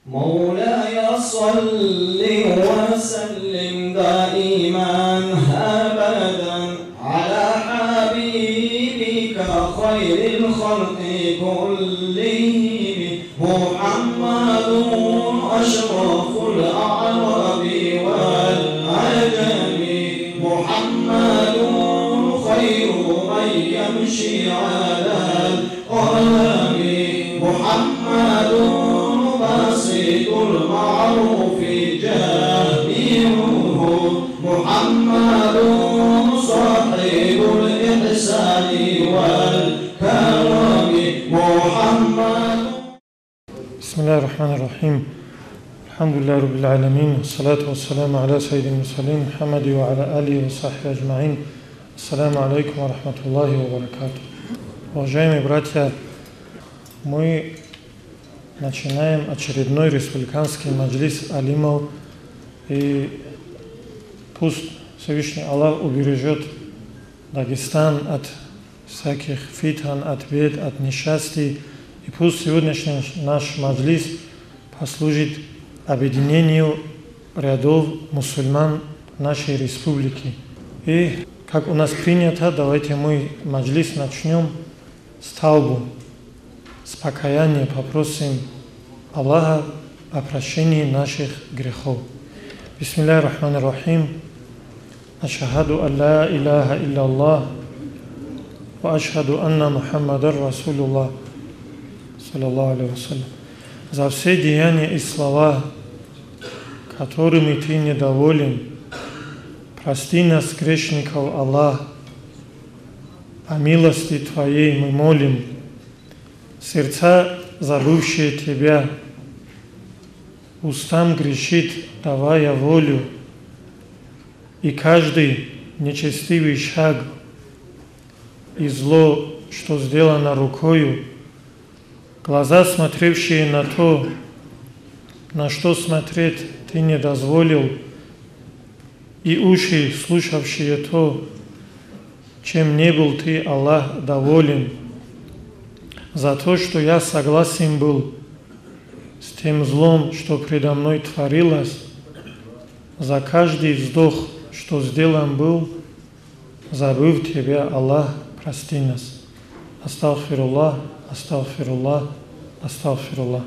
مولاي صل وسلم دائما أبدا على حبيبك خير الخلق كلهم محمد أشرف الأعراب والعجم محمد خير من يمشي على القلم محمد باسط المعروف جامعه محمد صاحب الإحسان والكرم محمد. بسم الله الرحمن الرحيم. الحمد لله رب العالمين والصلاة والسلام على سيد المرسلين محمد وعلى آله وصحبه أجمعين. السلام عليكم ورحمة الله وبركاته. Уважаемые братья, мы начинаем очередной республиканский маджлис алимов, и пусть Всевышний Аллах убережет Дагестан от всяких фитан, от бед, от несчастий, и пусть сегодняшний наш маджлис послужит объединению рядов мусульман нашей республики. И как у нас принято, давайте мы маджлис начнем с таубу, с покаяния, попросим Аллаха о прощении наших грехов. Бисмиллахи рахмани рахим. Ашхаду ан ла илляха илляллах ва ашхаду анна Мухаммадар Расулуллах саллаллаху алейхи ва саллям. За все деяния и слова, которыми ты недоволен, прости нас, грешников, Аллах. По милости Твоей мы молим. Сердца, забывшие Тебя, устам грешит, давая волю, и каждый нечестивый шаг и зло, что сделано рукою, глаза, смотревшие на то, на что смотреть Ты не дозволил, и уши, слушавшие то, чем не был Ты, Аллах, доволен, за то, что я согласен был с тем злом, что предо мной творилось, за каждый вздох, что сделан был, забыв Тебя, Аллах, прости нас. Астагфируллах, астагфируллах, астагфируллах.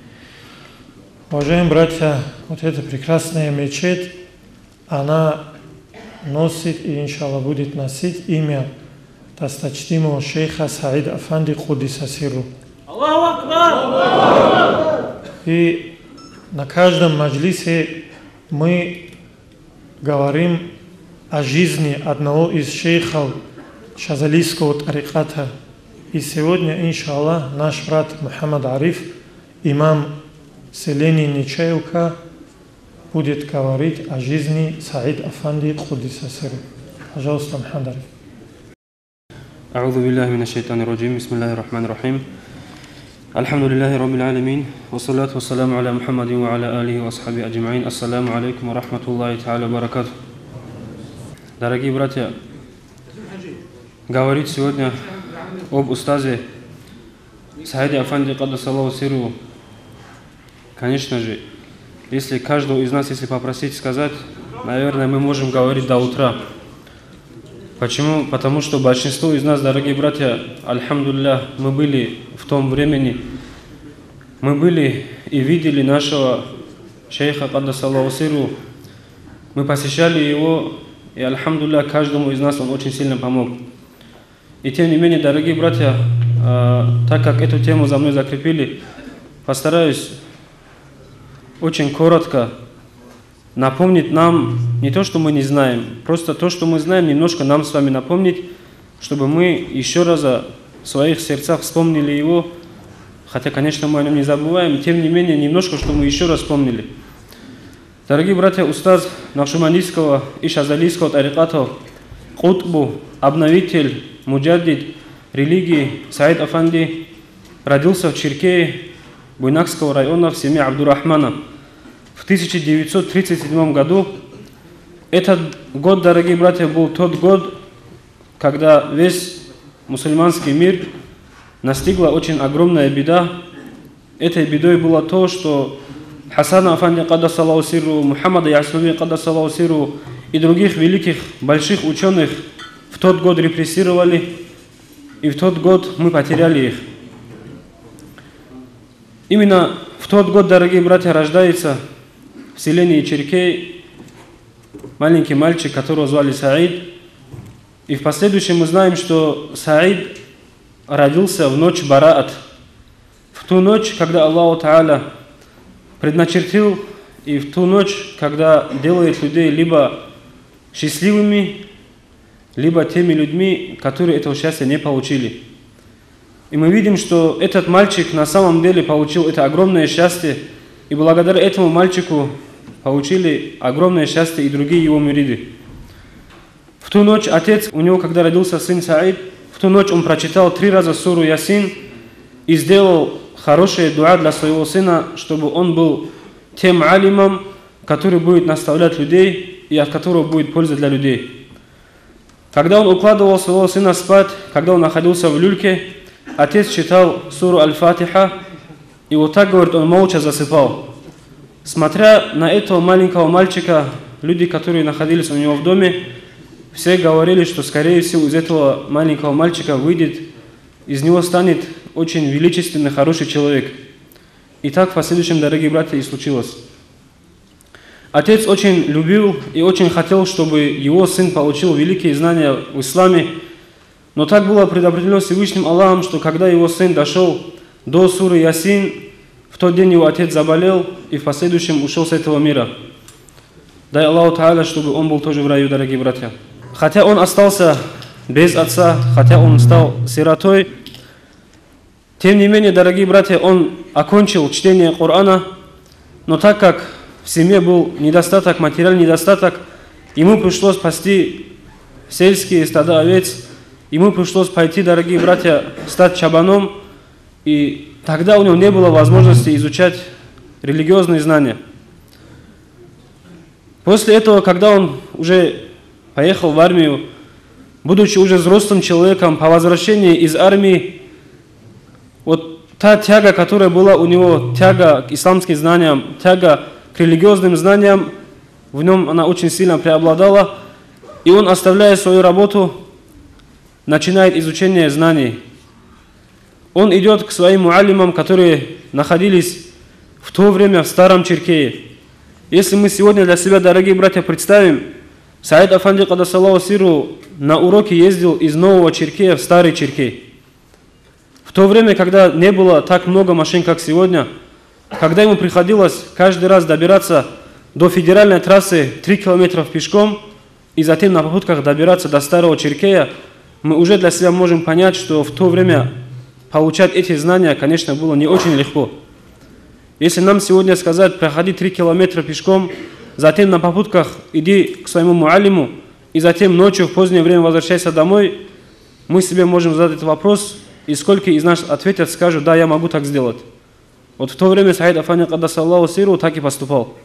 Уважаемые братья, вот эта прекрасная мечеть, она носит и, иншаллах, будет носить имя досточтимого шейха Саида Афанди Кудиса Сирру. Аллаху Акбар! И на каждом маджлисе мы говорим о жизни одного из шейхов шазалийского тариката. И сегодня, иншаллах, наш брат Мухаммад Ариф, имам селения Нечаевка, будет говорить о жизни Саид Афанди Кудиса Сирру. Пожалуйста, Мухаммад Ариф. أعوذ بالله من الشيطان الرجيم بسم الله الرحمن الرحيم الحمد لله رب العالمين والصلاة والسلام على محمد وعلى آله وأصحابه أجمعين السلام عليكم ورحمة الله تعالى وبركاته. Дорогие братья, говорить сегодня об устазе Саиде Афанди Каддасаллаху Сирру, конечно же, если каждого из нас, если попросить сказать, наверное, мы можем говорить до утра. Почему? Потому что большинство из нас, дорогие братья, альхамдулиллах, мы были в том времени, мы были и видели нашего шейха Каддасаллаху Сирру, мы посещали его, и альхамдулиллах, каждому из нас он очень сильно помог. И тем не менее, дорогие братья, так как эту тему за мной закрепили, постараюсь очень коротко напомнить нам не то, что мы не знаем, просто то, что мы знаем, немножко нам с вами напомнить, чтобы мы еще раз в своих сердцах вспомнили его, хотя, конечно, мы о нем не забываем, тем не менее, немножко, чтобы мы еще раз вспомнили. Дорогие братья, устаз Накшбандийского и Шазалийского тариката, Кутбу, обновитель, муджаддид религии Саид Афанди родился в Чиркее Буйнакского района в семье Абдурахмана в 1937 году. Этот год, дорогие братья, был тот год, когда весь мусульманский мир настигла очень огромная беда. Этой бедой было то, что Хасана Афанди Каддасаллаху сирру, Мухаммада Ясуби Каддасаллаху сирру и других великих, больших ученых в тот год репрессировали, и в тот год мы потеряли их. Именно в тот год, дорогие братья, рождается в селении Черкей маленький мальчик, которого звали Саид. И в последующем мы знаем, что Саид родился в ночь Бараат. В ту ночь, когда Аллаху Та'аля предначертил, и в ту ночь, когда делает людей либо счастливыми, либо теми людьми, которые этого счастья не получили. И мы видим, что этот мальчик на самом деле получил это огромное счастье, и благодаря этому мальчику получили огромное счастье и другие его муриды. В ту ночь отец, у него, когда родился сын Саид, в ту ночь он прочитал 3 раза суру Ясин и сделал хорошее дуа для своего сына, чтобы он был тем алимом, который будет наставлять людей и от которого будет польза для людей. Когда он укладывал своего сына спать, когда он находился в люльке, отец читал суру Аль-Фатиха, и вот так, говорит, он молча засыпал. Смотря на этого маленького мальчика, люди, которые находились у него в доме, все говорили, что, скорее всего, из этого маленького мальчика выйдет, из него станет очень величественный, хороший человек. И так в последующем, дорогие братья, и случилось. Отец очень любил и очень хотел, чтобы его сын получил великие знания в исламе, но так было предопределено Всевышним Аллахом, что когда его сын дошел до суры Ясин, в тот день его отец заболел и в последующем ушел с этого мира. Дай Аллаху Та'аля, чтобы он был тоже в раю, дорогие братья. Хотя он остался без отца, хотя он стал сиротой, тем не менее, дорогие братья, он окончил чтение Корана, но так как в семье был недостаток, материальный недостаток, ему пришлось пасти сельские стада овец, ему пришлось пойти, дорогие братья, стать чабаном, и тогда у него не было возможности изучать религиозные знания. После этого, когда он уже поехал в армию, будучи уже взрослым человеком, по возвращении из армии, вот та тяга, которая была у него, тяга к исламским знаниям, тяга к религиозным знаниям, в нем она очень сильно преобладала, и он, оставляя свою работу, начинает изучение знаний. Он идет к своим муаллимам, которые находились в то время в старом Черкее. Если мы сегодня для себя, дорогие братья, представим, Саид Афанди Каддасаллаху сирру на уроки ездил из Нового Черкея в Старый Черкей. В то время, когда не было так много машин, как сегодня, когда ему приходилось каждый раз добираться до федеральной трассы 3 километра пешком и затем на попутках добираться до Старого Черкея, мы уже для себя можем понять, что в то время получать эти знания, конечно, было не очень легко. Если нам сегодня сказать, проходи 3 километра пешком, затем на попутках иди к своему муаллиму, и затем ночью в позднее время возвращайся домой, мы себе можем задать этот вопрос, и сколько из нас ответят, скажут, да, я могу так сделать. Вот в то время Саид Афанди Каддасаллаху сирру так и поступал.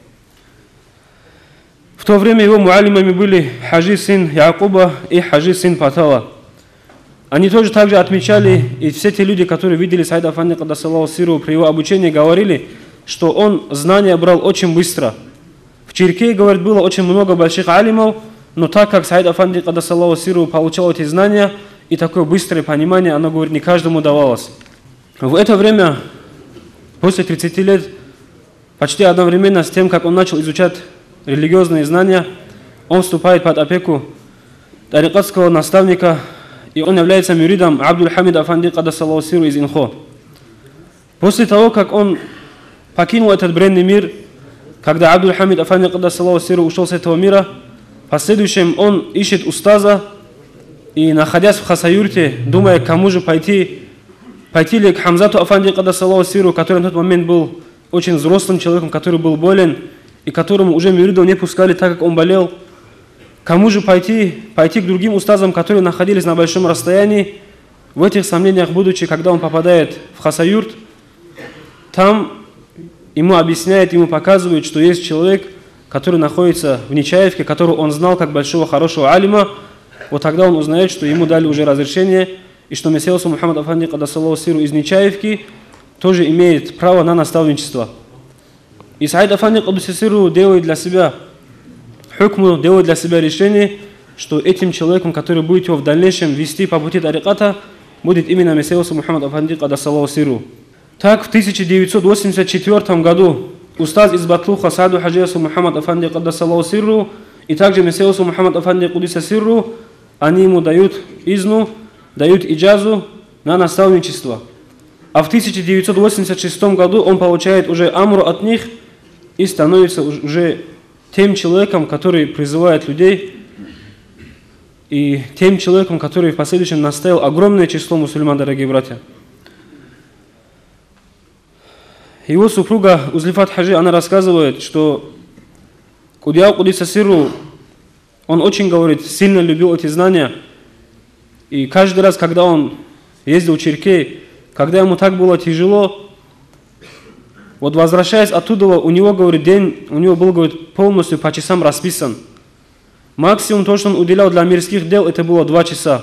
В то время его муаллимами были Хаджи сын Якуба и Хаджи сын Патала. Они тоже также отмечали, и все те люди, которые видели Саида Афанди Каддасаллаху сирру при его обучении, говорили, что он знания брал очень быстро. В Черкее, говорит, было очень много больших алимов, но так как Саид Афанди Каддасаллаху сирру получал эти знания, и такое быстрое понимание, оно, говорит, не каждому давалось. В это время, после 30 лет, почти одновременно с тем, как он начал изучать религиозные знания, он вступает под опеку тарикатского наставника, и он является мюридом Абдуль-Хамид Афанди Каддасаллаху сирру из Инхо. После того, как он покинул этот бренный мир, когда Абдуль-Хамид Афанди Каддасаллаху сирру ушел с этого мира, в последующем он ищет устаза, и, находясь в Хасаюрте, думая, к кому же пойти ли к Хамзату Афанди Каддасаллаху сирру, который на тот момент был очень взрослым человеком, который был болен, и которому уже мюридов не пускали, так как он болел. Кому же пойти к другим устазам, которые находились на большом расстоянии? В этих сомнениях, будучи, когда он попадает в Хасаюрт, там ему объясняет, ему показывает, что есть человек, который находится в Нечаевке, которого он знал как большого хорошего алима. Вот тогда он узнает, что ему дали уже разрешение, и что месье Мухаммад Афанди Каддасаллаху сирру из Нечаевки тоже имеет право на наставничество. И Саид Афанди Каддасаллаху делает для себя хукму, делает для себя решение, что этим человеком, который будет его в дальнейшем вести по пути тариката, будет именно Мессия Мухаммад Афанди Каддасаллаху. Так, в 1984 году устаз из Батлуха Сааду Хаджи Мухаммад Афанди Каддасаллаху и также Мессия Мухаммад Афанди Каддасаллаху, они ему дают изну, дают иджазу на наставничество. А в 1986 году он получает уже амру от них и становится уже тем человеком, который призывает людей, и тем человеком, который в последующем наставил огромное число мусульман, дорогие братья. Его супруга Узлифат Хаджи, она рассказывает, что Кудияу Кудиса Сирру, он очень, говорит, сильно любил эти знания, и каждый раз, когда он ездил в Чиркей, когда ему так было тяжело, вот возвращаясь оттуда, у него, говорит, день, у него был, говорит, полностью по часам расписан. Максимум то, что он уделял для мирских дел, это было 2 часа.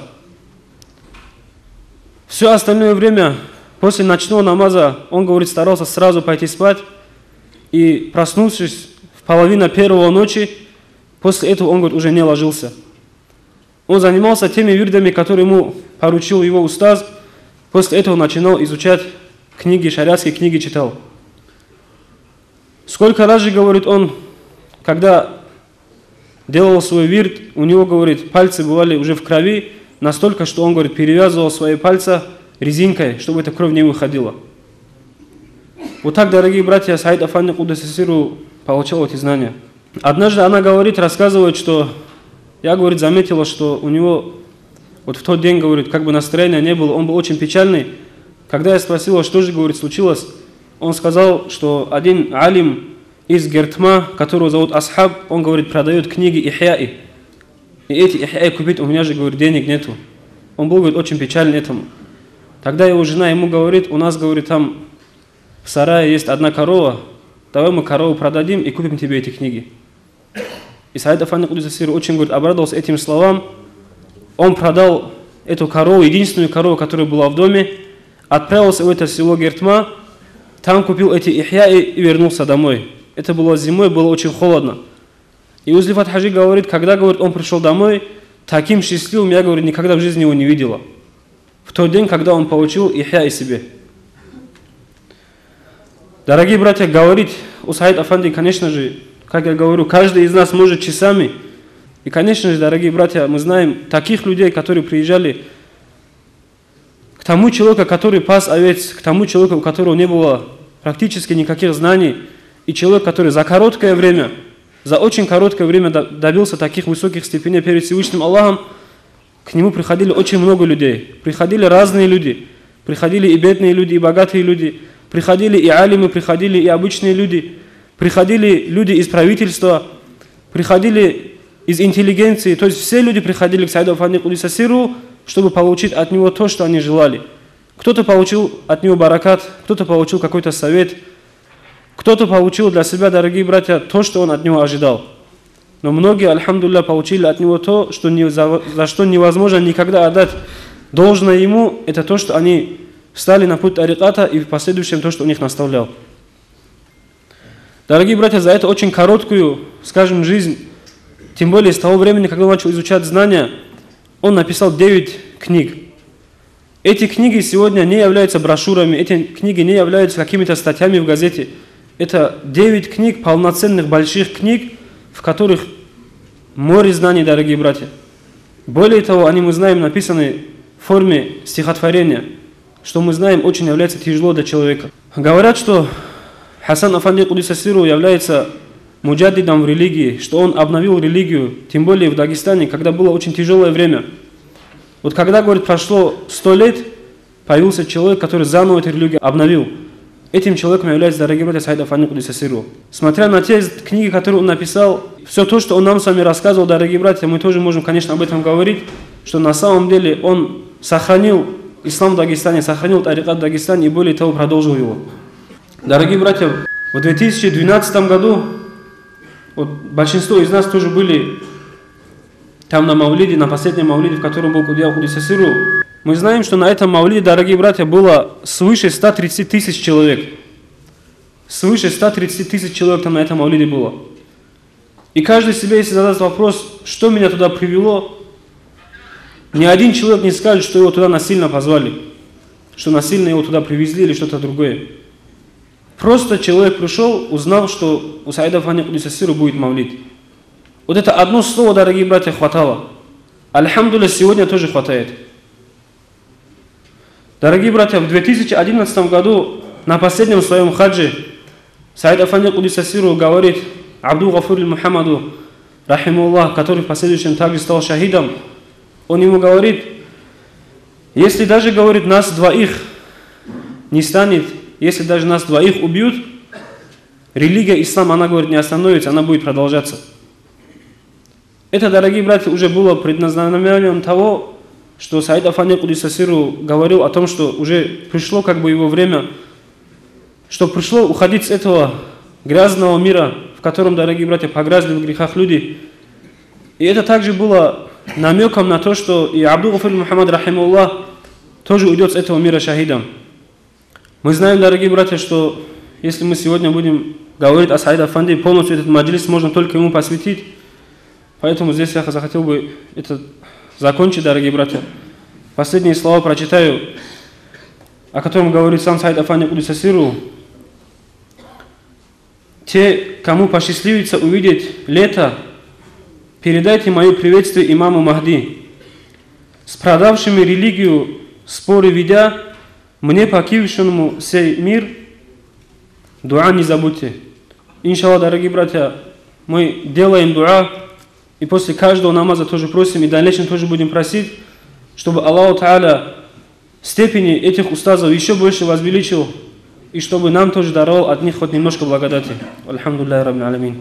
Все остальное время, после ночного намаза, он, говорит, старался сразу пойти спать, и проснувшись в половине первого ночи, после этого он, говорит, уже не ложился. Он занимался теми вирдами, которые ему поручил его устаз. После этого начинал изучать книги, шариатские книги читал. Сколько раз же, говорит он, когда делал свой вирд, у него, говорит, пальцы бывали уже в крови, настолько, что он, говорит, перевязывал свои пальцы резинкой, чтобы эта кровь не выходила. Вот так, дорогие братья, Саид Афанди Каддасаллаху получал эти знания. Однажды она говорит, рассказывает, что я, говорит, заметила, что у него вот в тот день, говорит, как бы настроения не было, он был очень печальный. Когда я спросила, что же, говорит, случилось, он сказал, что один алим из Гертма, которого зовут Асхаб, он, говорит, продает книги Ихьяи. И эти Ихьяи купить у меня же, говорит, денег нету. Он был, говорит, очень печальный этому. Тогда его жена ему говорит, у нас, говорит, там в сарае есть одна корова, давай мы корову продадим и купим тебе эти книги. И Саид Афанди Каддасаллаху очень, говорит, обрадовался этим словам. Он продал эту корову, единственную корову, которая была в доме, отправился в это село Гертма, там купил эти ихьяи и вернулся домой. Это было зимой, было очень холодно. И Узлифат Хаджи говорит, когда, говорит, он пришел домой, таким счастливым я, говорит, никогда в жизни его не видела. В тот день, когда он получил ихьяи себе. Дорогие братья, говорить о Саид Афанди, конечно же, как я говорю, каждый из нас может часами. И, конечно же, дорогие братья, мы знаем таких людей, которые приезжали к тому человеку, который пас овец, к тому человеку, у которого не было практически никаких знаний, и человек, который за короткое время, за очень короткое время добился таких высоких степеней перед Всевышним Аллахом, к нему приходили очень много людей, приходили разные люди, приходили и бедные люди, и богатые люди, приходили и алимы, приходили и обычные люди, приходили люди из правительства, приходили из интеллигенции, то есть все люди приходили к Саиду Афанди Каддасаллаху, чтобы получить от него то, что они желали. Кто-то получил от него баракат, кто-то получил какой-то совет, кто-то получил для себя, дорогие братья, то, что он от него ожидал. Но многие, альхамдулилля, получили от него то, что за что невозможно никогда отдать должное ему, это то, что они встали на путь тариката и в последующем то, что он их наставлял. Дорогие братья, за эту очень короткую, скажем, жизнь, тем более с того времени, когда он начал изучать знания, он написал 9 книг. Эти книги сегодня не являются брошюрами, эти книги не являются какими-то статьями в газете. Это 9 книг, полноценных больших книг, в которых море знаний, дорогие братья. Более того, они, мы знаем, написаны в форме стихотворения, что мы знаем, очень является тяжело для человека. Говорят, что Хасан Афанди Каддасаллаху является муджаддидом в религии, что он обновил религию, тем более в Дагестане, когда было очень тяжелое время. Вот когда, говорит, прошло 100 лет, появился человек, который заново эту религию обновил. Этим человеком является, дорогие братья, Саид Афанди Каддасаллаху. Смотря на те книги, которые он написал, все то, что он нам с вами рассказывал, дорогие братья, мы тоже можем, конечно, об этом говорить, что на самом деле он сохранил ислам в Дагестане, сохранил тарикат в Дагестане и более того продолжил его. Дорогие братья, в 2012 году вот большинство из нас тоже были там на Мавлиде, на последнем Мавлиде, в котором был Кудияу Каддасаллаху. Мы знаем, что на этом Мавлиде, дорогие братья, было свыше 130 тысяч человек. свыше 130 тысяч человек там на этом маулиде было. И каждый себе, если задаст вопрос, что меня туда привело, ни один человек не скажет, что его туда насильно позвали, что насильно его туда привезли или что-то другое. Просто человек пришел, узнал, что у Саида Афанди Кудиса Сирру будет мавлид. Вот это одно слово, дорогие братья, хватало. Альхамдулилля, сегодня тоже хватает. Дорогие братья, в 2011 году на последнем своем хаджи Саид Афанди Кудиса Сирру говорит Абду Гафур Мухаммаду, рахимуллах, который в последующем также стал шахидом, он ему говорит, если даже, говорит, нас двоих не станет, если даже нас двоих убьют, религия ислам, она, говорит, не остановится, она будет продолжаться. Это, дорогие братья, уже было предназначением того, что Саид Афанди Кудиса Сирру говорил о том, что уже пришло как бы его время, что пришло уходить с этого грязного мира, в котором, дорогие братья, погрязли в грехах люди. И это также было намеком на то, что и Абду Гафур Мухаммад, рахимуллах, тоже уйдет с этого мира шахидом. Мы знаем, дорогие братья, что если мы сегодня будем говорить о Саиде Афанди, полностью этот маджлис можно только ему посвятить. Поэтому здесь я захотел бы это закончить, дорогие братья. Последние слова прочитаю, о котором говорит сам Саид Афанди Кудиса Сирру. Те, кому посчастливится увидеть лето, передайте мое приветствие имаму Махди. С продавшими религию споры ведя, мне покинувшему сей мир, дуа не забудьте. Иншаллах, дорогие братья, мы делаем дуа, и после каждого намаза тоже просим, и в дальнейшем тоже будем просить, чтобы Аллах Та'аля степени этих устазов еще больше возвеличил, и чтобы нам тоже даровал от них хоть немножко благодати. Альхамдулиллахи раббил аламин.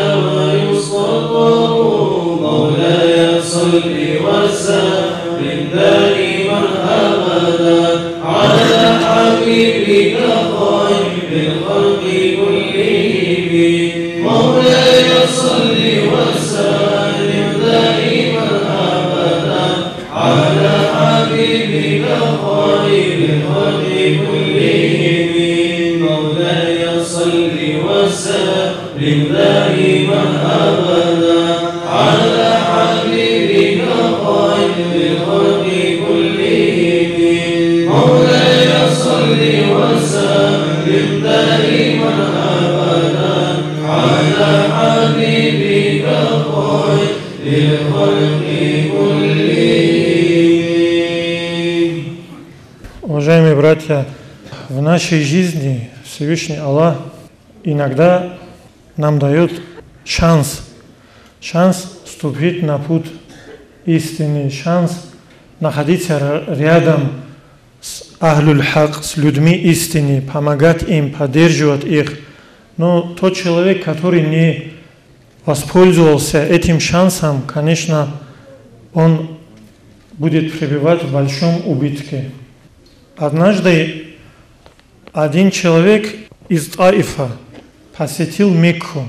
وسلم على حبيبك خير الخلق كلهم مولاي صل وسلم دائما أبدا على حبيبك خير الخلق كلهم مولاي صل وسلم دائما أبدا على حبيبك خير الخلق كلهم. Уважаемые братья, в нашей жизни Всевышний Аллах иногда нам дает шанс вступить на путь истины, шанс находиться рядом с Ахлюль Хак, с людьми истины, помогать им, поддерживать их. Но тот человек, который не воспользовался этим шансом, конечно, он будет пребывать в большом убытке. Однажды один человек из Таифа посетил Мекку.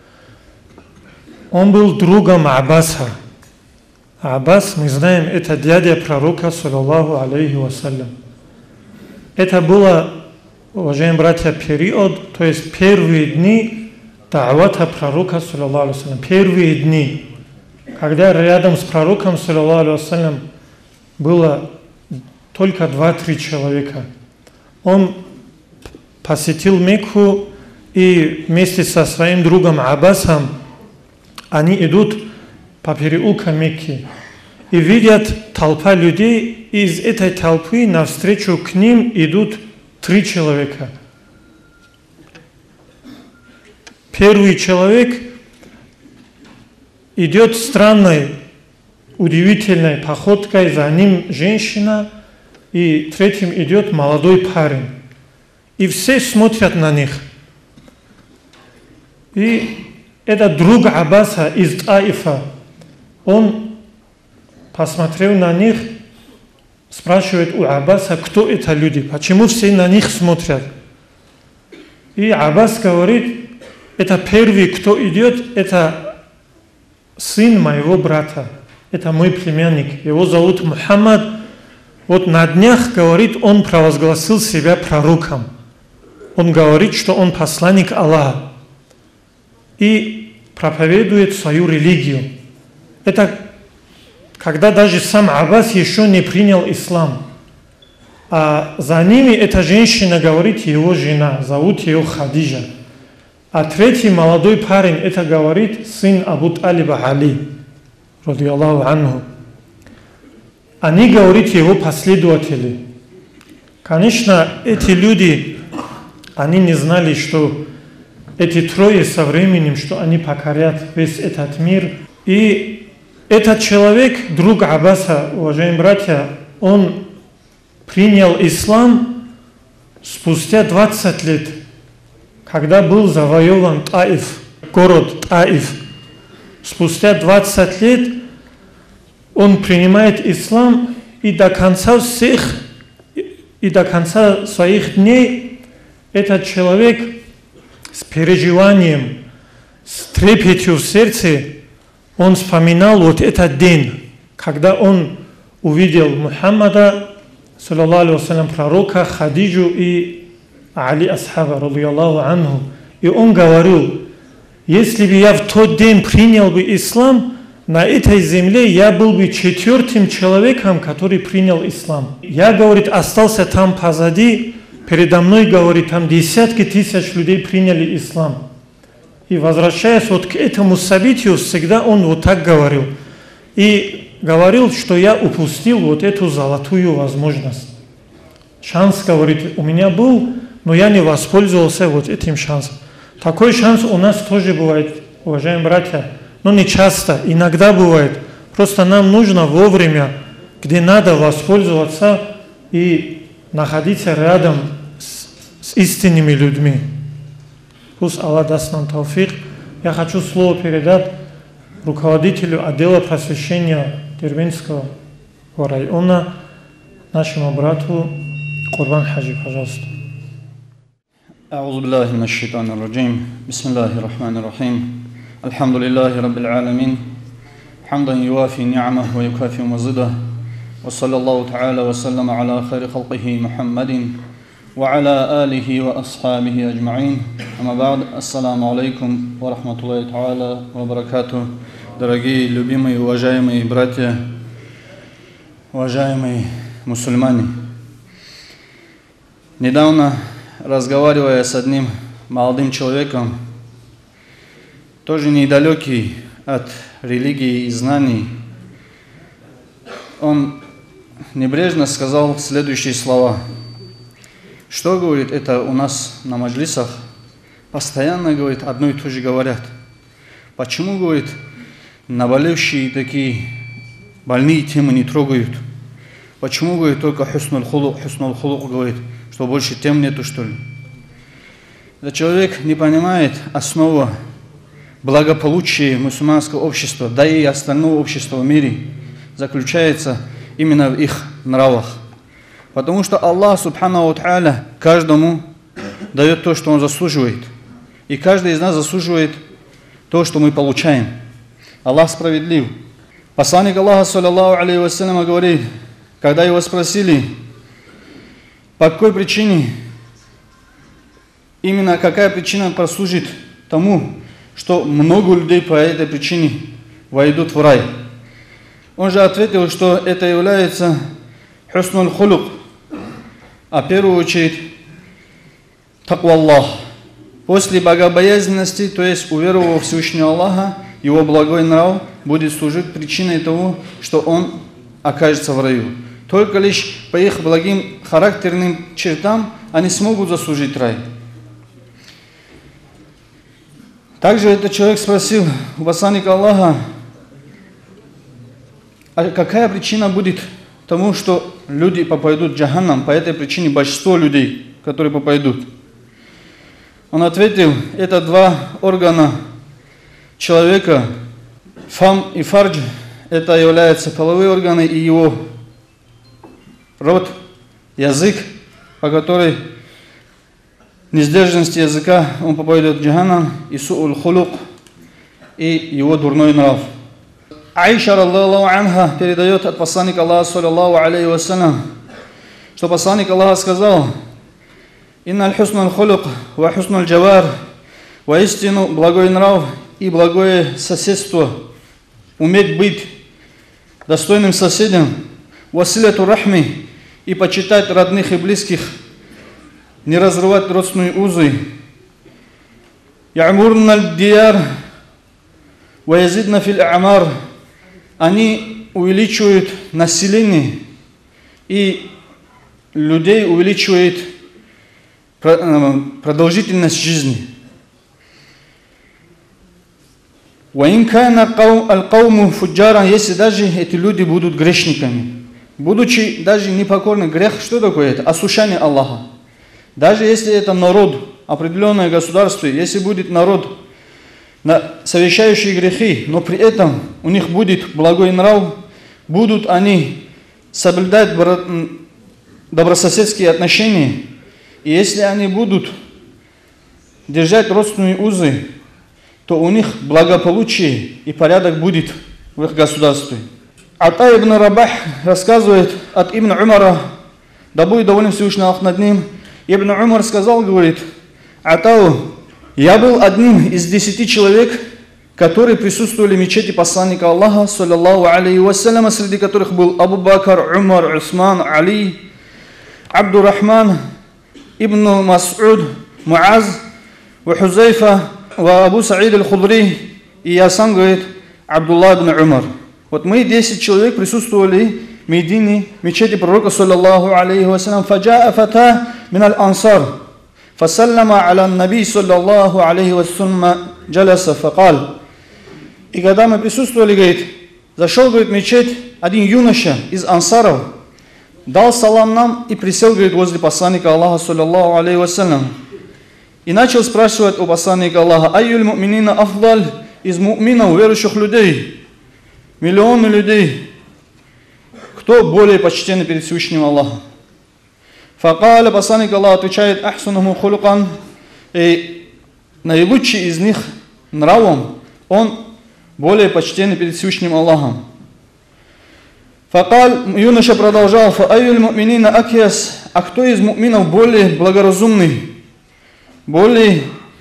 Он был другом Аббаса. Аббас, мы знаем, это дядя пророка, саллаллаху алейхи вассалям. Это было, уважаемые братья, период, то есть первые дни да'вата пророка, саллаллаху алейхи вассалям. Первые дни, когда рядом с пророком, саллаллаху алейхи вассалям, было только 2-3 человека. Он посетил Мекку и вместе со своим другом Аббасом они идут по переулкам Мекки и видят толпа людей, и из этой толпы навстречу к ним идут 3 человека. Первый человек идет странной, удивительной походкой, за ним женщина, и третьим идет молодой парень. И все смотрят на них. И этот друг Аббаса из Таифа, он посмотрел на них, спрашивает у Аббаса, кто это люди, почему все на них смотрят. И Аббас говорит, это первый, кто идет, это сын моего брата, это мой племянник, его зовут Мухаммад. Вот на днях, говорит, он провозгласил себя пророком. Он говорит, что он посланник Аллаха и проповедует свою религию. Это когда даже сам Аббас еще не принял ислам. А за ними эта женщина, говорит, его жена, зовут ее Хадижа. А третий молодой парень, это говорит сын Абу Талиба Али, радиаллаху анху. Они, говорит, его последователи. Конечно, эти люди, они не знали, что эти трое со временем, что они покорят весь этот мир. И этот человек, друг Аббаса, уважаемые братья, он принял ислам спустя 20 лет, когда был завоеван Таиф, город Таиф. Спустя 20 лет он принимает ислам, и до конца своих дней этот человек с переживанием, с трепетью в сердце, он вспоминал вот этот день, когда он увидел Мухаммада, саллаллаху алейхи вассалям, пророка, Хадиджу и Али асхаба, радиаллаху анху. И он говорил, если бы я в тот день принял бы ислам, на этой земле я был бы 4-м человеком, который принял ислам. Я, говорит, остался там позади, передо мной, говорит, там десятки тысяч людей приняли ислам. И возвращаясь вот к этому событию, всегда он вот так говорил. И говорил, что я упустил вот эту золотую возможность. Шанс, говорит, у меня был, но я не воспользовался вот этим шансом. Такой шанс у нас тоже бывает, уважаемые братья. Но не часто, иногда бывает. Просто нам нужно вовремя, где надо, воспользоваться и находиться рядом с истинными людьми. Пусть Аллах даст нам тауфик. Я хочу слово передать руководителю отдела просвещения Дербентского района, нашему брату Курбан Хаджи, пожалуйста. أعوذ بالله من الشيطان الرجيم بسم الله الرحمن الرحيم الحمد لله رب العالمين حمدا يوافي نعمه ويكافئ مزيده وصلى الله تعالى وسلم على خير خلقه محمد وعلى آله وأصحابه أجمعين. أما بعد, السلام алейкум ва рахматуллахи та'аля ва баракату. Дорогие, любимые, уважаемые братья, уважаемые мусульмане. Недавно, разговаривая с одним молодым человеком, тоже недалекий от религии и знаний, он небрежно сказал следующие слова. Что, говорит, это у нас на маджлисах постоянно, говорит, одно и то же говорят. Почему, говорит, наболевшие такие больные темы не трогают? Почему, говорит, только хуснуль хулук, говорит, что больше тем нету, что ли? Этот человек не понимает основу благополучия мусульманского общества, да и остального общества в мире, заключается именно в их нравах. Потому что Аллах, субхану ва та'аля, каждому дает то, что он заслуживает. И каждый из нас заслуживает то, что мы получаем. Аллах справедлив. Посланник Аллаха, саллаллаху алейхи вассалям, говорит, когда его спросили, по какой причине, именно какая причина послужит тому, что много людей по этой причине войдут в рай. Он же ответил, что это является хуснуль хулук, а в первую очередь таква Аллах. После богобоязненности, то есть уверовав в Всевышнего Аллаха, его благой нрав будет служить причиной того, что он окажется в раю. Только лишь по их благим характерным чертам они смогут заслужить рай. Также этот человек спросил у посланника Аллаха, а какая причина будет тому, что люди попадут в джаханнам, по этой причине большинство людей, которые попадут. Он ответил, это два органа человека, фам и фардж, это являются половые органы и его рот, язык, по которой несдержанности языка он попадет в джаханнам, и су'уль хулук, и его дурной нрав. Аиша, радхиаллаху анха, передает от посланника Аллаха, саллаллаху алейхи вассалям, что посланник Аллаха сказал, «Инналь хуснуль хулук ва хуснуль джавар», воистину благой нрав и благое соседство, уметь быть достойным соседом, василяту рахми, и почитать родных и близких, не разрывать родственные узы, «Я'мурналь дияр ва язидна фил амар», они увеличивают население и людей увеличивают продолжительность жизни. وَإِنْ كَانَ الْقَوْمُ فُجَّارًا, если даже эти люди будут грешниками, будучи даже непокорны. Грех, что такое это? Осушание Аллаха. Даже если это народ, определенное государство, если будет народ, совершающие грехи, но при этом у них будет благой нрав, будут они соблюдать добрососедские отношения, и если они будут держать родственные узы, то у них благополучие и порядок будет в их государстве. Ата ибн Рабах рассказывает от Ибн Умара, да будет доволен Всевышний Аллах над ним. Ибн Умар сказал, говорит, Атау, я был одним из 10 человек, которые присутствовали в мечети посланника Аллаха, саллаллаху алейхи вассаляма, среди которых был Абу Бакр, Умар, Усман, Али, Абдурахман, Ибн Мас'уд, Муаз, Хузайфа, Абу Саид аль-Худри, и я сам, говорит, Абдулла ибн Умар. Вот мы 10 человек присутствовали в Медине, в мечети пророка, саллаллаху алейхи вассалям. Фаджаа фата мин аль-ансар, фасаллама аля наби, саллаллаху алейхи вассалям, джаласа факал. И когда мы присутствовали, говорит, зашел, говорит, в мечеть один юноша из ансаров, дал салам нам и присел, говорит, возле посланника Аллаха, саллаллаху алейхи вассалям. И начал спрашивать у посланника Аллаха, айюль му'минина афдаль, из му'минов, верующих людей, миллионы людей, кто более почтенный перед Всевышним Аллахом? Факаля, посланник Аллаха отвечает, ахсунуху хулукан, и наилучший из них нравом, он более почтенный перед Всевышним Аллахом. Факал, юноша продолжал, фа'аюль му'минина акьяс, а кто из му'минов более благоразумный, более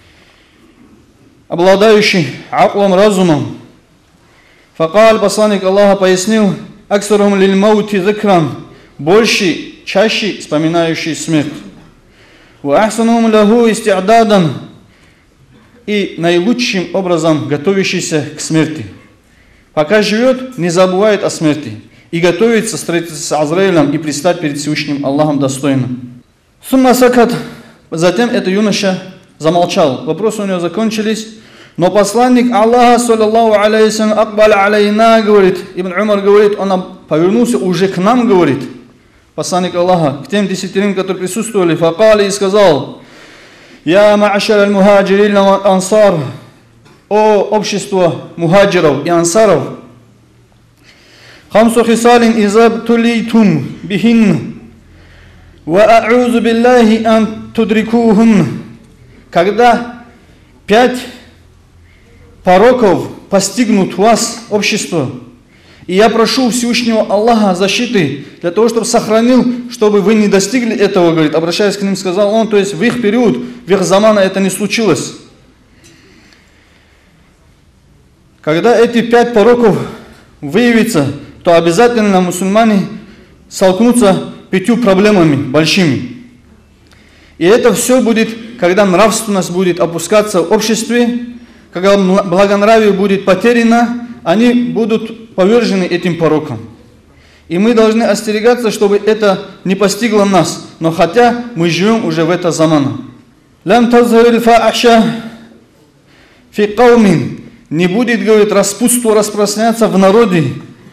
обладающий аклом, разумом? Факал, посланник Аллаха пояснил, аксарум лиль маути закран, больше, чаще вспоминающий смерть. Ва ахсанум лаху исти'дадан, и наилучшим образом готовящийся к смерти. Пока живет, не забывает о смерти и готовится встретиться с Азраилем и предстать перед Всевышним Аллахом достойно. Сумма сакат, затем этот юноша замолчал. Вопросы у него закончились, но посланник Аллаха, саллаллаху алейхи салям, акбаль алейна, говорит, Ибн Умар говорит, он повернулся уже к нам, говорит, посланник Аллаха, к тем 10, которые присутствовали, факали и сказал, «Я ма'ашар аль-мухаджирин ансар», о общество мухаджиров и ансаров, «Хамсу хисалин изаб тулейтум бихин, ва а'узу биллахи ан тудрикухун». Когда 5 пороков постигнут вас, общество, и я прошу Всевышнего Аллаха защиты для того, чтобы сохранил, чтобы вы не достигли этого, говорит, обращаясь к ним, сказал он, то есть в их период, в их замана это не случилось. Когда эти 5 пороков выявятся, то обязательно мусульмане столкнутся 5 проблемами большими. И это все будет, когда нравственность будет опускаться в обществе, когда благонравие будет потеряно, они будут повержены этим пороком. И мы должны остерегаться, чтобы это не постигло нас, но хотя мы живем уже в это замана. «Лям тазхарил фа'аша фи каумин». Не будет, говорит, распутство распространяться в народе.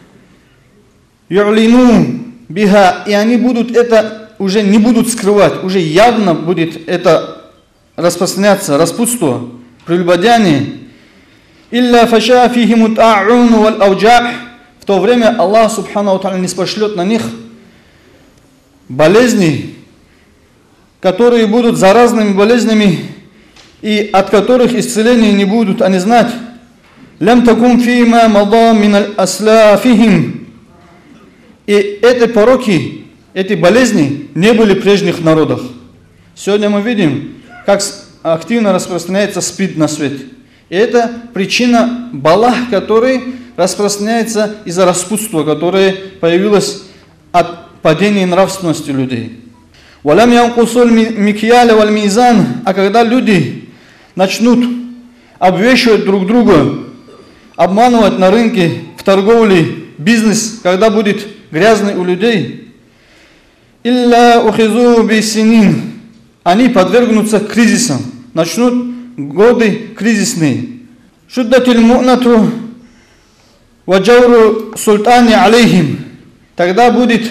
«Ю'лину биха». И они будут это уже не будут скрывать, уже явно будет это распространяться, распутство, прелюбодеяние. «Илля фаша фихимут а'ун валь ауджах». В то время Аллах Субхану Тааля не спошлет на них болезни, которые будут заразными болезнями, и от которых исцеления не будут они знать. «Лям такум фима мада мин аль-аслафихим». И эти пороки, эти болезни не были в прежних народах. Сегодня мы видим, как активно распространяется СПИД на свете. И это причина балах, который распространяется из-за распутства, которое появилось от падения нравственности людей. «Валям янкусуль микьяля валь мизан». А когда люди начнут обвешивать друг друга, обманывать на рынке, в торговле, бизнес, когда будет грязный у людей, «Илля ухизу бисинин». Они подвергнутся кризисам, начнут годы кризисные. «Шуддатиль му'нату ваджауру султани алейхим». Тогда будет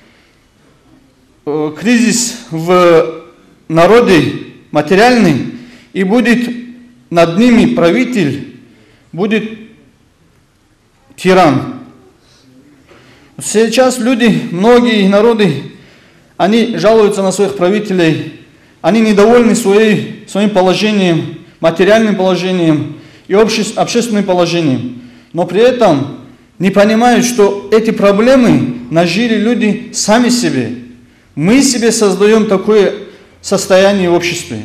кризис в народе материальный, и будет над ними правитель, будет тиран. Сейчас люди, многие народы, они жалуются на своих правителей, они недовольны своим положением, материальным положением и общественным положением. Но при этом не понимают, что эти проблемы нажили люди сами себе. Мы себе создаем такое состояние в обществе.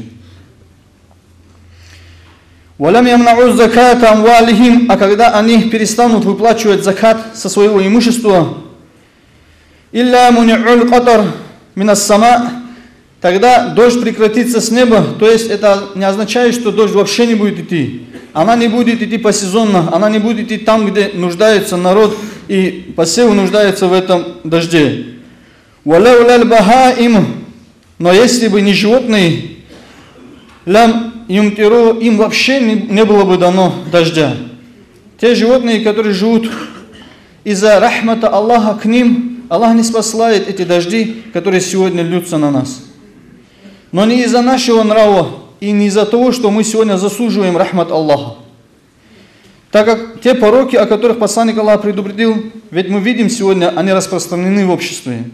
«Валям ямнау заката амвалихим». А когда они перестанут выплачивать закат со своего имущества, «Илля муни'уль катар минас сама». Тогда дождь прекратится с неба, то есть это не означает, что дождь вообще не будет идти. Она не будет идти посезонно, она не будет идти там, где нуждается народ, и посев нуждается в этом дожде. «Валауляль бахаим». Но если бы не животные, «Лям юмтиру», им вообще не было бы дано дождя. Те животные, которые живут из-за рахмата Аллаха к ним, Аллах не спасает эти дожди, которые сегодня льются на нас. Но не из-за нашего нрава и не из-за того, что мы сегодня заслуживаем рахмат Аллаха. Так как те пороки, о которых посланник Аллаха предупредил, ведь мы видим сегодня, они распространены в обществе.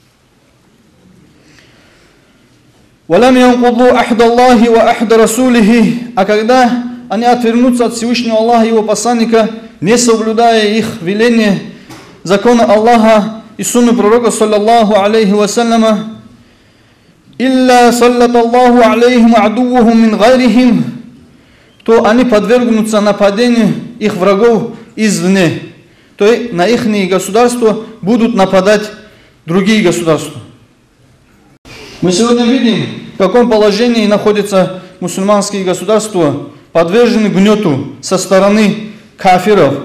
«Валям янкуду ахдаллахи ва ахда расулихи». А когда они отвернутся от Всевышнего Аллаха и его посланника, не соблюдая их веления, законы Аллаха и сунны пророка, саллаллаху алейхи вассаляма, «Илля саллаталлаху алейхим адувухум мин гайрихим», то они подвергнутся нападению их врагов извне. То есть на их государства будут нападать другие государства. Мы сегодня видим, в каком положении находятся мусульманские государства, подвержены гнету со стороны кафиров.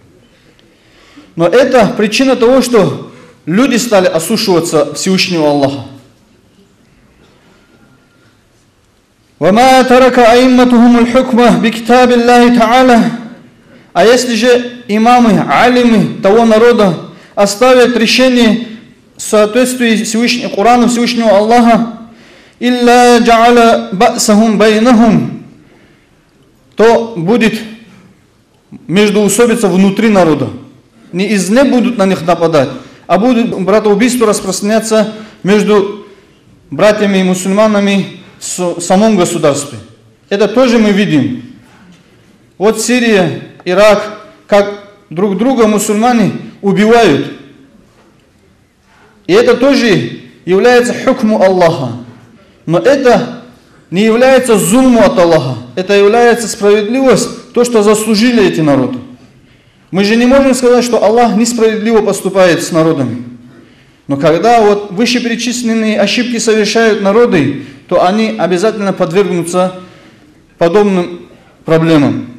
Но это причина того, что люди стали ослушиваться Всевышнего Аллаха. وَمَا تَرَكَ أَئِمَّتُهُمُ الْحُكْمَ بِكِتَابِ اللَّهِ تَعَالَى. А если же имамы, алимы того народа оставят решение в соответствии с Кораном Всевышнего Аллаха, «Илля джа'аля ба'сахум байнахум», то будет междоусобица внутри народа. Не извне будут на них нападать, а будет братоубийство распространяться между братьями и мусульманами в самом государстве. Это тоже мы видим. Вот Сирия, Ирак, как друг друга мусульмане убивают. И это тоже является хукму Аллаха. Но это не является зульму от Аллаха. Это является справедливость, то, что заслужили эти народы. Мы же не можем сказать, что Аллах несправедливо поступает с народами. Но когда вот вышеперечисленные ошибки совершают народы, то они обязательно подвергнутся подобным проблемам.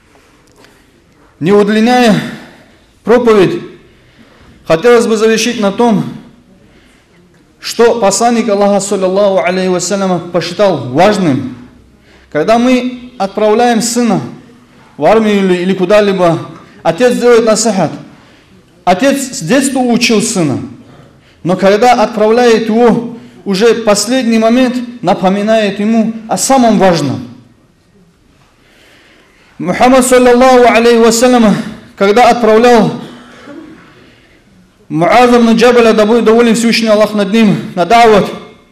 Не удлиняя проповедь, хотелось бы завершить на том, что посланник Аллаха, саллаллаху алейхи вассаляма, посчитал важным. Когда мы отправляем сына в армию или куда-либо, отец делает насихат. Отец с детства учил сына. Но когда отправляет его, уже в последний момент напоминает ему о самом важном. Мухаммад, саллаллаху алейхи вассалям, когда отправлял Муаза ибн Джабаля, да будет доволен Всевышний Аллах над ним, на дават,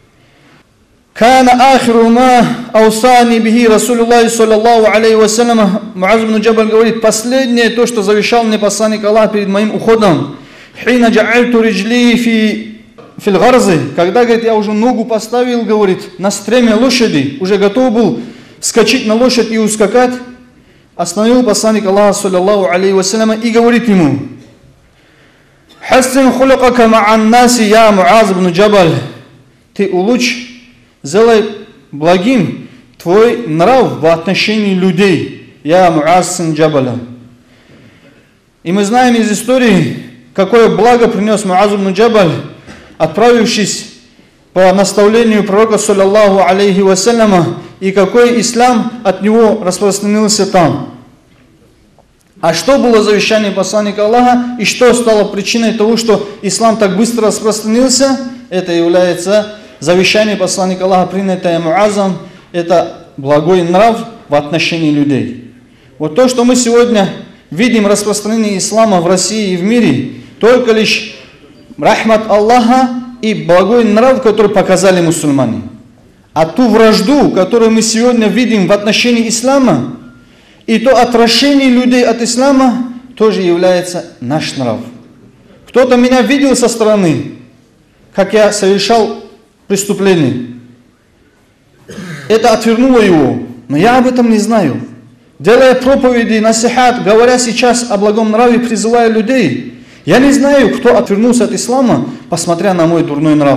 «Кана ахиру ма аусани бихи Расулуллахи, саллаллаху алейхи вассалям». Муаз ибн Джабаль говорит, последнее то, что завещал мне посланник Аллаха перед моим уходом, «Хина джа'альту риджли фил гарзы», когда, говорит, я уже ногу поставил, говорит, на стреме лошади, уже готов был вскочить на лошадь и ускакать, остановил посланник Аллаха, саллаллаху алейхи вассалям, и говорит ему, «Хассин хулакака ма'ан наси, я Муаз ибн Джабаль». Ты улучшь, сделай благим твой нрав в отношении людей, я Муаз ибн Джабаля. И мы знаем из истории, какое благо принес Муаз ибн Джабаль, отправившись по наставлению пророка, саллаллаху алейхи вассаляма, и какой ислам от него распространился там. А что было завещание посланника Аллаха, и что стало причиной того, что ислам так быстро распространился? Это является завещание посланника Аллаха, принятое Муазом, это благой нрав в отношении людей. Вот то, что мы сегодня видим распространение ислама в России и в мире, только лишь рахмат Аллаха и благой нрав, который показали мусульмане. А ту вражду, которую мы сегодня видим в отношении ислама, и то отвращение людей от ислама, тоже является наш нрав. Кто-то меня видел со стороны, как я совершал преступление. Это отвернуло его, но я об этом не знаю. Делая проповеди, насихат, говоря сейчас о благом нраве, призывая людей, я не знаю, кто отвернулся от ислама, посмотря на мой дурной нрав.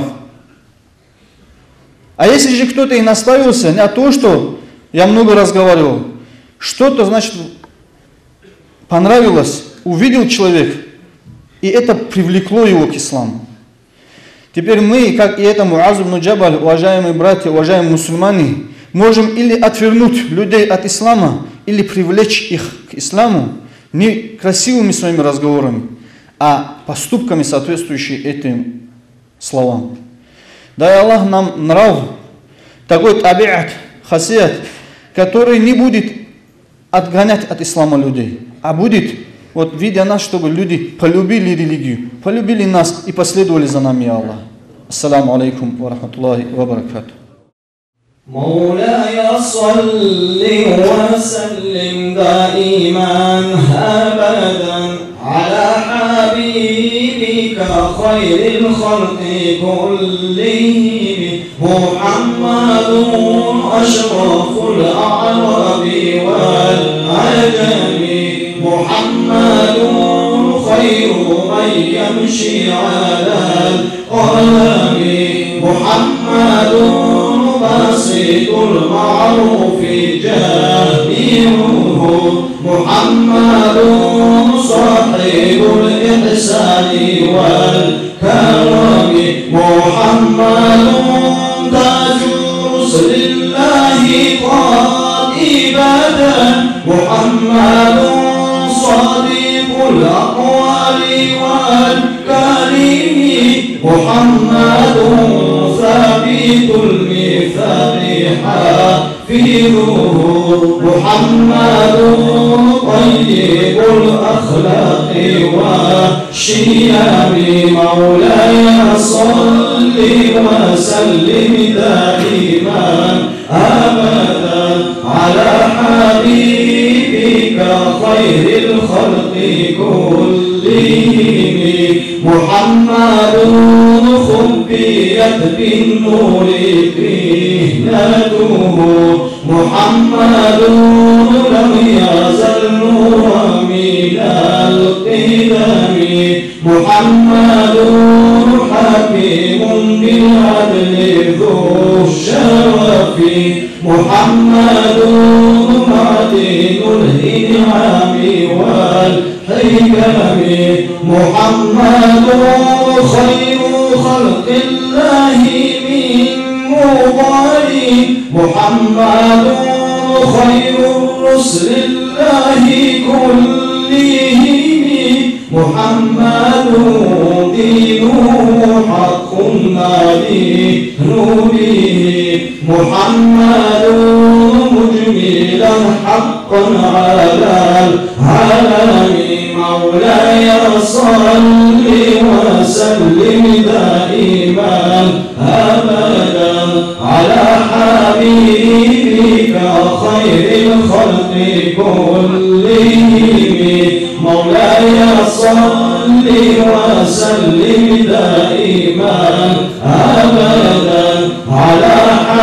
А если же кто-то и наставился на то, что я много разговаривал, что-то, значит, понравилось, увидел человек, и это привлекло его к исламу. Теперь мы, как и это Муаз ибн Джабаль, уважаемые братья, уважаемые мусульмане, можем или отвернуть людей от ислама, или привлечь их к исламу не красивыми своими разговорами, а поступками, соответствующими этим словам. Дай Аллах нам нрав, такой табиат, хасият, который не будет отгонять от ислама людей, а будет, вот видя нас, чтобы люди полюбили религию, полюбили нас и последовали за нами, Аллах. Ассаламу алейкум ва рахматуллахи ва баракату. مولاي صل وسلم دائما أبدا على حبيبك خير الخلق كلهم محمد أشرف الأعراب والعجم محمد خير من يمشي على القلم محمد باسط المعروف جامعه محمد صاحب الإحسان والكرم محمد تاج رسل الله قائبة محمد صديق الأقوال والكريم محمد ثابت الميثاق حافظه محمد طيب الأخلاق والشيم مولاي صل وسلم دائما أبدا على حبيبك خير الخلق كلهم محمد خبيت بالنور قينته محمد لم يزل نورا من القدم محمد حكيم بالعدل ذو الشرف محمد معدن الإنعام والحكم محمد خير خلق الله من مضار محمد خير رسل الله كلهم محمد دينه حق نادين به محمد مجملا حقا على العالم مولاي صل وسلم دائما أبدا على حبيبك خير الخلق كلهم مولاي صل وسلم دائما أبدا على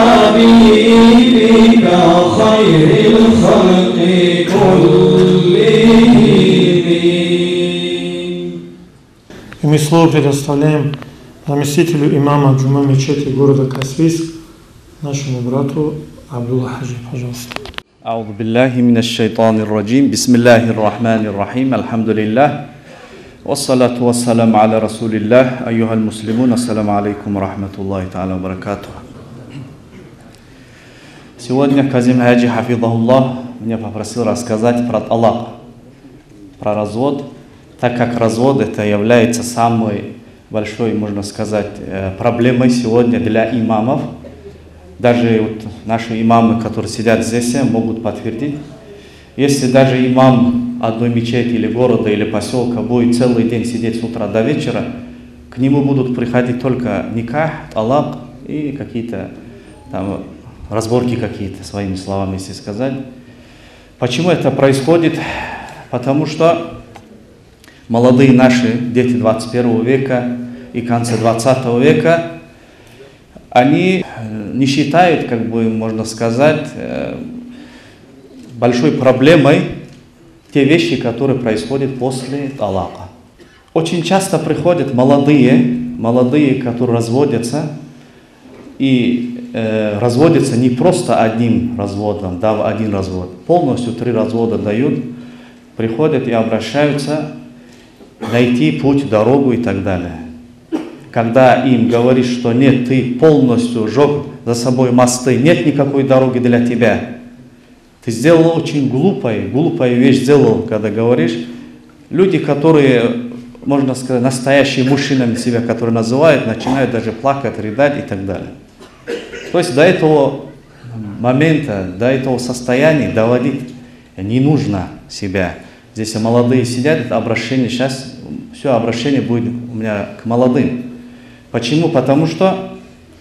حبيبك خير الخلق كلهم. И мы слово предоставляем заместителю имама Джума мечети города Каспийск, нашему брату Абдулла Хаджи, пожалуйста. أعوذ بالله من الشيطان الرجيم بسم الله الرحمن الرحيم الحمد لله والصلاة والسلام على رسول الله أيها المسلمون السلام عليكم ورحمة الله تعالى وبركاته. Сегодня Казим Хаджи Хафидахуллах меня попросил рассказать про талак, про развод, так как развод это является самой большой, можно сказать, проблемой сегодня для имамов. Даже вот наши имамы, которые сидят здесь, могут подтвердить. Если даже имам одной мечети или города или поселка будет целый день сидеть с утра до вечера, к нему будут приходить только никах, талак и какие-то там разборки какие-то, своими словами, если сказать. Почему это происходит? Потому что молодые наши дети 21 века и конца 20 века, они не считают, как бы можно сказать, большой проблемой те вещи, которые происходят после талака. Очень часто приходят молодые, которые разводятся, и разводятся не просто одним разводом, дав один развод, полностью 3 развода дают, приходят и обращаются найти путь, дорогу и так далее. Когда им говоришь, что нет, ты полностью сжег за собой мосты, нет никакой дороги для тебя, ты сделал очень глупую вещь сделал, когда говоришь. Люди, которые, можно сказать, настоящие мужчинами себя, которые называют, начинают даже плакать, рыдать и так далее. То есть до этого момента, до этого состояния доводить не нужно себя. Здесь молодые сидят, это обращение, сейчас все обращение будет у меня к молодым. Почему? Потому что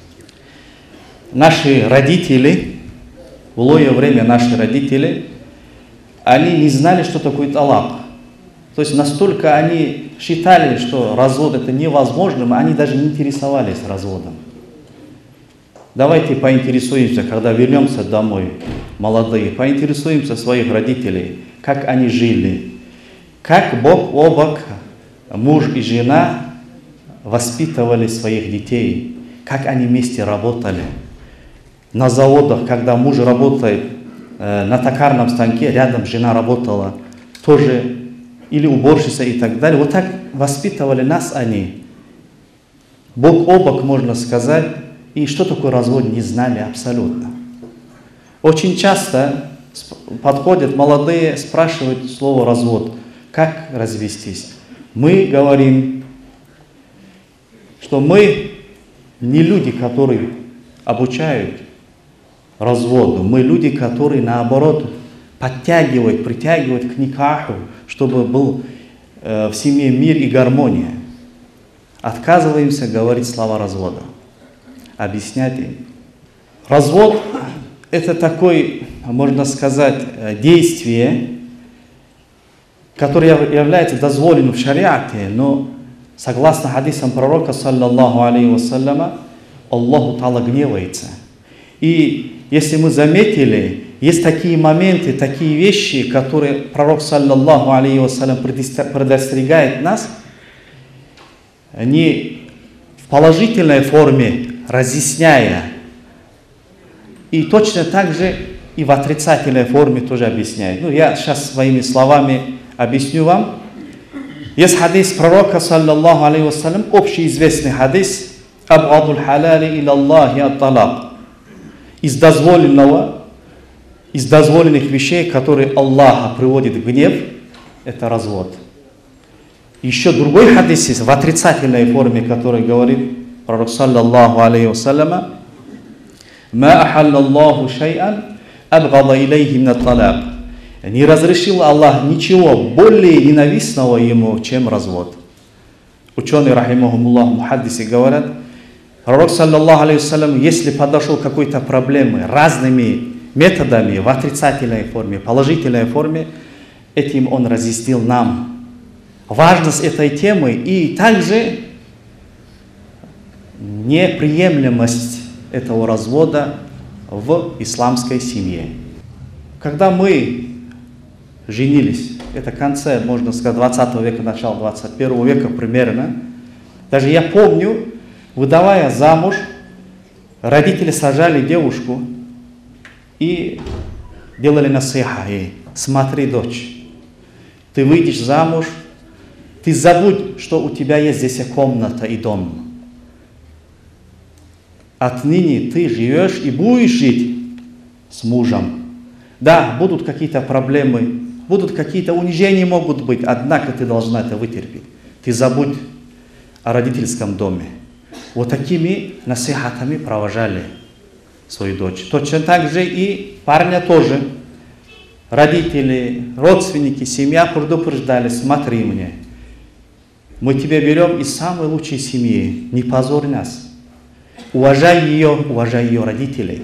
наши родители, в былое время наши родители, они не знали, что такое талак. То есть настолько они считали, что развод это невозможным, они даже не интересовались разводом. Давайте поинтересуемся, когда вернемся домой, молодые, поинтересуемся своих родителей, как они жили, как бок о бок муж и жена воспитывали своих детей, как они вместе работали. На заводах, когда муж работает на токарном станке, рядом жена работала, тоже или уборщица и так далее. Вот так воспитывали нас они. Бок о бок, можно сказать, и что такое развод, не знали абсолютно. Очень часто подходят молодые, спрашивают слово развод. Как развестись? Мы говорим, что мы не люди, которые обучают разводу. Мы люди, которые наоборот подтягивают, притягивают к никаху, чтобы был в семье мир и гармония. Отказываемся говорить слова развода. Объяснять им. Развод – это такое, можно сказать, действие, которое является дозволенным в шариате, но согласно хадисам пророка, саллаллаху алейхи вассаляма, Аллаху Та'ала гневается. И если мы заметили, есть такие моменты, такие вещи, которые пророк, саллаллаху алейхи вассалям, предостерегает нас, не в положительной форме, разъясняя, и точно так же и в отрицательной форме тоже объясняет. Ну, я сейчас своими словами объясню вам. Есть хадис пророка, саллаллаху алейхи вассалям, общеизвестный хадис, «Абгадул халяли иля Аллахи ат-талак». Из дозволенных вещей, которые Аллаха приводит в гнев, это развод. Еще другой хадис есть в отрицательной форме, который говорит пророк, саллаллаху алейхи вассаляма, «Ма ахаллаллаху шай'ан абгада илейхи мин ат-талак». Не разрешил Аллах ничего более ненавистного ему, чем развод. Ученые, рахимахумуллах, мухаддисы говорят, пророк, саллаллаху алейхи вассалям, если подошел к какой-то проблеме разными методами, в отрицательной форме, положительной форме, этим он разъяснил нам важность этой темы и также неприемлемость этого развода в исламской семье. Когда мы женились, это в конце, можно сказать, 20 века, начало 21 века примерно, даже я помню, выдавая замуж, родители сажали девушку и делали насиха ей: смотри, дочь, ты выйдешь замуж, ты забудь, что у тебя есть здесь комната и дом. Отныне ты живешь и будешь жить с мужем. Да, будут какие-то проблемы, будут какие-то унижения могут быть, однако ты должна это вытерпеть. Ты забудь о родительском доме. Вот такими насихатами провожали свою дочь. Точно так же и парня тоже. Родители, родственники, семья предупреждали: смотри мне, мы тебя берем из самой лучшей семьи, не позорь нас. Уважай ее родителей.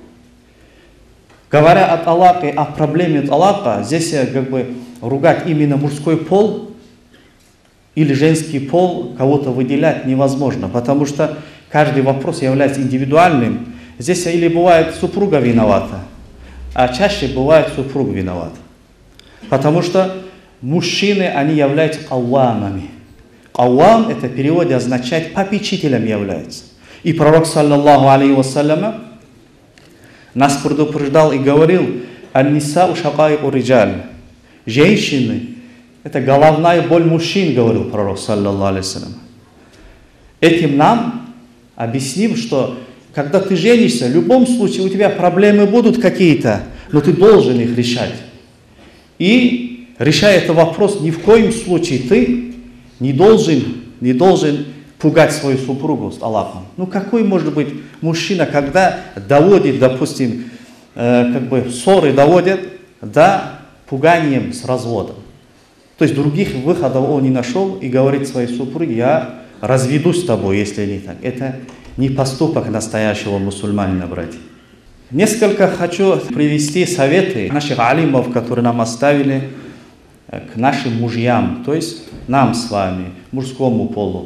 Говоря о талаке, о проблеме талака, здесь как бы ругать именно мужской пол или женский пол, кого-то выделять невозможно, потому что каждый вопрос является индивидуальным. Здесь или бывает супруга виновата, а чаще бывает супруг виноват. Потому что мужчины, они являются каввамами. Каввам, это в переводе означает попечителем является. И пророк, саллаллаху алейхи вассаляма, нас предупреждал и говорил: «Ан-нисау шакаику риджаль». Женщины – это головная боль мужчин, говорил пророк, саллаллаху алейхи вассалям. Этим нам объясним, что когда ты женишься, в любом случае у тебя проблемы будут какие-то, но ты должен их решать. И решая этот вопрос, ни в коем случае ты не должен пугать свою супругу с Аллахом. Ну какой может быть мужчина, когда доводит, допустим, ссоры доводят до пуганием с разводом. То есть других выходов он не нашел и говорит своей супруге: я разведусь с тобой, если не так. Это не поступок настоящего мусульманина, братья. Несколько хочу привести советы наших алимов, которые нам оставили к нашим мужьям, то есть нам с вами, мужскому полу.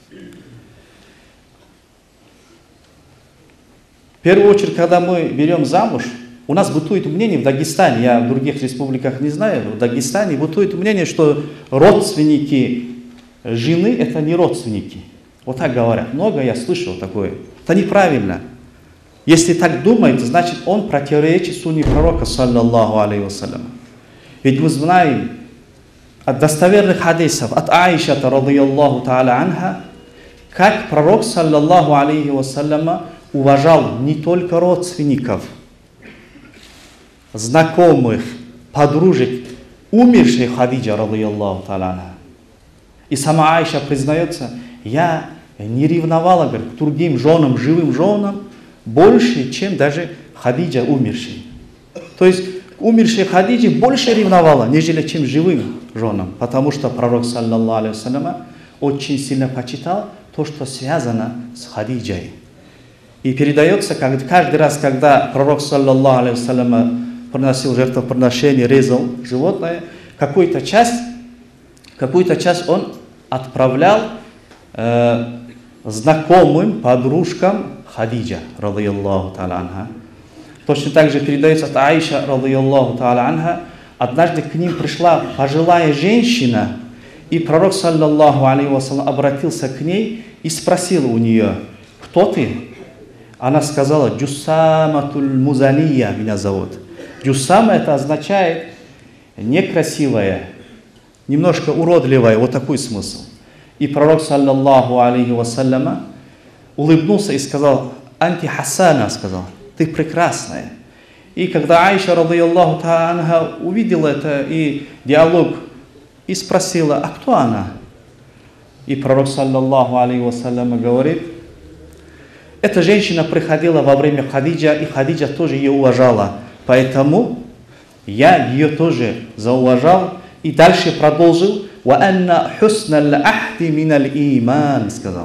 В первую очередь, когда мы берем замуж, у нас бытует мнение в Дагестане, я в других республиках не знаю, в Дагестане бытует мнение, что родственники жены это не родственники. Вот так говорят. Много я слышал такое. Это неправильно. Если так думаете, значит он противоречит сунне пророка, саллаллаху алейхи вассалям. Ведь мы знаем от достоверных хадисов, от Аиша, радийаллаху та'аля анха, как пророк, саллаллаху алейхи вассаляма, уважал не только родственников, знакомых, подружек, умершей Хадиджа, радийаллаху та'аля анха. И сама Аиша признается, я не ревновала, говорит, к другим женам, живым женам, больше, чем даже Хадиджа умершей. То есть умершей Хадиджи больше ревновала, нежели чем живым женам, потому что пророк, саллаллаху алейхи вассаляма, очень сильно почитал то, что связано с Хадиджей. И передается, каждый раз, когда пророк, саллаллаху алейхи вассаляма, приносил жертвоприношение, резал животное, какую-то часть он отправлял знакомым, подружкам Хадиджа, радийаллаху та'аля анха. Точно так же передается от Аиша, радийаллаху та'аля анха, однажды к ним пришла пожилая женщина, и пророк, саллаллаху алейхи вассалям, обратился к ней и спросил у нее, кто ты? Она сказала, Джусаматуль Музания меня зовут. Джусама это означает некрасивая, немножко уродливая, вот такой смысл. И пророк, саллаллаху алейхи вассаляма, улыбнулся и сказал, Анти Хасана, сказал, ты прекрасная. И когда Аиша, радийаллаху та'аля, увидела это и диалог, и спросила, а кто она? И пророк, саллаллаху алейхи вассаляма, говорит, эта женщина приходила во время Хадиджа, и Хадиджа тоже ее уважала. Поэтому я ее тоже зауважал. И дальше продолжил, وَأَنَّ حُسْنَ الْأَحْدِ مِنَ الْإِيمَانِ, сказал.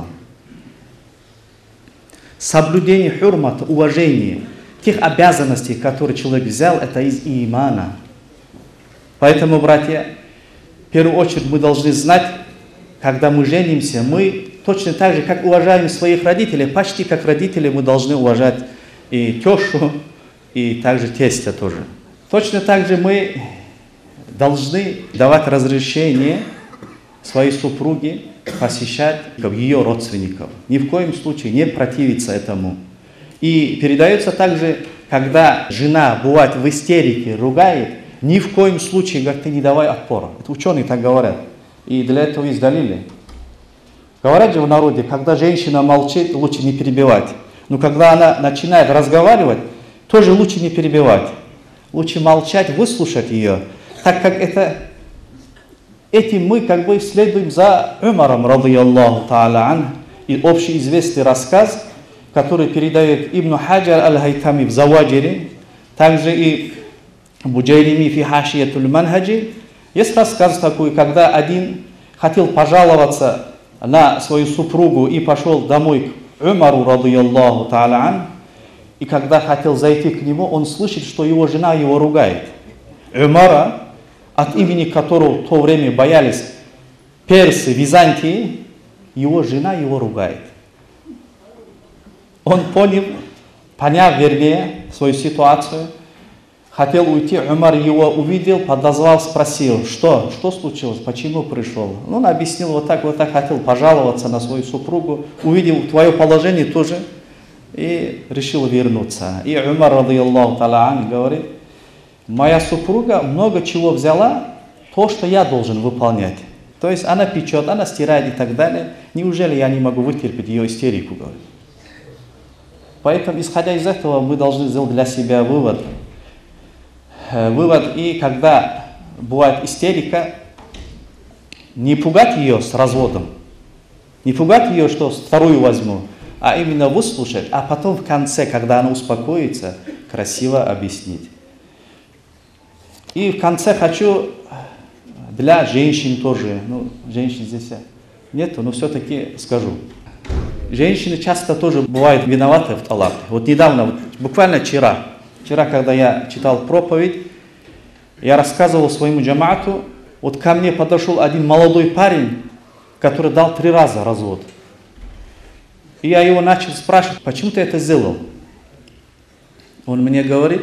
Соблюдение хурмата, уважение, тех обязанностей, которые человек взял, это из имана. Поэтому, братья, в первую очередь мы должны знать, когда мы женимся, мы точно так же, как уважаем своих родителей, почти как родители мы должны уважать и тешу, и также тестя тоже. Точно так же мы должны давать разрешение своей супруге посещать ее родственников. Ни в коем случае не противиться этому. И передается также, когда жена бывает в истерике, ругает, ни в коем случае, говорит, ты не давай отпора. Это ученые так говорят. И для этого есть далили. Говорят же в народе, когда женщина молчит, лучше не перебивать. Но когда она начинает разговаривать, тоже лучше не перебивать. Лучше молчать, выслушать ее. Так как этим мы как бы следуем за Умаром, радийаллаху та'аля ан, и общеизвестный рассказ, который передает Ибн Хаджар аль-Хайтами в Заваджире, также и Буджайрими фи хашиятуль манхаджи. Есть рассказ такой, когда один хотел пожаловаться на свою супругу и пошел домой к Умару, радийаллаху та'аля ан, и когда хотел зайти к нему, он слышит, что его жена его ругает. Умара, от имени которого в то время боялись персы, Византии, его жена его ругает. Он поняв, вернее, свою ситуацию, хотел уйти, Умар его увидел, подозвал, спросил, что случилось, почему пришел. Он объяснил, вот так, хотел пожаловаться на свою супругу, увидел твое положение тоже и решил вернуться. И Умар, радийаллаху та'аля ан, говорит, моя супруга много чего взяла, то, что я должен выполнять. То есть она печет, она стирает и так далее. Неужели я не могу вытерпеть ее истерику, говорит. Поэтому, исходя из этого, мы должны сделать для себя вывод. И когда бывает истерика, не пугать ее с разводом, не пугать ее, что вторую возьму, а именно выслушать, а потом в конце, когда она успокоится, красиво объяснить. И в конце хочу для женщин тоже, женщин здесь нету, но все-таки скажу. Женщины часто тоже бывают виноваты в талаке. Вот недавно, буквально вчера, когда я читал проповедь, я рассказывал своему джамаату, Вот ко мне подошел один молодой парень, который дал 3 раза развод. И я его начал спрашивать, почему ты это сделал? Он мне говорит,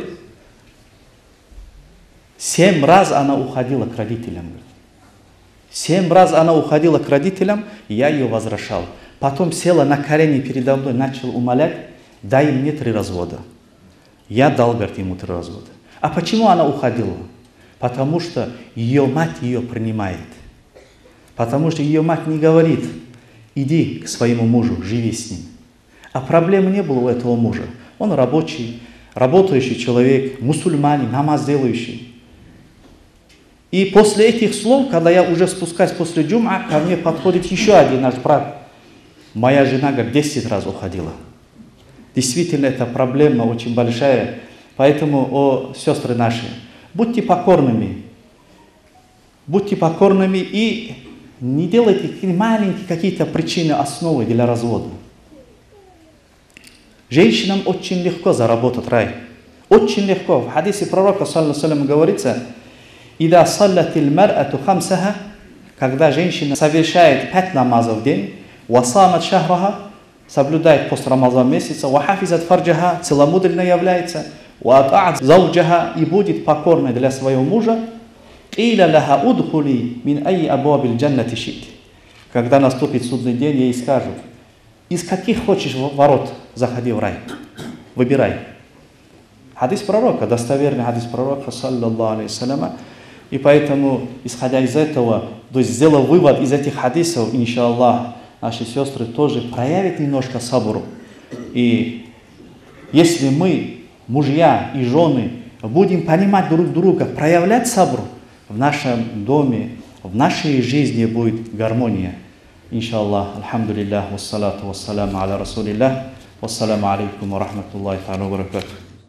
7 раз она уходила к родителям. 7 раз она уходила к родителям, и я ее возвращал. Потом села на колени передо мной, начал умолять, дай мне 3 развода. Я дал, говорит, ему 3 развода. А почему она уходила? Потому что ее мать ее принимает. Потому что ее мать не говорит, иди к своему мужу, живи с ним. А проблем не было у этого мужа. Он рабочий, работающий человек, мусульманин, намаз делающий. И после этих слов, когда я уже спускаюсь после джум'а, ко мне подходит еще один наш брат. Моя жена, говорит, 10 раз уходила. Действительно, эта проблема очень большая. Поэтому, сестры наши, будьте покорными. Будьте покорными и не делайте маленькие какие-то причины, основы для развода. Женщинам очень легко заработать рай. Очень легко. В хадисе пророка, саллаллаху алейхи ва саллям, говорится, «Ида саллатил мар'ату хамсаха», когда женщина совершает 5 намазов в день, «Васамат шахраха», соблюдает пост Рамазан месяца, «Вахафизат фарджаха», целомудренно является, «Ваата'ат зауджаха», и будет покорной для своего мужа, «Иля лаха удхули мин ай абуабил джаннати шит». Когда наступит судный день, ей скажут, из каких хочешь ворот заходи в рай, выбирай. Хадис пророка, достоверный хадис пророка, саллаллаху алейхи салям. И поэтому, исходя из этого, то есть сделав вывод из этих хадисов, иншаллах, наши сестры тоже проявят немножко сабру. И если мы, мужья и жены, будем понимать друг друга, проявлять сабру, в нашем доме, в нашей жизни будет гармония. Иншаллах, альхамдулиллах, вассалату вассаляму аля расулиллах, вассаляму алейкум ва рахматуллахи ва баракатух.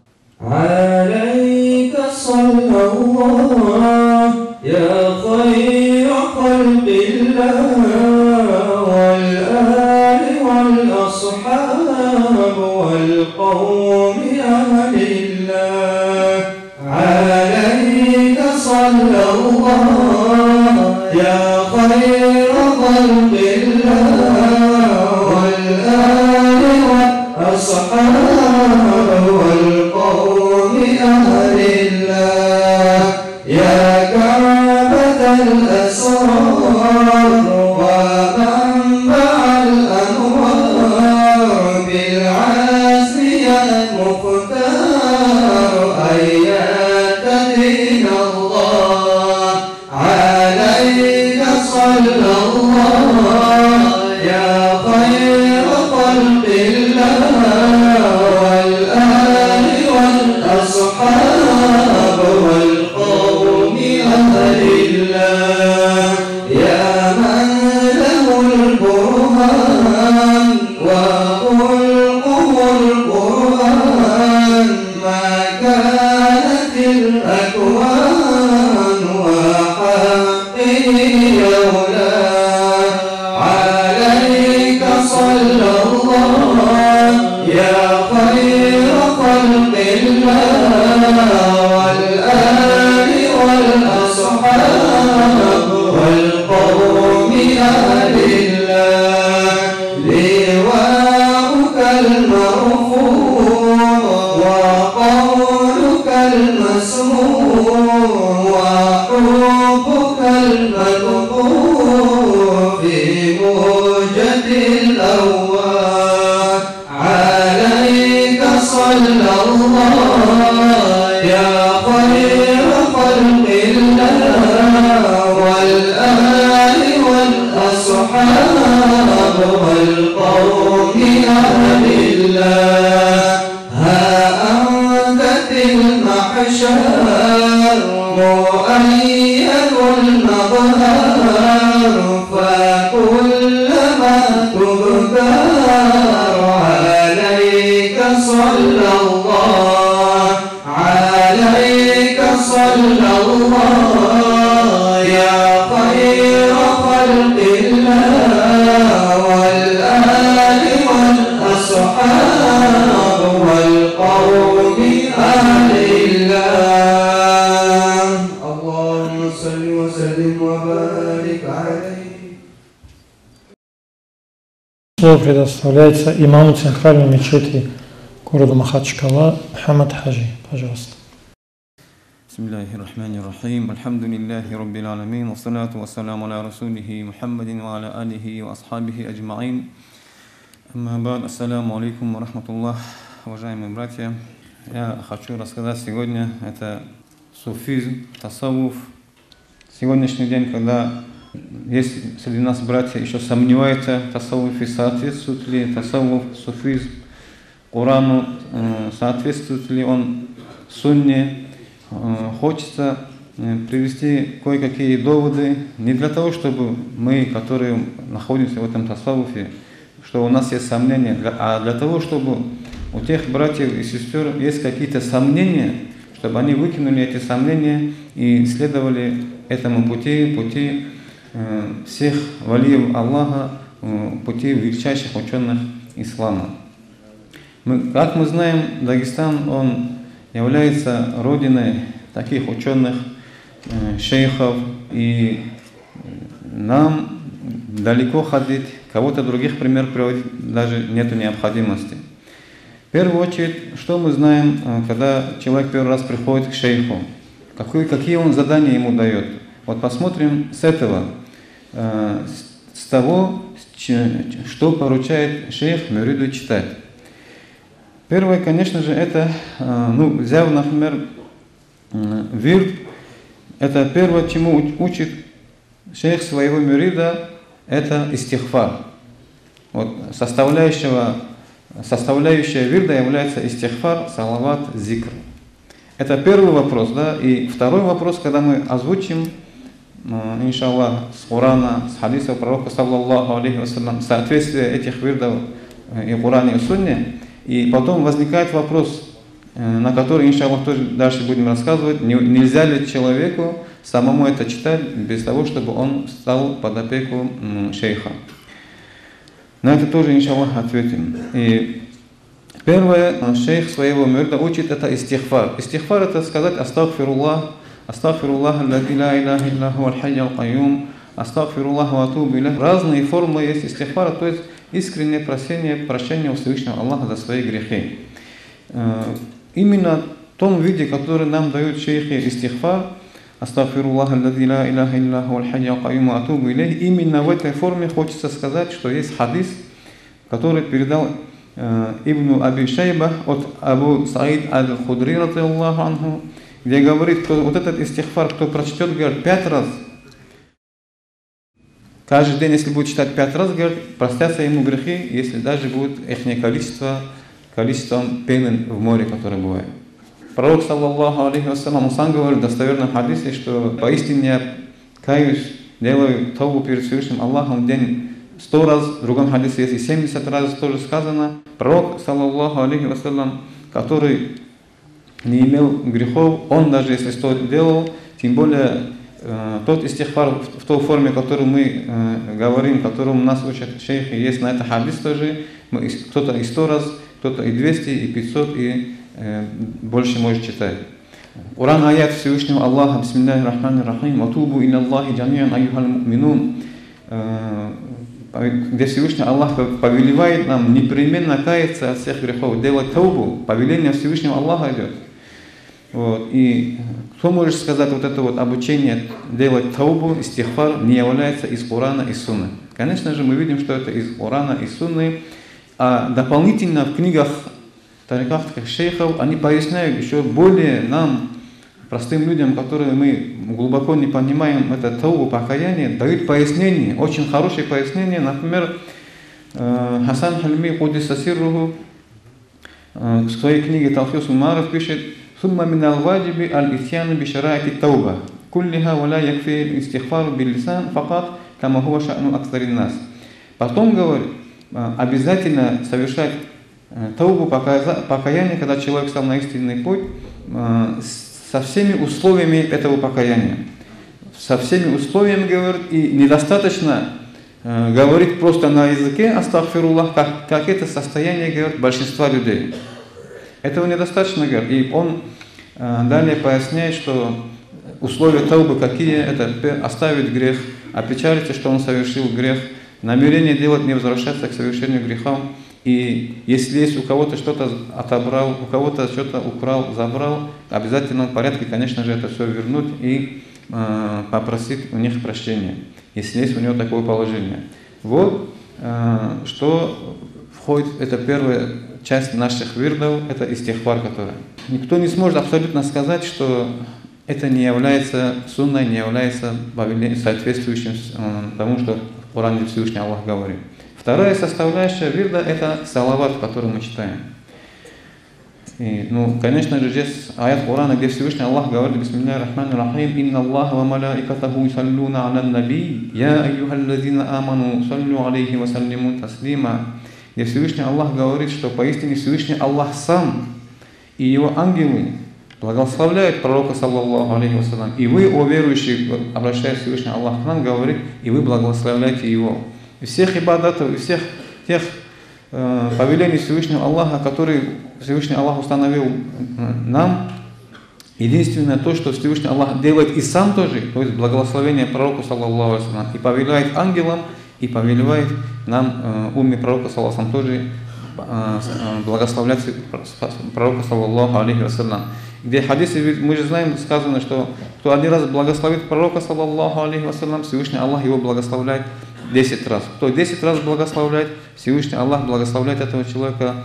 عليك صلى الله يا خير خلق الله والآل والأصحاب والقوم أهل الله عليك صلى الله يا خير خلق الله والآل والأصحاب والقوم أهل الله يا كعبة الأسرار ومنبع الأنوار بالعزم يا المختار أيات دين الله عليك صلى الله يا خير خلق الله والآل والأصحاب والقوم أهل الله يا من له البرهان وخلقه القرآن ما كانت الأكوان وحقه يولى عليك صلى الله يا خير خلق الله والآل والأصحاب والقوم أهل الله لواءك المرفوع وقولك المسموع وحبك المذكور في موجة الأوان عليك صلى الله يا خير خلق الله والآل والأصحاب والقوم أهل الله ها أنت في المحشر مؤيد المظهر فكلما تبتر عليك صلى الله عليك صلى الله يا خير خلق الله والآل والأصحاب والقوم أهل الله اللهم صل وسلم слово предоставляется имаму центральной мечети города Махачкала Мухаммад Хаджи. Пожалуйста. Бисмиллахир-рахманир-рахим. Альхамдулиллахи раббил аламин. Вассалату вассаламу аля расулихи Мухаммадин ва аля алихи ва асхабихи аджмаин. Амма бад. Ассаламу алейкум ва рахматуллах. Уважаемые братья, я хочу рассказать сегодня это суфизм, тасаввуф. Сегодняшний день, когда есть среди нас братья еще сомневаются в тасаввуфе, соответствует ли тасаввуф, суфизм Корану, соответствует ли он сунне, хочется привести кое-какие доводы, не для того, чтобы мы, которые находимся в этом тасаввуфе, что у нас есть сомнения, а для того, чтобы у тех братьев и сестер есть какие-то сомнения, чтобы они выкинули эти сомнения и следовали этому пути всех валиев Аллаха, пути величайших ученых ислама. Как мы знаем, Дагестан, он является родиной таких ученых, шейхов, и нам далеко ходить, кого-то других пример приводить даже нет необходимости. В первую очередь, что мы знаем, когда человек первый раз приходит к шейху, какие он задания ему дает. Вот посмотрим с этого, с того, что поручает шейх мюриду читать. Первое, конечно же, это, взяв, например, вирд, это первое, чему учит шейх своего мюрида, это истихфар. Вот, составляющая вирда является истихфар, салават, зикр. Это первый вопрос, да, и второй вопрос, когда мы озвучим, иншаллах, с Корана, с хадиса пророка, саллаллаху алейхи вассалям, соответствие этих вирдов и Коране, и Сунне, и потом возникает вопрос, на который, иншаллах, тоже дальше будем рассказывать, нельзя ли человеку самому это читать без того, чтобы он стал под опеку шейха. На это тоже, иншаллах, ответим. И первое, шейх своего мюрида учит, это истихфар. Истихфар — это сказать астагфируллах, астагфируллах аллади ла илляха илля хуа аль-хайй аль-кайюм, астагфируллах ва атубу илейх. Разные формы есть истихфара, то есть искреннее прощение у Всевышнего Аллаха за свои грехи. Именно в том виде, который нам дают шейхи истихфар, астагфируллах аллади ла илляха илля хуа аль-хайй аль-кайюм ва атубу илейх, именно в этой форме хочется сказать, что есть хадис, который передал Ибн Аби Шайба от Абу Саид аль-Худри, радийаллаху анху, где говорит, что вот этот истихфар, кто прочтет, говорит, 5 раз, каждый день, если будет читать 5 раз, говорит, простятся ему грехи, если даже будет их количеством пены в море, которое бывает. Пророк, саллаллаху алейхи вассалам, сам говорит в достоверном хадисе, что поистине я каюсь, делаю тавбу перед Всевышним Аллахом в день 100 раз, в другом хадисе есть и 70 раз тоже сказано. Пророк, саллаллаху алейхи вассалам, который не имел грехов, он даже если 100 делал, тем более тот истихфар в той форме, которую мы говорим, которому нас учат шейхи, есть на это хадис тоже, кто-то и 100 раз, кто-то и 200, и 500, и больше может читать. Уран аят Всевышнего Аллаха, бисмиллахи рахмани рахим, ватубу илля Аллахи джамиан айюхал муминун, где Всевышний Аллах повелевает нам непременно каяться от всех грехов, делать таубу, повеление Всевышнего Аллаха идет. Вот. И кто может сказать, вот это вот обучение делать таубу, истихфар, не является из Корана и Сунны? Конечно же, мы видим, что это из Корана и Сунны, а дополнительно в книгах тарикатских шейхов они поясняют еще более нам, простым людям, которые мы глубоко не понимаем, это таубу, покаяние, дают пояснение, очень хорошее пояснение. Например, Хасан Хальми Кудиса Сирруху в своей книге Талхис Умаров пишет: «Сумма минал ваджиби аль-итьяну бишарайти тауба, куллиха валя якфи истихфару биллисан факат, кама хуа ша'ну аксарин нас». Потом говорит, обязательно совершать таубу, покаяние, когда человек стал на истинный путь, со всеми условиями этого покаяния. Со всеми условиями, говорит, и недостаточно говорить просто на языке астагфируллах, как это состояние, говорит, большинства людей. Этого недостаточно, говорит. И он далее поясняет, что условия таубы какие, это оставить грех, опечалиться, что он совершил грех, намерение делать, не возвращаться к совершению греха. И если есть у кого-то что-то отобрал, у кого-то что-то украл, забрал, в обязательном порядке, конечно же, это все вернуть и попросить у них прощения, если есть у него такое положение. Вот что входит, это первая часть наших вирдов, это истихфар, которая. Никто не сможет абсолютно сказать, что это не является сунной, не является соответствующим тому, что в Коране Всевышний Аллах говорит. Вторая составляющая вирда – это салават, который мы читаем. И, конечно же, здесь аят Корана, где Всевышний Аллах говорит: «Бисмиллахи рахмани рахим, инна Аллаха ва малаикатаху юсаллуна аля наби, я айюхаллазина аману, саллю алейхи ва саллиму таслима». Где Всевышний Аллах говорит, что поистине Всевышний Аллах сам и его ангелы благословляют пророка, саллаллаху алейхи вассалям. И вы, о верующие, обращаясь Всевышний Аллах к нам, говорит, и вы благословляете его. И всех ибадатов, и всех тех повелений Всевышнего Аллаха, которые Всевышний Аллах установил нам, единственное то, что Всевышний Аллах делает и сам тоже, то есть благословение пророку, саллаллаху алейхи вассалям, и повелевает ангелам, и повелевает нам, умме пророка, саллаллаху алейхи вассалям, тоже благословлять пророка, саллаллаху алейхи вассалям. Где в хадисе, мы же знаем, сказано, что кто один раз благословит пророка, саллаллаху алейхи вассалям, Всевышний Аллах его благословляет 10 раз. Кто 10 раз благословляет, Всевышний Аллах благословляет этого человека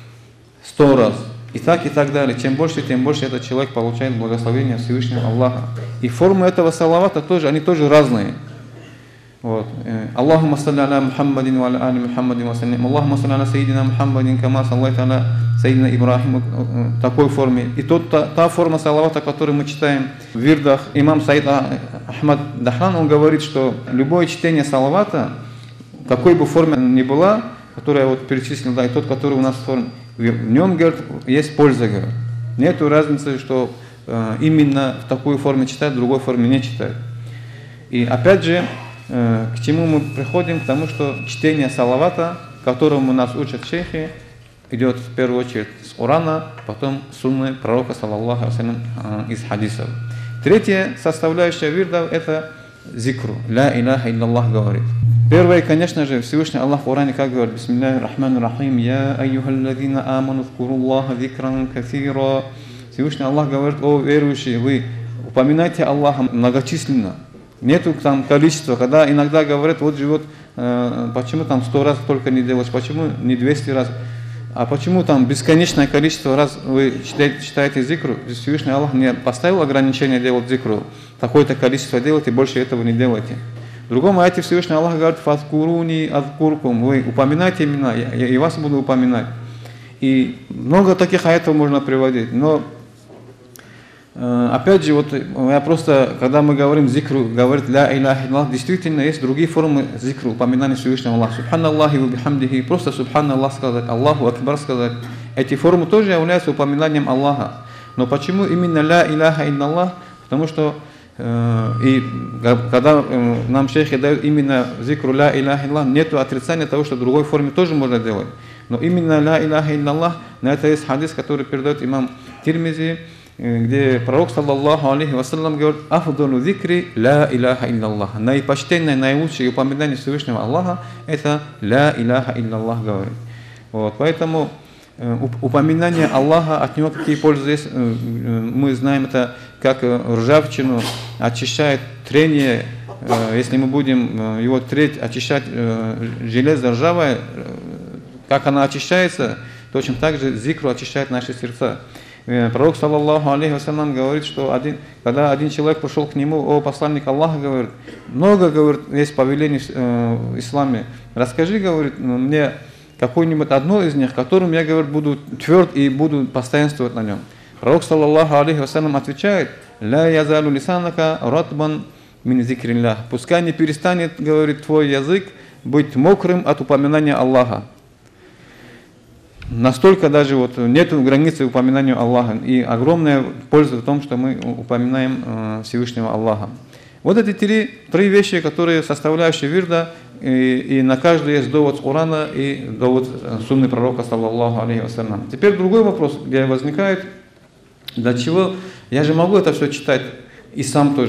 100 раз. И так далее. Чем больше этот человек получает благословение Всевышнего Аллаха. И формы этого салавата тоже, они тоже разные. Вот. Аллахумма салли аля Мухаммадин ва аля али Мухаммадин ва саллим. Аллахумма салли аля Сайидина Мухаммадин кама саллайта аля Сайидина Ибрахим. В такой форме. И та форма салавата, которую мы читаем в вирдах, имам Саид Ахмад Дахран, он говорит, что любое чтение салавата, какой бы форме ни была, которую я вот перечислил, да, и тот, который у нас в форме, в нем, говорит, есть польза, говорит. Нету разницы, что именно в такой форме читать, в другой форме не читать. И опять же, к чему мы приходим? К тому, что чтение салавата, которому нас учат шейхи, идет в первую очередь с Корана, потом сунны пророка, саллаллаху алейхи вассалям, из хадисов. Третья составляющая вирдов – это зикру. Ля иляха илляллах говорит. Первое, конечно же, Всевышний Аллах в Коране как говорит: «Бисмиллахи рахмани рахим, я айюхаллазина аману зкуруллаха зикран касира». Всевышний Аллах говорит: о верующие, вы упоминайте Аллаха многочисленно. Нету там количества, когда иногда говорят, вот живет, почему там 100 раз только не делаешь, почему не 200 раз, а почему там бесконечное количество раз вы читаете зикру. Всевышний Аллах не поставил ограничение делать зикру, такое-то количество делайте, больше этого не делайте. В другом аяте Всевышний Аллах говорит: «Фазкуруни азкуркум», вы упоминайте имена, я и вас буду упоминать. И много таких аятов можно приводить, но опять же, вот я просто, когда мы говорим зикру, говорит ля иляха илляллах, действительно есть другие формы зикру, упоминания Всевышнего Аллаха. Субханаллахи ва бихамдихи, просто субханаллах сказать, Аллаху акбар сказать. Эти формы тоже являются упоминанием Аллаха. Но почему именно ля иляха илляллах? Потому что и когда нам шейхи дают именно зикру ля иляха илляллах, нет отрицания того, что в другой форме тоже можно делать. Но именно ля иляха илляллах, на это есть хадис, который передает имам Тирмизи, где пророк, саллаллаху алейхи вассалям, говорит: «Афдалу зикри ля иляха илляллах». Наипочтенное, наилучшее упоминание Всевышнего Аллаха – это ля иляха илляллах, говорит. Вот, поэтому упоминание Аллаха, от него какие пользы есть, мы знаем, это как ржавчину очищает трение. Если мы будем его треть, очищать железо ржавое, как она очищается, точно так же зикру очищает наши сердца. Пророк, саллаллаху алейхи вассалям, говорит, что когда один человек пришел к нему: о посланник Аллаха, говорит, много, говорит, есть повелений в исламе, расскажи, говорит, мне какое-нибудь одно из них, которым я, говорит, буду тверд и буду постоянствовать на нем. Пророк, саллаллаху алейхи вассалям, отвечает: ля язалу лисанака ратбан мин зикриллях. Пускай не перестанет, говорит, твой язык быть мокрым от упоминания Аллаха. Настолько даже вот нет границы упоминанию Аллаха. И огромная польза в том, что мы упоминаем Всевышнего Аллаха. Вот эти три вещи, которые составляющие вирда, и на каждый есть довод с Корана и довод сунны пророка, саллаллаху алейхи вассалям. Теперь другой вопрос, где возникает: для чего? Я же могу это все читать и сам тоже.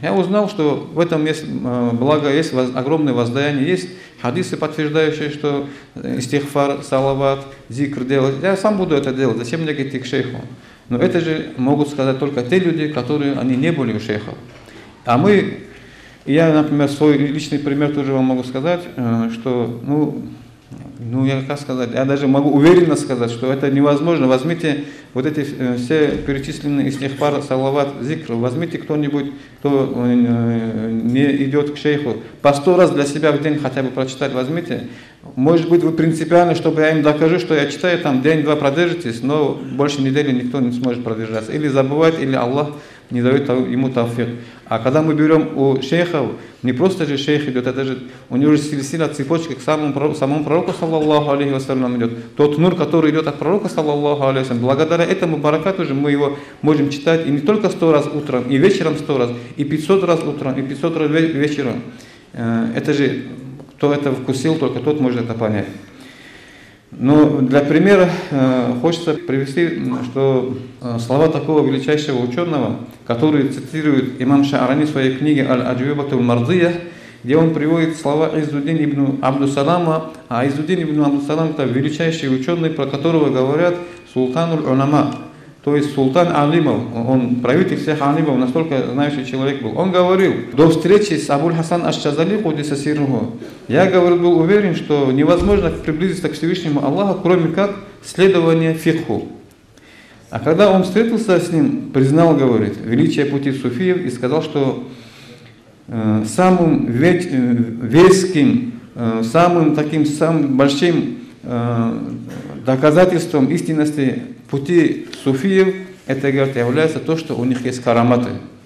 Я узнал, что в этом есть благо, есть огромное воздаяние, есть хадисы, подтверждающие, что истихфар, салават, зикр делать. Я сам буду это делать, зачем мне идти к шейху? Но это же могут сказать только те люди, которые они не были у шейхов. А мы, я, например, свой личный пример тоже вам могу сказать, что, я как сказать, я даже могу уверенно сказать, что это невозможно. Возьмите вот эти все перечисленные истихфар, салават, зикр, возьмите кто-нибудь, кто не идет к шейху, по 100 раз для себя в день хотя бы прочитать возьмите. Может быть, вы принципиально, чтобы я им докажу, что я читаю, там день-два продержитесь, но больше недели никто не сможет продержаться. Или забывает, или Аллах не дает ему тавфик. А когда мы берем у шейхов, не просто же шейх идет, это же у него же сильсила, цепочка к самому пророку, саллаллаху алейхи вассалям, идет. Тот нур, который идет от пророка, саллаллаху алейхи вассалям, благодаря этому баракату же мы его можем читать и не только 100 раз утром, и вечером 100 раз, и 500 раз утром, и 500 раз вечером. Это же, кто это вкусил, только тот может это понять. Но для примера хочется привести, что слова такого величайшего ученого, который цитирует имам Шаарани в своей книге «Аль-Аджвибатуль Мардия», где он приводит слова Иззуддин ибн Абдус-Салама, а Иззуддин ибн Абдус-Салам это величайший ученый, про которого говорят султануль улама, то есть султан алимов, он правитель всех алимов, настолько знающий человек был. Он говорил, до встречи с Абуль Хасан Аш-Шазали, кудиса сирруху, я, говорит, был уверен, что невозможно приблизиться к Всевышнему Аллаху, кроме как следования фикху. А когда он встретился с ним, признал, говорит, величие пути суфиев и сказал, что самым веским, самым большим доказательством истинности пути суфиев, это, говорит, является то, что у них есть караматы.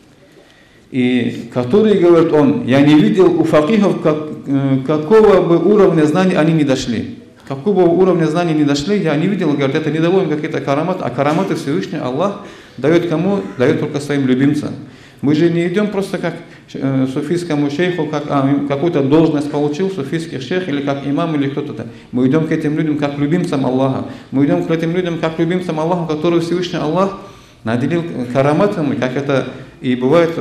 И которые, говорит он, я не видел у факихов, какого бы уровня знаний они не дошли. Какого уровня знаний не дошли, я не видел, говорит, это не дало им какие-то караматы, а караматы Всевышний Аллах дает кому? Дает только своим любимцам. Мы же не идем просто как суфийскому шейху, как какую-то должность получил суфийский шейх, или как имам, или кто-то. Мы идем к этим людям как любимцам Аллаха. Мы идем к этим людям как любимцам Аллаха, которые Всевышний Аллах наделил караматами, как это и бывает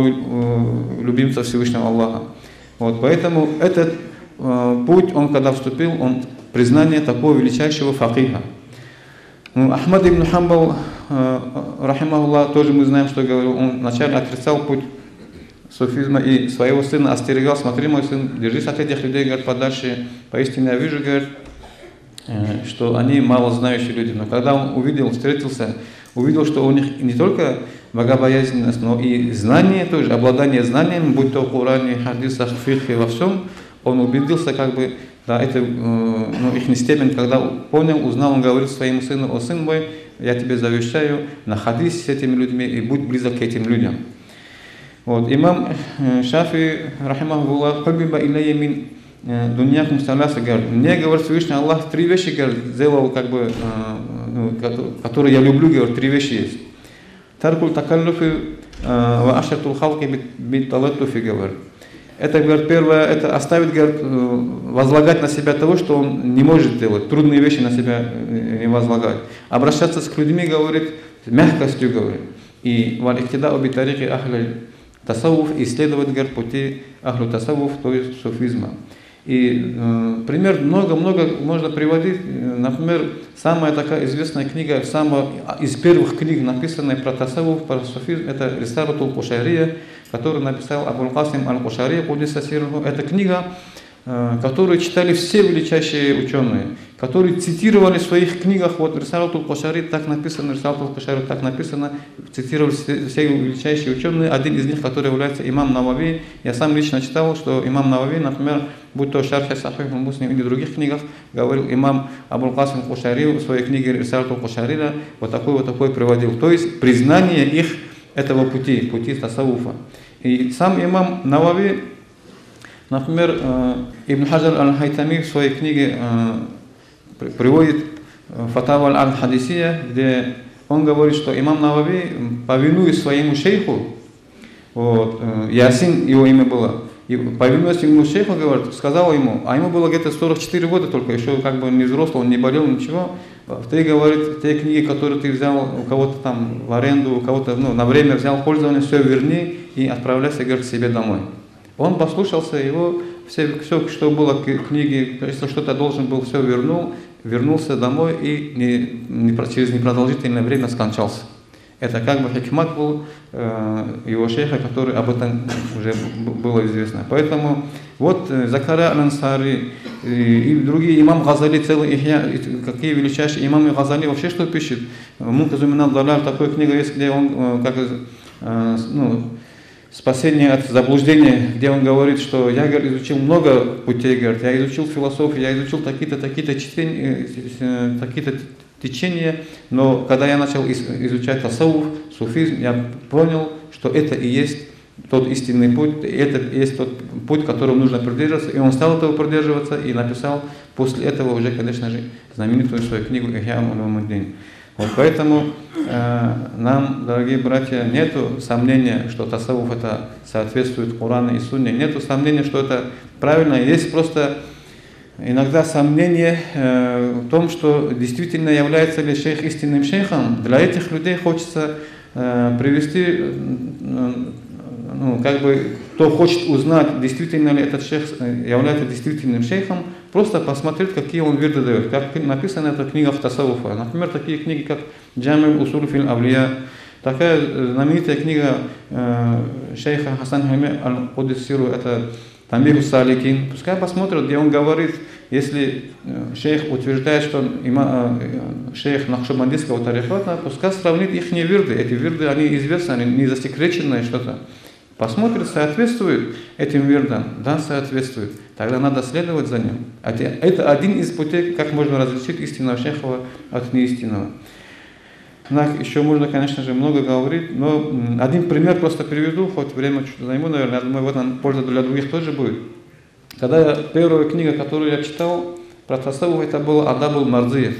у любимцев Всевышнего Аллаха. Вот, поэтому этот путь, он когда вступил, он признание такого величайшего факиха. Ахмад ибн Хамбал, рахимахуллах, тоже мы знаем, что говорил, он вначале отрицал путь суфизма и своего сына остерегал: смотри, мой сын, держись от этих людей, говорит, подальше. Поистине я вижу, говорит, что они мало знающие люди. Но когда он увидел, встретился, увидел, что у них не только богобоязненность, но и знание тоже, обладание знаниями, будь то в Коране, хадисах, фикхе, во всем, он убедился, как бы, да, это их степень, когда понял, узнал, он говорит своему сыну: о сын мой, я тебе завещаю, находись с этими людьми и будь близок к этим людям. Вот, имам Шафи, рахимахуллах, хубиба илайя мин дуньякум саласа, говорит, мне, говорит, Всевышний Аллах 3 вещи, говорит, сделал, как бы, которые я люблю, говорит, 3 вещи есть. Таркуль такаллуфи ва ашатул халки бит талаттуфи, говорит. Это, говорит, первое, это оставить, говорит, возлагать на себя того, что он не может делать, трудные вещи на себя не возлагать. Обращаться с людьми, говорит, с мягкостью, говорит. И валихтида обитарики ахляль тасаввуф, исследовать, говорит, пути ахлю тасаввуф, то есть суфизма. И пример много-много можно приводить. Например, самая такая известная книга, самая из первых книг, написанная про тасаввуф, про суфизм, это Рисалатуль Кушайрия, которую написал Абуль Касим Аль-Кушайри, кудиса сирруху. Это книга, которую читали все величайшие ученые, которые цитировали в своих книгах, вот Рисалатуль Кушайри так написано, Рисалатуль Кушайри так написано, цитировали все величайшие ученые. Один из них, который является имам Навави, я сам лично читал, что имам Навави, например, будь то Шархи Сахих Муслим или в других книгах, говорил имам Абуль Касим Кушайри в своей книге Рисалатуль Кушайри, вот такой приводил. То есть признание их этого пути тасаввуфа. И сам имам Навави, например, Ибн Хаджар аль-Хайтами в своей книге приводит Фатава аль-Хадисия, где он говорит, что имам Навави, повинуясь своему шейху, вот, Ясин его имя было, и повинуясь ему шейху, говорит, сказал ему, а ему было где-то 44 года только, еще как бы не взрослый, он не болел, ничего, Ты, говорит, те книги, которые ты взял у кого-то там в аренду, у кого-то на время взял в пользование, все верни и отправляйся, говорит, к себе домой. Он послушался его, все, что было в книге, если что-то должен был, все вернул, вернулся домой и через непродолжительное время скончался. Это как бы хикмат был его шейха, который об этом уже было известно. Поэтому вот Закария аль-Ансари и другие, имам Газали, целый ихья, какие величайшие имамы Газали вообще что пишет? Мунказу мин ад-даляль, такая книга есть, где он как спасение от заблуждения, где он говорит, что я, говорит, изучил много путей, говорит, я изучил философию, я изучил такие-то течения, но когда я начал изучать тасаввуф, суфизм, я понял, что это и есть тот истинный путь, это и есть тот путь, которому нужно придерживаться, и он стал этого придерживаться и написал после этого уже, конечно же, знаменитую свою книгу «Ихья улумуддин». Вот поэтому нам, дорогие братья, нету сомнения, что тасаввуф это соответствует Корану и Сунне, нету сомнения, что это правильно, есть просто иногда сомнение в том, что действительно является ли шейх истинным шейхом. Для этих людей хочется привести, кто хочет узнать, действительно ли этот шейх является действительным шейхом, просто посмотреть, какие он вирды дает. Как написано это в книгах тасаввуфа. Например, такие книги, как «Джами усуль фил авлия», такая знаменитая книга шейха Хасан Хами аль-Кудиссиру, это «Тамбиху саликин». Пускай посмотрят, где он говорит, если шейх утверждает, что шейх Нахшабандийского тариката, пускай сравнит их вирды. Эти вирды, они известны, они не засекреченные что-то. Посмотрит, соответствует этим вирдам, да, соответствует. Тогда надо следовать за ним. Это один из путей, как можно различить истинного шейха от неистинного. Еще можно, конечно же, много говорить, но один пример просто приведу, хоть время чуть займу, наверное, я думаю, в этом польза для других тоже будет. Когда первая книга, которую я читал про тасаввуф, это был Адабул Мардиев.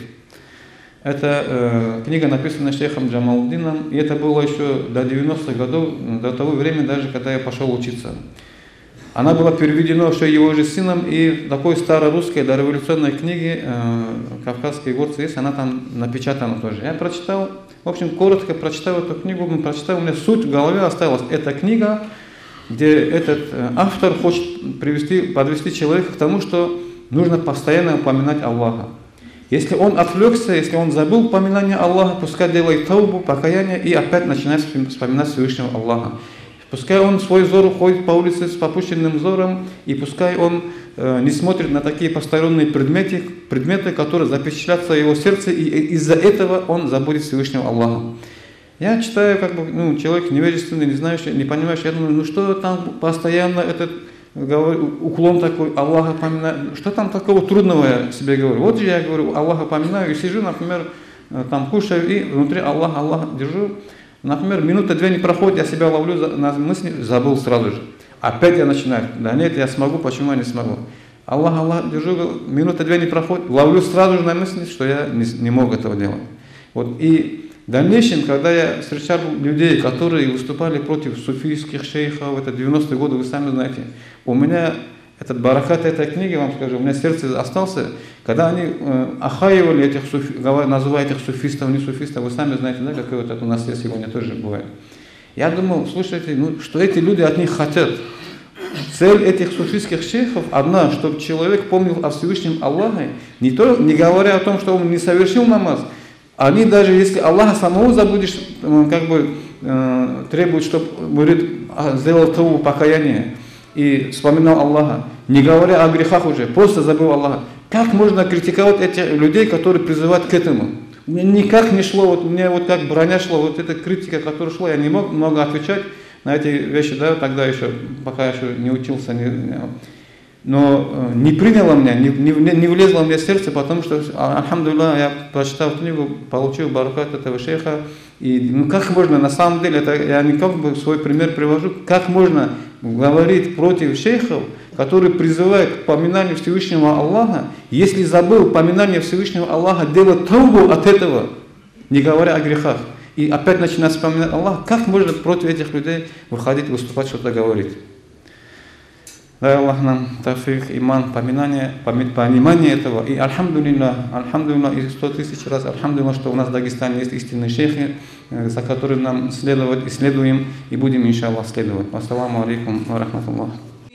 Это книга, написана шейхом Джамалдином, и это было еще до 90-х годов, до того времени даже, когда я пошел учиться. Она была переведена еще его же сыном, и в такой старорусской дореволюционной книге «Кавказские горцы» есть, она там напечатана тоже. Я прочитал, в общем, коротко прочитал эту книгу, прочитал, у меня суть в голове осталась. Это книга, где этот автор хочет подвести человека к тому, что нужно постоянно упоминать Аллаха. Если он отвлекся, если он забыл упоминание Аллаха, пускай делает таубу, покаяние и опять начинает вспоминать Всевышнего Аллаха. Пускай он свой взор ходит по улице с попущенным взором, и пускай он не смотрит на такие посторонние предметы, которые запечатлятся в его сердце, и из-за этого он забудет Всевышнего Аллаха. Я читаю, человек невежественный, не знающий, не понимающий, я думаю, что там постоянно этот уклон такой, Аллаха поминаю, что там такого трудного я себе говорю. Вот же я говорю, Аллаха поминаю, и сижу, например, там кушаю, и внутри Аллах держу. Например, минута-две не проходит, я себя ловлю на мысли, забыл сразу же. Опять я начинаю, да нет, я смогу, почему я не смогу? Аллах, держу, минута-две не проходит, ловлю сразу же на мысли, что я не мог этого делать. Вот, и в дальнейшем, когда я встречал людей, которые выступали против суфийских шейхов, это 90-е годы, вы сами знаете, у меня этот баракат этой книги, вам скажу, у меня сердце остался, когда они охаивали этих называя этих суфистов, не суфистов, вы сами знаете, да, какое вот это у нас есть сегодня тоже бывает. Я думал, слушайте, что эти люди от них хотят. Цель этих суфийских шейхов одна, чтобы человек помнил о Всевышнем Аллахе, не говоря о том, что он не совершил намаз. Они даже если Аллаха самого забудешь, требуют, чтобы сделал того покаяние и вспоминал Аллаха, не говоря о грехах уже, просто забыл Аллаха. Как можно критиковать этих людей, которые призывают к этому? Мне никак не шло, мне как броня шла, эта критика, которая шла, я не мог много отвечать на эти вещи, да, тогда еще, пока еще не учился, но не приняло меня, не влезло в меня сердце, потому что, альхамдулилlah, я прочитал книгу, получил баракат этого шейха, и как можно, на самом деле, я не свой пример привожу, как можно говорить против шейхов, которые призывают к поминанию Всевышнего Аллаха, если забыл поминание Всевышнего Аллаха, делать таубу от этого, не говоря о грехах, и опять начинать вспоминать Аллаха, как можно против этих людей выходить, выступать, что-то говорить? Дай Аллах нам тафик, иман, понимание этого. И альхамдулилля, и 100 тысяч раз альхамдулилля, что у нас в Дагестане есть истинные шейхи, за которыми нам следовать, исследуем и будем, иншаллах, следовать. Ассаламу алейкум ва рахматуллах.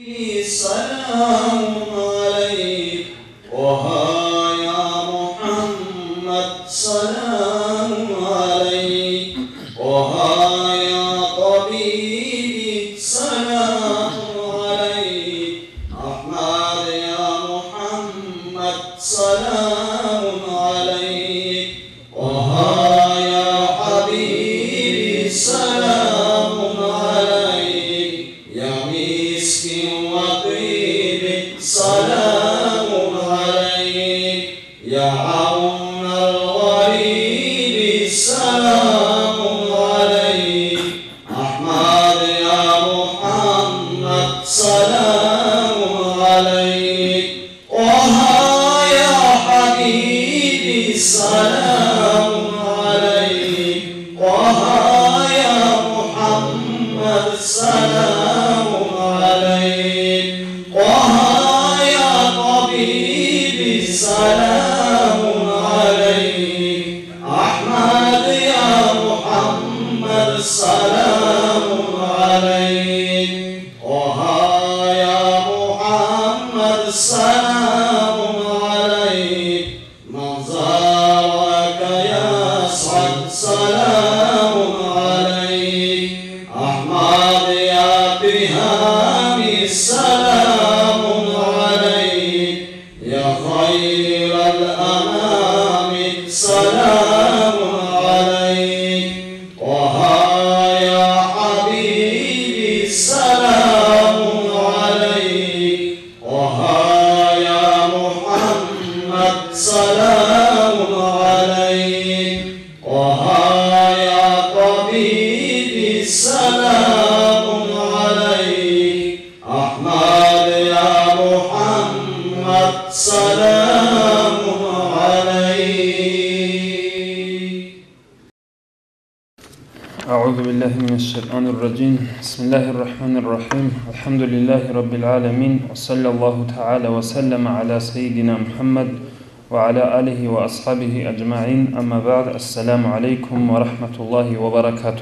أعوذ بالله من الشيطان الرجيم بسم الله الرحمن الرحيم الحمد لله رب العالمين وصلى الله تعالى وسلم على سيدنا محمد وعلى آله وأصحابه أجمعين أما بعد السلام عليكم ورحمة الله وبركاته.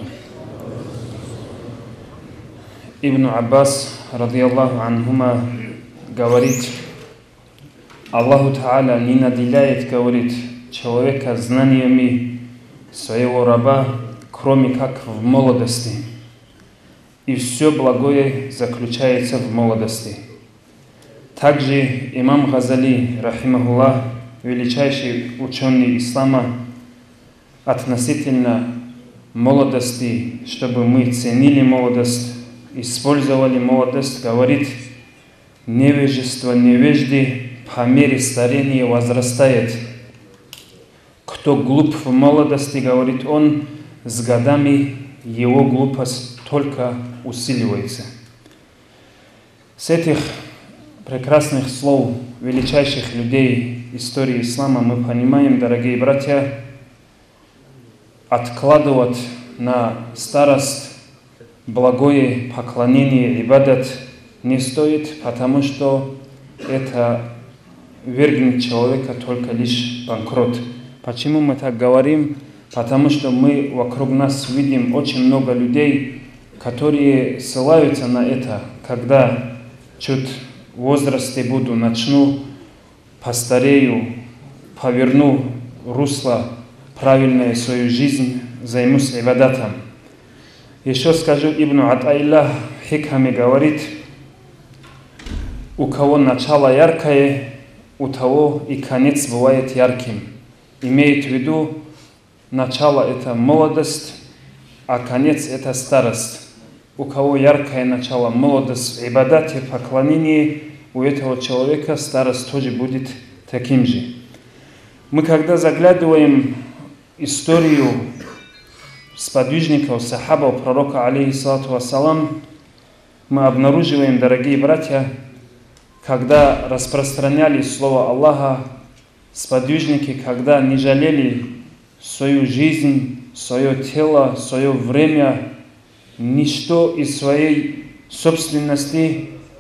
Ибн Аббас радиаллаху анхума говорит: Аллаху Та'аля не наделяет, говорит, человека знаниями своего раба, кроме как в молодости. И все благое заключается в молодости. Также имам Газали, рахимахуллах, величайший ученый ислама, относительно молодости, чтобы мы ценили молодость, использовали молодость, говорит: невежество невежды по мере старения возрастает. Кто глуп в молодости, говорит он, с годами его глупость только усиливается. С этих прекрасных слов величайших людей истории ислама мы понимаем, дорогие братья, откладывать на старость благое поклонение, ибадат не стоит, потому что это вергнет человека только лишь банкрот. Почему мы так говорим? Потому что мы вокруг нас видим очень много людей, которые ссылаются на это, когда чуть в возрасте буду, начну, постарею, поверну русло правильное свою жизнь, займусь ибадатом. Еще скажу, Ибн Атаилlah в Хикаме говорит: у кого начало яркое, у того и конец бывает ярким. Имеет в виду, начало – это молодость, а конец – это старость. У кого яркое начало, молодость в ибадате, поклонении, у этого человека старость тоже будет таким же. Мы когда заглядываем в историю сподвижников, сахабов пророка, алейхиссалату вассалам, мы обнаруживаем, дорогие братья, когда распространяли слово Аллаха, сподвижники, когда не жалели свою жизнь, свое тело, свое время, ничто из своей собственности,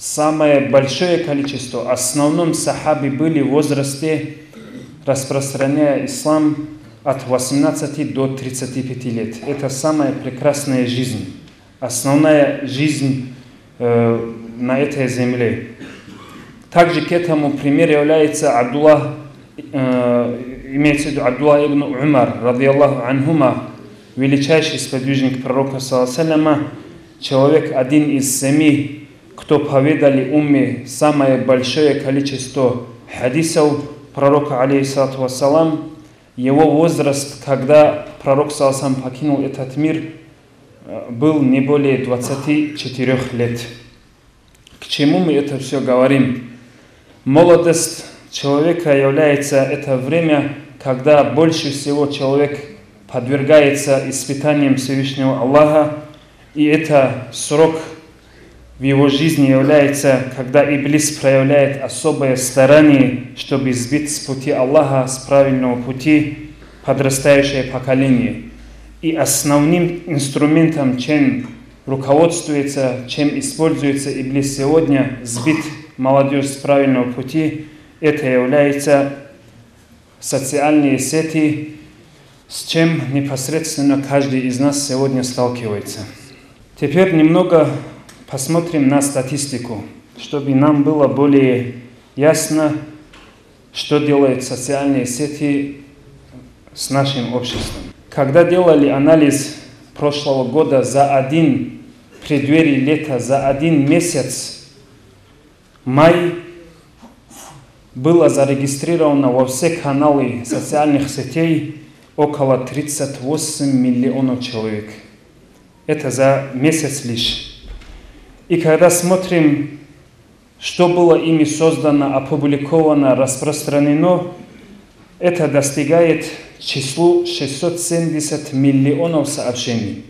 самое большое количество, в основном сахаби были в возрасте, распространяя ислам, от 18 до 35 лет. Это самая прекрасная жизнь, основная жизнь на этой земле. Также к этому пример является Абдуллах, имеется в виду Абдуллах ибн Умар, радиаллаху анхума, величайший сподвижник пророка, саллаллаху, человек, один из 7, кто поведали умме самое большое количество хадисов пророка, алейхиссалату вассалам. Его возраст, когда пророк, саллаллаху, покинул этот мир, был не более 24 лет. К чему мы это все говорим? Молодость человека является это время, когда больше всего человек подвергается испытаниям Всевышнего Аллаха, и это срок в его жизни является, когда Иблис проявляет особое старание, чтобы сбить с пути Аллаха, с правильного пути подрастающее поколение. И основным инструментом, чем руководствуется, чем используется Иблис сегодня, сбить молодежь с правильного пути, это является социальные сети, с чем непосредственно каждый из нас сегодня сталкивается. Теперь немного посмотрим на статистику, чтобы нам было более ясно, что делают социальные сети с нашим обществом. Когда делали анализ прошлого года за один преддверие лета, за один месяц, май, было зарегистрировано во все каналы социальных сетей около 38 миллионов человек. Это за месяц лишь. И когда смотрим, что было ими создано, опубликовано, распространено, это достигает числу 670 миллионов сообщений.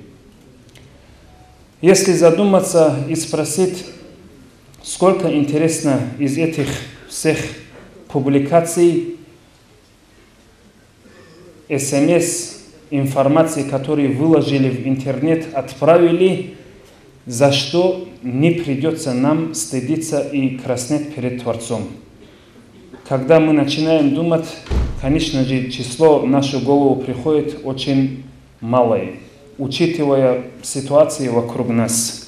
Если задуматься и спросить, сколько интересно из этих всех публикаций, СМС, информации, которые выложили в интернет, отправили, за что не придется нам стыдиться и краснеть перед Творцом. Когда мы начинаем думать, конечно же, число в нашу голову приходит очень малое, учитывая ситуацию вокруг нас.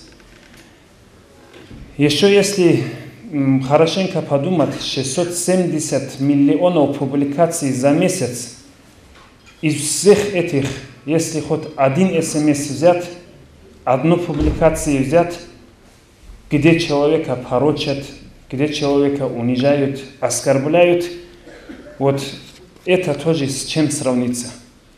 Еще если хорошенько подумать, 670 миллионов публикаций за месяц, из всех этих, если хоть один СМС взять, одну публикацию взять, где человека порочат, где человека унижают, оскорбляют, вот это тоже с чем сравнится.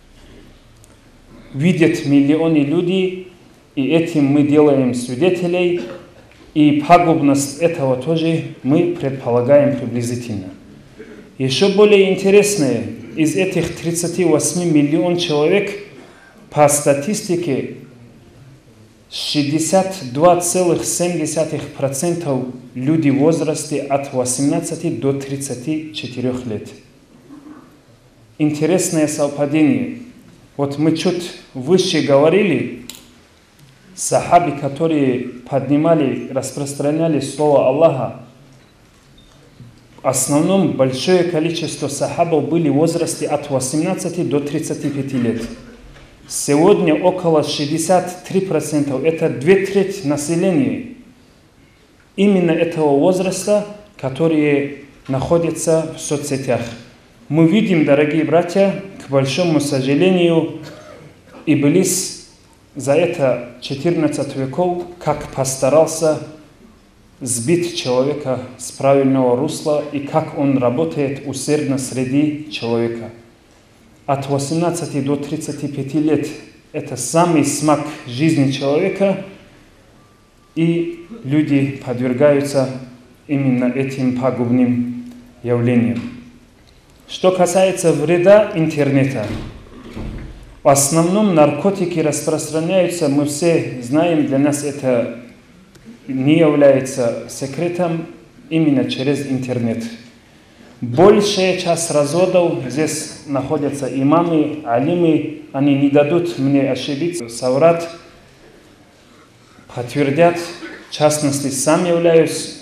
Видят миллионы людей, и этим мы делаем свидетелей, и пагубность этого тоже мы предполагаем приблизительно. Еще более интересное, из этих 38 миллионов человек, по статистике, 62,7% люди в возрасте от 18 до 34 лет. Интересное совпадение. Вот мы чуть выше говорили, сахаби, которые поднимали, распространяли слово Аллаха, в основном большое количество сахабов были в возрасте от 18 до 35 лет. Сегодня около 63%, это 2/3 населения именно этого возраста, которые находятся в соцсетях. Мы видим, дорогие братья, к большому сожалению, Иблис за это 14 веков как постарался сбить человека с правильного русла и как он работает усердно среди человека. От 18 до 35 лет это самый смак жизни человека, и люди подвергаются именно этим пагубным явлениям. Что касается вреда интернета, в основном наркотики распространяются, мы все знаем, для нас это не является секретом, именно через интернет. Большая часть разводов, здесь находятся имамы, алимы, они не дадут мне ошибиться, соврать, подтвердят, в частности, сам являюсь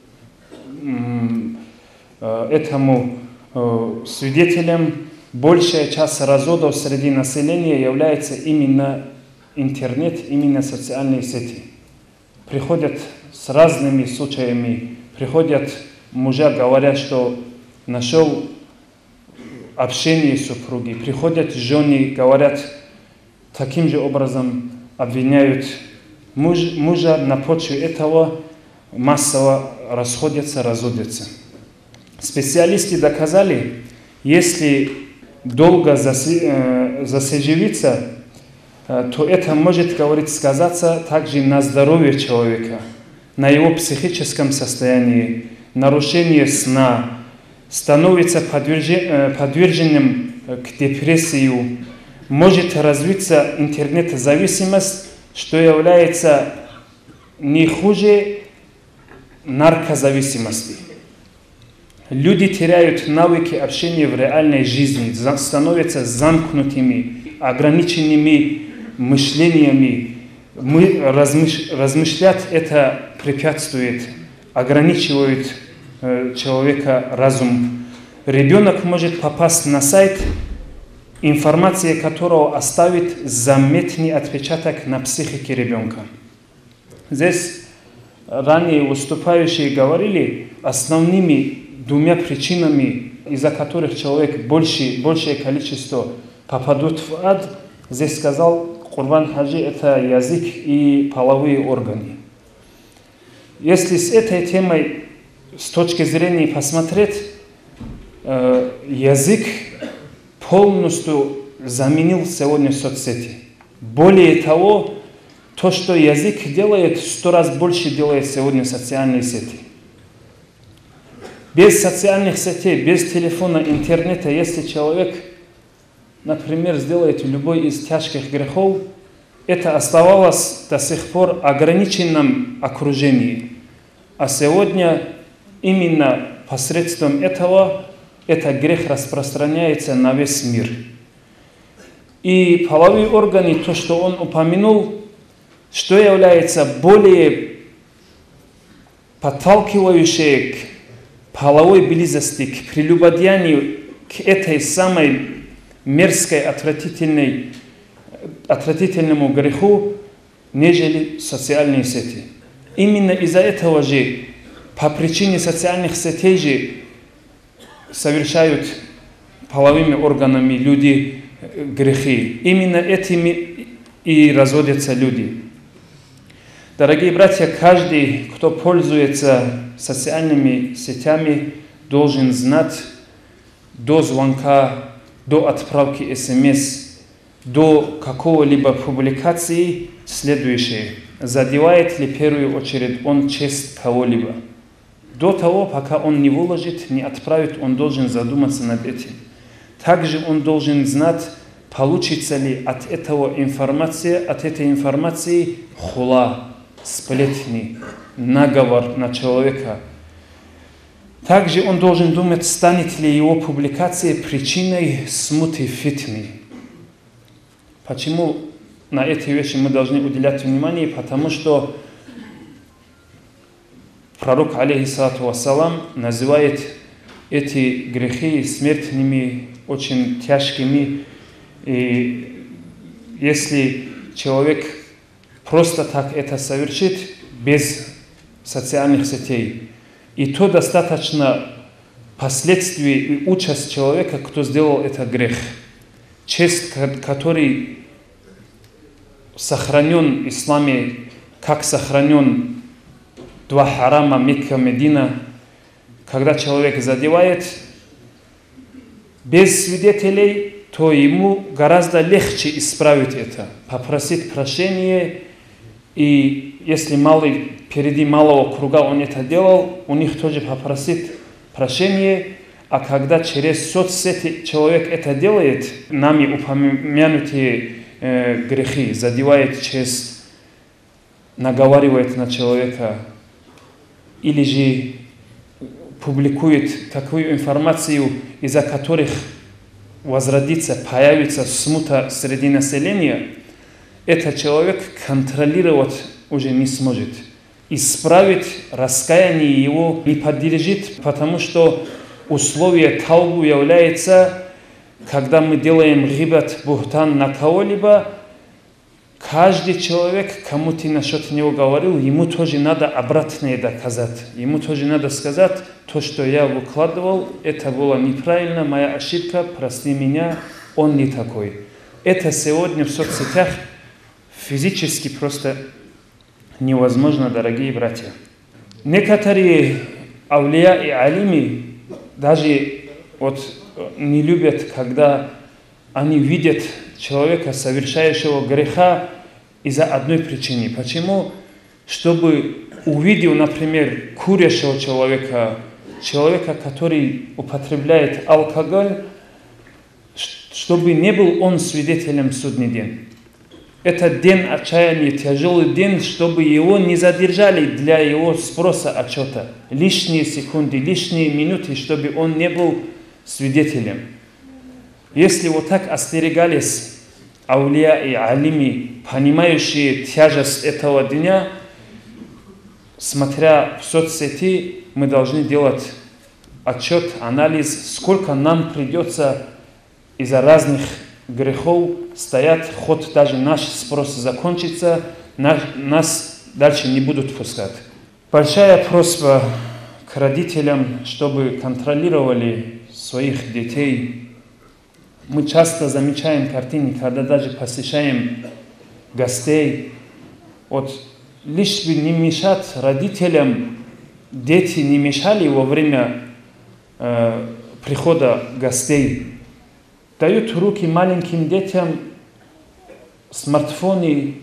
этому свидетелем. Большая часть разводов среди населения является именно интернет, именно социальные сети. Приходят с разными случаями, приходят мужья, говорят, что нашел общение супруги, приходят жены, говорят, таким же образом обвиняют мужа, на почве этого массово расходятся, разводятся. Специалисты доказали, если долго засиживиться, то это может, говорит, сказаться также на здоровье человека, на его психическом состоянии, нарушение сна, становится подверженным к депрессии, может развиться интернет-зависимость, что является не хуже наркозависимости. Люди теряют навыки общения в реальной жизни, становятся замкнутыми, ограниченными мышлениями. Размышлять это препятствует, ограничивает человека разум. Ребенок может попасть на сайт, информация которого оставит заметный отпечаток на психике ребенка. Здесь ранее выступающие говорили основными двумя причинами, из-за которых человек большее количество попадут в ад. Здесь сказал Курбан Хаджи, это язык и половые органы. Если с этой темой с точки зрения посмотреть, язык полностью заменил сегодня соцсети. Более того, то, что язык делает, 100 раз больше делает сегодня социальные сети. Без социальных сетей, без телефона, интернета, если человек, например, сделает любой из тяжких грехов, это оставалось до сих пор в ограниченном окружении. А сегодня именно посредством этого этот грех распространяется на весь мир. И половые органы, то, что он упомянул, что является более подталкивающее к половой близости, к прелюбодеянию, к этой самой мерзкой, отвратительному греху, нежели социальные сети. Именно из-за этого же, по причине социальных сетей же, совершают половыми органами люди грехи. Именно этими и разводятся люди. Дорогие братья, каждый, кто пользуется социальными сетями, должен знать до звонка, до отправки СМС, до какого-либо публикации следующее. Задевает ли в первую очередь он честь кого-либо? До того, пока он не выложит, не отправит, он должен задуматься над этим. Также он должен знать, получится ли от этой информации хула, сплетни, наговор на человека. Также он должен думать, станет ли его публикация причиной смуты фитны. Почему на эти вещи мы должны уделять внимание? Потому что пророк, алейхиссалату вассалам, называет эти грехи смертными, очень тяжкими. И если человек просто так это совершит, без социальных сетей, и то достаточно последствий и участь человека, кто сделал этот грех. Честь, который сохранен в исламе, как сохранен два харама Мекка, Медина, когда человек задевает без свидетелей, то ему гораздо легче исправить это, попросить прощения. И если впереди малого круга он это делал, у них тоже попросит прощения. А когда через соцсети человек это делает, нами упомянутые грехи, задевает честь, наговаривает на человека, или же публикует такую информацию, из-за которых возродится, появится смута среди населения, этот человек контролировать уже не сможет. исправить, раскаяние его не подлежит, потому что условие таубу является, когда мы делаем гибат, бухтан на кого-либо, каждый человек, кому ты насчет него говорил, ему тоже надо обратное доказать. Ему тоже надо сказать, то, что я выкладывал, это было неправильно, моя ошибка, прости меня, он не такой. Это сегодня в соцсетях физически просто невозможно, дорогие братья. Некоторые аулия и алими даже не любят, когда они видят человека, совершающего греха, из-за одной причины. Почему? Чтобы увидел, например, курящего человека, который употребляет алкоголь, чтобы не был он свидетелем в судный день. Это день отчаяния, тяжелый день, чтобы его не задержали для его спроса отчета. Лишние секунды, лишние минуты, чтобы он не был свидетелем. Если вот так остерегались аулия и алими, понимающие тяжесть этого дня, смотря в соцсети, мы должны делать отчет, анализ, сколько нам придется из-за разных грехов стоять, хоть даже наш спрос закончится, нас дальше не будут пускать. Большая просьба к родителям, чтобы контролировали своих детей. Мы часто замечаем картины, когда даже посещаем гостей. Лишь бы не мешать родителям, дети не мешали во время прихода гостей. Дают в руки маленьким детям смартфоны,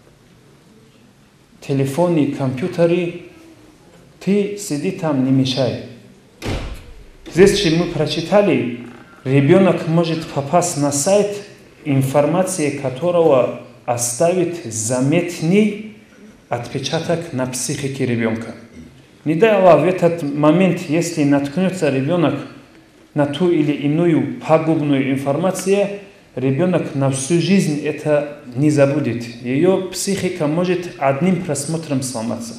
телефоны, компьютеры. Ты сиди там, не мешай. Здесь же мы прочитали, ребенок может попасть на сайт, информация которого оставит заметный отпечаток на психике ребенка. Не дай Аллах, в этот момент, если наткнется ребенок на ту или иную пагубную информацию, ребенок на всю жизнь это не забудет. Ее психика может одним просмотром сломаться.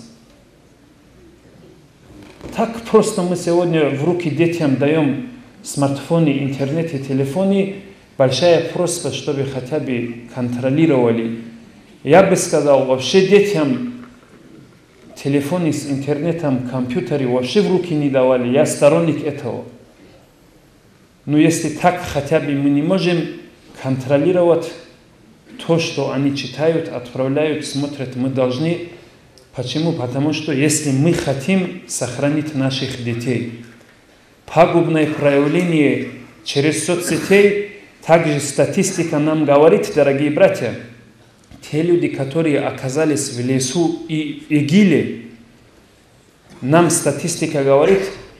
Так просто мы сегодня в руки детям даем смартфоны, интернет и телефоны. Большая просьба, чтобы хотя бы контролировали. Я бы сказал, вообще детям телефоны с интернетом, компьютеры вообще в руки не давали. Я сторонник этого. Но если так хотя бы мы не можем контролировать то, что они читают, отправляют, смотрят, мы должны. Почему? Потому что если мы хотим сохранить наших детей, пагубное проявление через соцсети, также статистика нам говорит, дорогие братья, те люди, которые оказались в лесу и ИГИЛе, нам статистика говорит,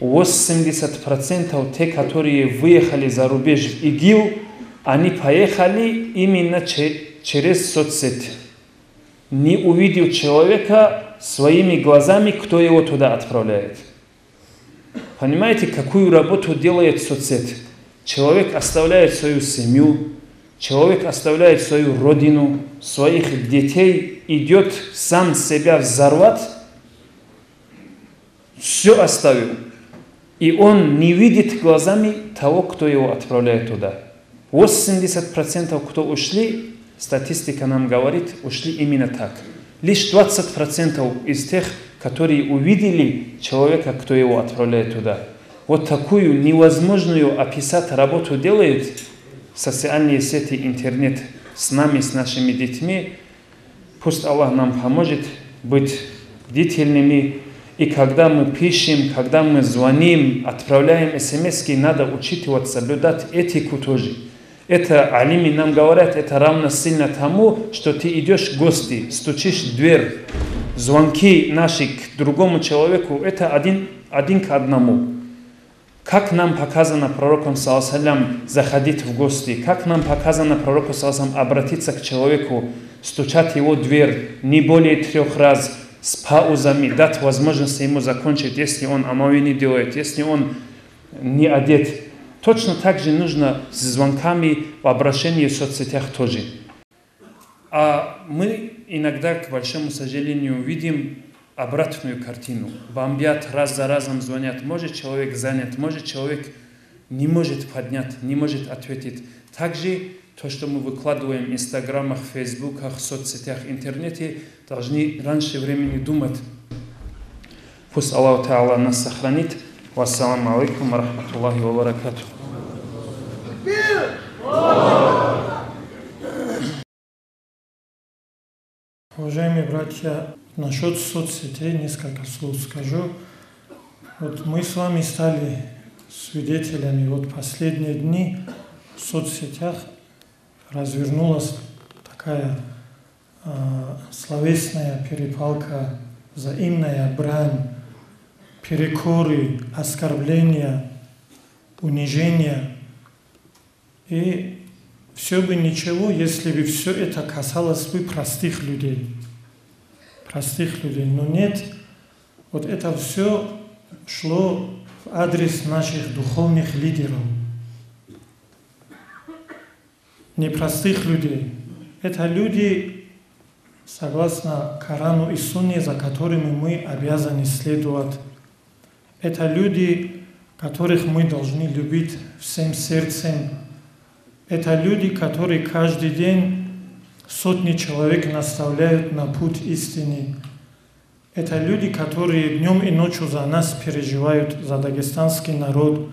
80% те, которые выехали за рубеж в ИГИЛ, они поехали именно через соцсети. Не увидел человека своими глазами, кто его туда отправляет. Понимаете, какую работу делает соцсеть? Человек оставляет свою семью, человек оставляет свою родину, своих детей, идет сам себя взорвать, все оставил. И он не видит глазами того, кто его отправляет туда. 80% кто ушли, статистика нам говорит, ушли именно так. Лишь 20% из тех, которые увидели человека, кто его отправляет туда. Вот такую невозможную описать работу делают социальные сети, интернет с нами, с нашими детьми. Пусть Аллах нам поможет быть бдительными. И когда мы пишем, когда мы звоним, отправляем смс-ки, надо учитывать, соблюдать этику тоже. Это алими нам говорят, это равносильно тому, что ты идешь в гости, стучишь в дверь. Звонки наши к другому человеку, это один к одному. Как нам показано пророком саллаллаху заходить в гости, как нам показано пророку саллаллаху обратиться к человеку, стучать в его дверь не более 3 раз, с паузами, дать возможность ему закончить, если он амави не делает, если он не одет. Точно так же нужно с звонками в обращении в соцсетях тоже. А мы иногда, к большому сожалению, видим обратную картину. Бомбят, раз за разом звонят. Может, человек занят, может, человек не может поднять, не может ответить. Также то, что мы выкладываем в инстаграмах, фейсбуках, соцсетях, интернете, должны раньше времени думать. Пусть Аллах Та'ала нас сохранит. Вассаламу алейкум ва рахматуллахи ва баракатух. Уважаемые братья, насчет соцсетей несколько слов скажу. Вот мы с вами стали свидетелями. Вот последние дни в соцсетях развернулась такая словесная перепалка, взаимная брань, перекоры, оскорбления, унижения. И все бы ничего, если бы все это касалось бы простых людей. Простых людей. Но нет, вот это все шло в адрес наших духовных лидеров. Непростых людей. Это люди, согласно Корану и Сунне, за которыми мы обязаны следовать. Это люди, которых мы должны любить всем сердцем. Это люди, которые каждый день сотни человек наставляют на путь истины. Это люди, которые днем и ночью за нас переживают, за дагестанский народ.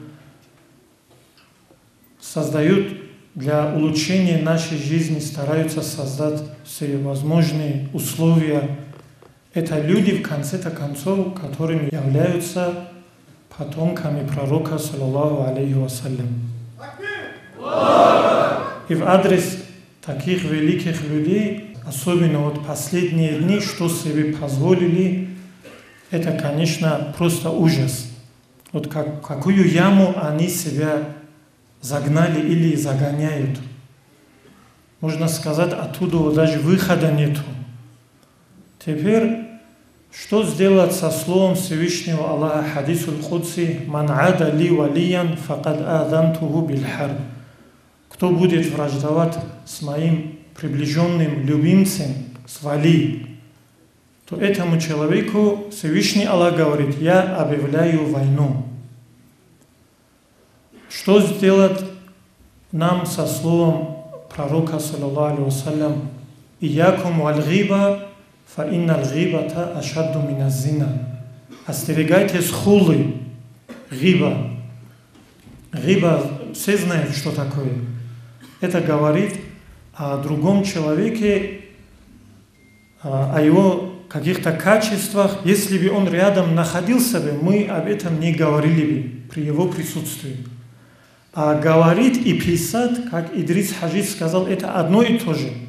Создают для улучшения нашей жизни, стараются создать все возможные условия. Это люди, в конце-то концов, которыми являются потомками пророка, саллаллаху алейхи вассалям. И в адрес таких великих людей, особенно вот последние дни, что себе позволили, это, конечно, просто ужас. Вот какую яму они себя загнали или загоняют. Можно сказать, оттуда даже выхода нету. Теперь, что сделать со словом Всевышнего Аллаха, хадисуль Кудси, «Ман ада ли валиян, факад адантуху билхарб». Кто будет враждовать с моим приближенным любимцем, с вали, то этому человеку Всевышний Аллах говорит: я объявляю войну. Что сделать нам со словом пророка, саллаллаху алейхи вассалям: «Иякум валь-гиба, фа инналь гибата ашадду миназ-зина». Остерегайтесь хулы, гиба. Гиба, все знают, что такое. Это говорит о другом человеке, о его каких-то качествах. Если бы он рядом находился бы, мы об этом не говорили бы при его присутствии. А говорить и писать, как Идрис Хаджи сказал, это одно и то же.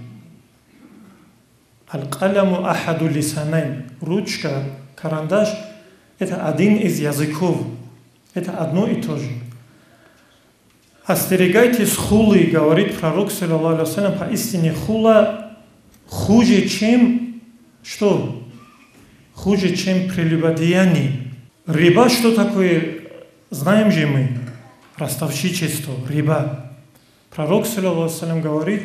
Аль-каляму ахаду лисанайн. Ручка, карандаш – это один из языков. Это одно и то же. Остерегайтесь хулы, говорит пророк, саллаллаху алейхи вассалям, поистине хула хуже, чем что? Хуже, чем прелюбодеяние. Риба что такое? Знаем же мы. Ростовщичество, риба. Пророк, саллаллаху алейхи вассалям, говорит,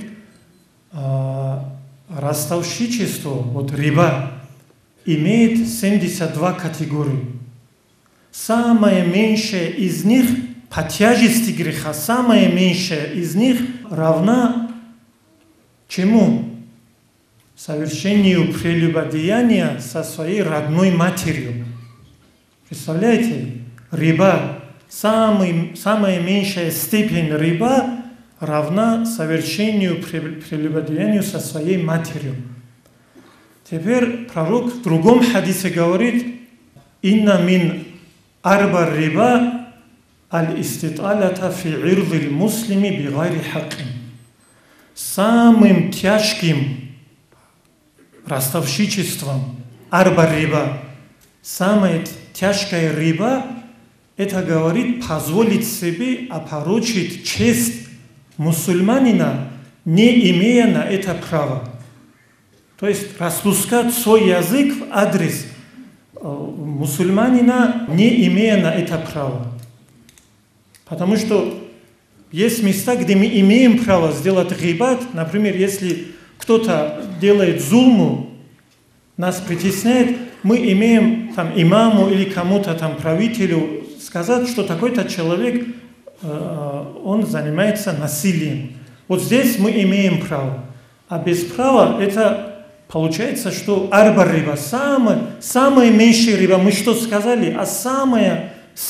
ростовщичество, вот риба, имеет 72 категории. Самая меньшая из них по тяжести греха, самая меньшая из них равна чему? Совершению прелюбодеяния со своей родной матерью. Представляете? Риба, самая меньшая степень риба равна совершению прелюбодеянию со своей матерью. Теперь пророк в другом хадисе говорит: «Инна мин арба риба аль-иститалата фи ирдил муслими бигайри хаккин». Самым тяжким ростовщичеством арба риба, самая тяжкая риба, это говорит позволить себе опорочить честь мусульманина, не имея на это права. То есть распускать свой язык в адрес мусульманина, не имея на это права. Потому что есть места, где мы имеем право сделать гибат. Например, если кто-то делает зулму, нас притесняет, мы имеем там имаму или кому-то там правителю сказать, что такой-то человек, он занимается насилием. Вот здесь мы имеем право. А без права это получается, что арба риба, самая меньшая риба, мы что сказали, а самая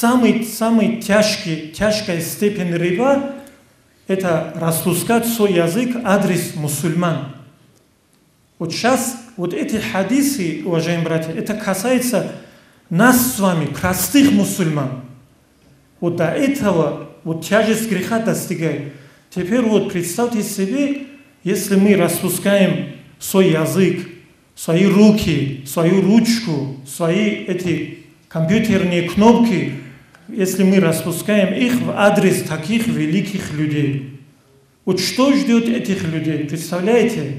тяжкая степень риба это распускать свой язык адрес мусульман. Вот сейчас вот эти хадисы, уважаемые братья, это касается нас с вами, простых мусульман. Вот до этого вот тяжесть греха достигает. Теперь вот представьте себе, если мы распускаем свой язык, свои руки, свою ручку, свои эти компьютерные кнопки, если мы распускаем их в адрес таких великих людей. Вот что ждет этих людей, представляете?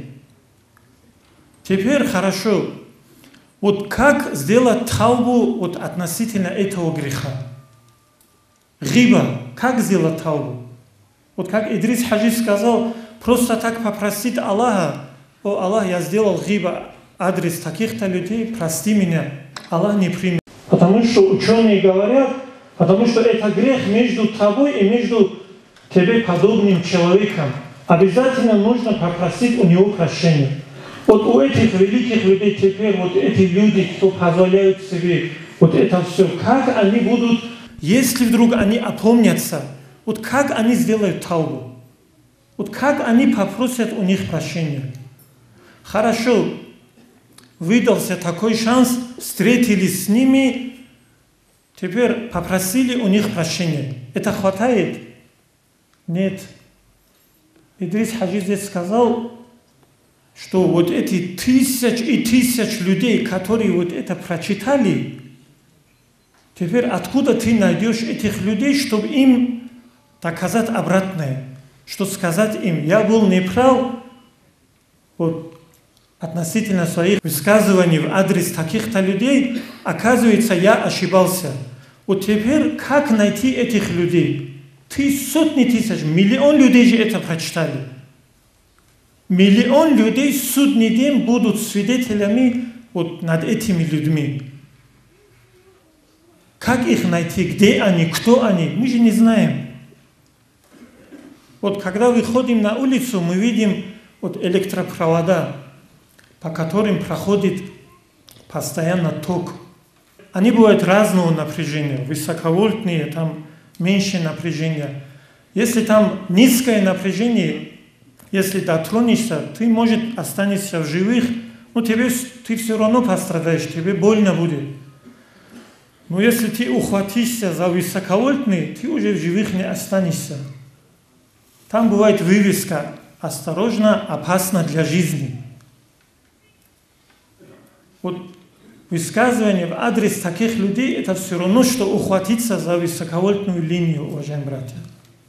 Теперь хорошо, вот как сделать таубу вот относительно этого греха? Гиба, как сделать таубу? Вот как Идрис Хаджи сказал, просто так попросить Аллаха: о Аллах, я сделал гиба, адрес таких-то людей, прости меня. Аллах не примет. Потому что ученые говорят, потому что это грех между тобой и между тебе подобным человеком. Обязательно нужно попросить у него прощения. Вот у этих великих людей теперь, вот эти люди, кто позволяют себе вот это все, как они будут, если вдруг они опомнятся, вот как они сделают таубу? Вот как они попросят у них прощения? Хорошо, выдался такой шанс, встретились с ними, теперь попросили у них прощения. Это хватает? Нет. Идрис Хаджи здесь сказал, что вот эти тысяч и тысяч людей, которые вот это прочитали, теперь откуда ты найдешь этих людей, чтобы им доказать обратное? Что сказать им: я был неправ вот, относительно своих высказываний в адрес таких-то людей, оказывается, я ошибался. Вот теперь как найти этих людей? Сотни тысяч, миллион людей же это прочитали. Миллион людей в судный день будут свидетелями вот над этими людьми. Как их найти? Где они? Кто они? Мы же не знаем. Вот когда выходим на улицу, мы видим вот электропровода, по которым проходит постоянно ток. Они бывают разного напряжения, высоковольтные, там меньше напряжения. Если там низкое напряжение, если дотронешься, ты, может, останешься в живых, но ты все равно пострадаешь, тебе больно будет. Но если ты ухватишься за высоковольтный, ты уже в живых не останешься. Там бывает вывеска: осторожно, опасно для жизни. Вот высказывание в адрес таких людей это все равно, что ухватиться за высоковольтную линию, уважаемые братья.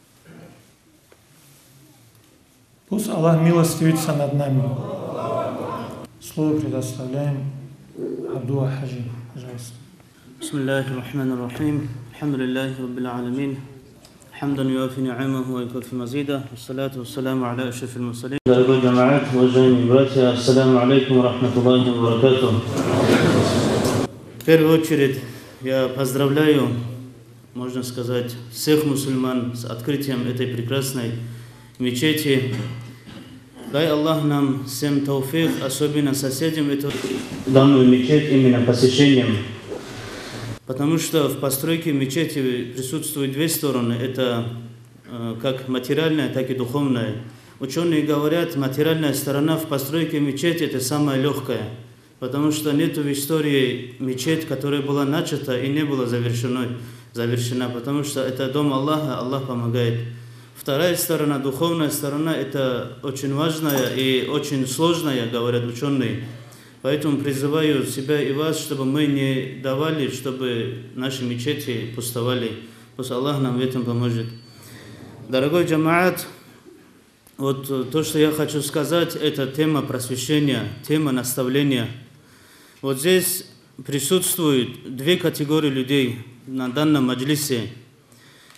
Пусть Аллах милостивится над нами. Слово предоставляем Абду Хаджи. Пожалуйста. Бисмиллахи рахмани рахим. Алхамдулиллахи раббил аламин. Хамдан юафи ни'амаху ва юкафи мазида. Ассалату вассаламу аля ашрафил мурсалин. Дорогой джамаат, уважаемые братья, ассаламу алейкум ва рахматуллахи ва баракатух. В первую очередь я поздравляю, можно сказать, всех мусульман с открытием этой прекрасной мечети. Дай Аллах нам всем тауфик, особенно соседям, эту данную мечеть именно посещением. Потому что в постройке мечети присутствуют две стороны. Это как материальная, так и духовная. Ученые говорят, материальная сторона в постройке мечети это самая легкая. Потому что нет в истории мечеть, которая была начата и не была завершена. Потому что это дом Аллаха, Аллах помогает. Вторая сторона, духовная сторона, это очень важная и очень сложная, говорят ученые. Поэтому призываю себя и вас, чтобы мы не давали, чтобы наши мечети пустовали. Пусть Аллах нам в этом поможет. Дорогой джамаат, вот то, что я хочу сказать, это тема просвещения, тема наставления. Вот здесь присутствуют две категории людей на данном маджлисе.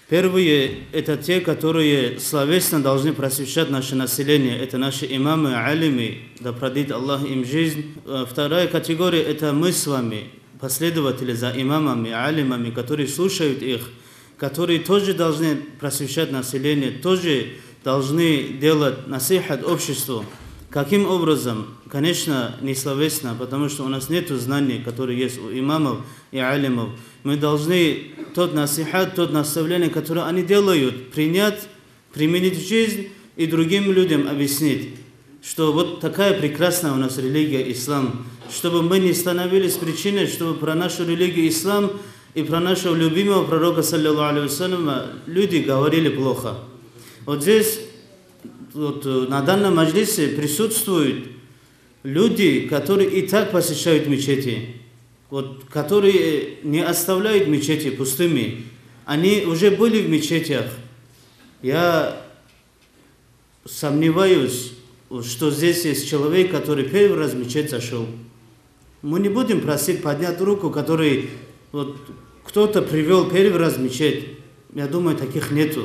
Первые – это те, которые словесно должны просвещать наше население. Это наши имамы, алимы, да продлит Аллах им жизнь. Вторая категория – это мы с вами, последователи за имамами, алимами, которые слушают их, которые тоже должны просвещать население, тоже должны делать насихат обществу. Каким образом? Конечно, не словесно, потому что у нас нет знаний, которые есть у имамов и алимов. Мы должны тот насихат, тот наставление, которое они делают, принять, применить в жизнь и другим людям объяснить, что вот такая прекрасная у нас религия ислам, чтобы мы не становились причиной, чтобы про нашу религию ислам и про нашего любимого пророка, саллиллаху алейхи вассаляма, люди говорили плохо. Вот здесь, на данном маджлисе присутствуют люди, которые и так посещают мечети, которые не оставляют мечети пустыми. Они уже были в мечетях. Я сомневаюсь, что здесь есть человек, который первый раз в мечеть зашел. Мы не будем просить поднять руку, который кто-то привел первый раз в мечеть. Я думаю, таких нету.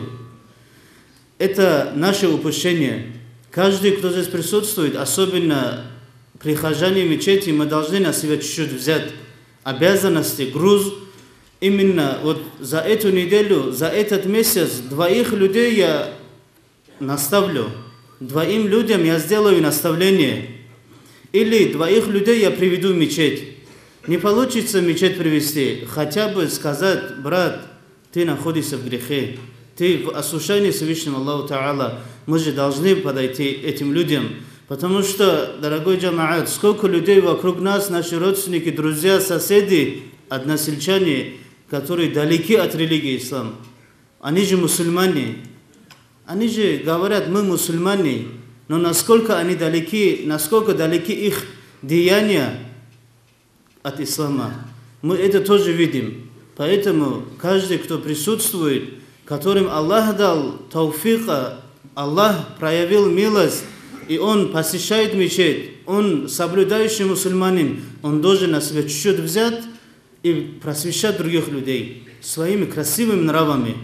Это наше упущение. Каждый, кто здесь присутствует, особенно прихожане мечети, мы должны на себя чуть-чуть взять обязанности, груз. Именно за эту неделю, за этот месяц 2 людей я наставлю. 2 людям я сделаю наставление. Или 2 людей я приведу в мечеть. Не получится в мечеть привести, хотя бы сказать: брат, ты находишься в грехе, ты в осуждении Всевышнего Аллаха Та'ала. Мы же должны подойти этим людям. Потому что, дорогой джамаат, сколько людей вокруг нас, наши родственники, друзья, соседи, односельчане, которые далеки от религии ислам. Они же мусульмане. Они же говорят: мы мусульмане. Но насколько они далеки, насколько далеки их деяния от ислама, мы это тоже видим. Поэтому каждый, кто присутствует, которым Аллах дал тауфика, Аллах проявил милость, и он посещает мечеть, он соблюдающий мусульманин, он должен на себя чуть-чуть взять и просвещать других людей своими красивыми нравами.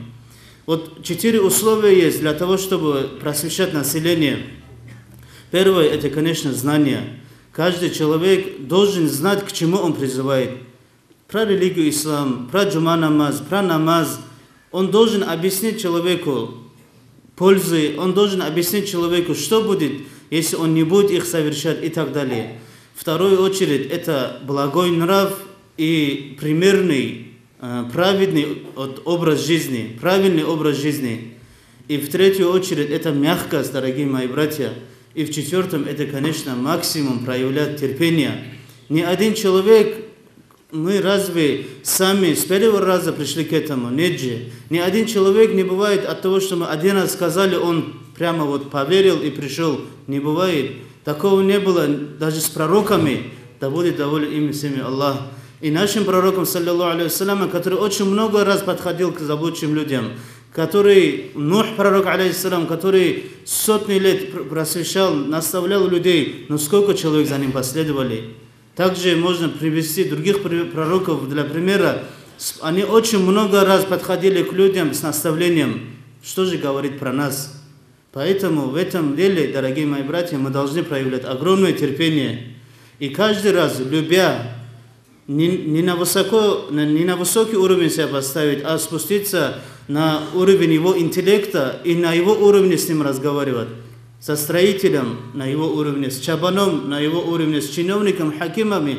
4 условия есть для того, чтобы просвещать население. Первое – это, конечно, знание. Каждый человек должен знать, к чему он призывает. Про религию ислам, про джума намаз, про намаз. Он должен объяснить человеку пользы, он должен объяснить человеку, что будет, если он не будет их совершать и так далее. В вторую очередь, это благой нрав и примерный, праведный образ жизни, правильный образ жизни. И в третью очередь, это мягкость, дорогие мои братья. И в четвертом, это, конечно, максимум проявлять терпение. Ни один человек, мы разве сами с первого раза пришли к этому? Нет же. Ни один человек не бывает от того, что мы один раз сказали, он прямо поверил и пришел. Не бывает. Такого не было даже с пророками. Да будет доволен им всеми Аллах. И нашим пророком, саллиллаху алейхи вассалям, который очень много раз подходил к заблудшим людям, который, Нух пророк, алейхиссалам, который сотни лет просвещал, наставлял людей, но сколько человек за ним последовали. Также можно привести других пророков для примера. Они очень много раз подходили к людям с наставлением. Что же говорит про нас? Поэтому в этом деле, дорогие мои братья, мы должны проявлять огромное терпение. И каждый раз, любя, не на высокий уровень себя поставить, а спуститься на уровень его интеллекта и на его уровне с ним разговаривать. Со строителем на его уровне, с чабаном на его уровне, с чиновником, хакимами,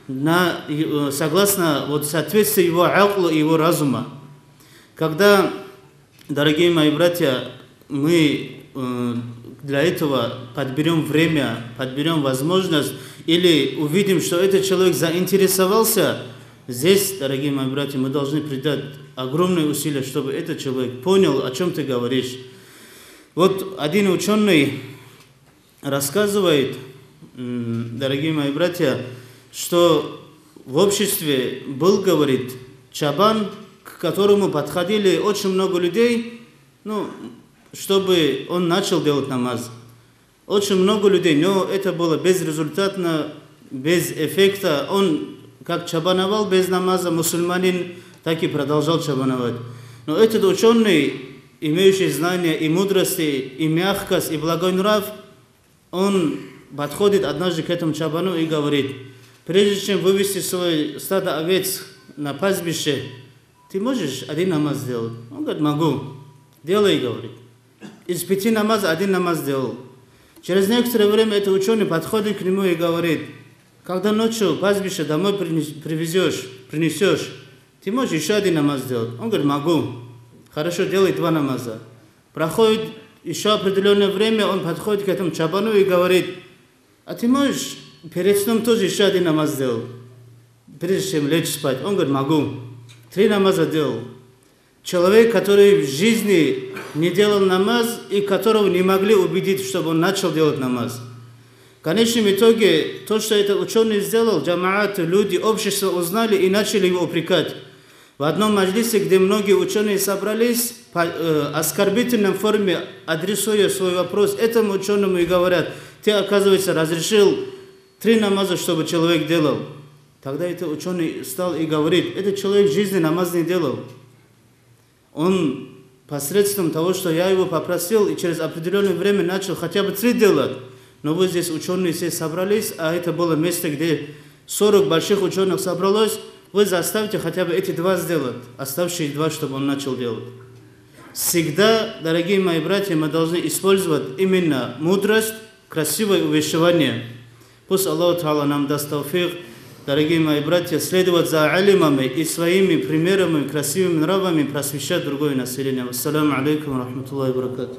согласно соответствию его аклу и его разума. Когда, дорогие мои братья, мы для этого подберем время, подберем возможность, или увидим, что этот человек заинтересовался, здесь, дорогие мои братья, мы должны придать огромные усилия, чтобы этот человек понял, о чем ты говоришь. Один ученый рассказывает, дорогие мои братья, что в обществе был, говорит, чабан, к которому подходили очень много людей, чтобы он начал делать намаз. Очень много людей, но это было безрезультатно, без эффекта. Он как чабановал без намаза, мусульманин, так и продолжал чабановать. Но этот ученый, имеющий знания и мудрости, и мягкость, и благой нрав, он подходит однажды к этому чабану и говорит: прежде чем вывести свой стадо овец на пастбище, ты можешь один намаз сделать? Он говорит: могу. Делай, говорит. Из 5 намазов 1 намаз сделал. Через некоторое время этот ученый подходит к нему и говорит: когда ночью пастбище домой принесешь, ты можешь еще 1 намаз сделать? Он говорит: могу. Хорошо, делай 2 намаза. Проходит еще определенное время, он подходит к этому чабану и говорит: а ты можешь перед сном тоже еще 1 намаз сделать, прежде чем лечь спать? Он говорит: могу. 3 намаза делал. Человек, который в жизни не делал намаз и которого не могли убедить, чтобы он начал делать намаз. В конечном итоге, то, что этот ученый сделал, джамаат, люди, общество узнали и начали его упрекать. В одном маджлисе, где многие ученые собрались, в оскорбительной форме, адресуя свой вопрос этому ученому, и говорят: ты, оказывается, разрешил 3 намаза, чтобы человек делал. Тогда этот ученый стал и говорит: этот человек в жизни намаз не делал. Он посредством того, что я его попросил, и через определенное время начал хотя бы 3 делать. Но вы здесь, ученые, все собрались, а это было место, где 40 больших ученых собралось. Вы заставьте хотя бы эти 2 сделать, оставшие 2, чтобы он начал делать. Всегда, дорогие мои братья, мы должны использовать именно мудрость, красивое увещевание. Пусть Аллах Та'ала нам даст тауфик, дорогие мои братья, следовать за алимами и своими примерами, красивыми нравами просвещать другое население. Ассаламу алейкум ва рахматуллахи ва баракатух.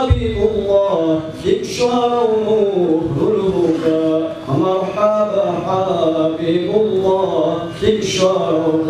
مرحبا حبيب الله فيك شرط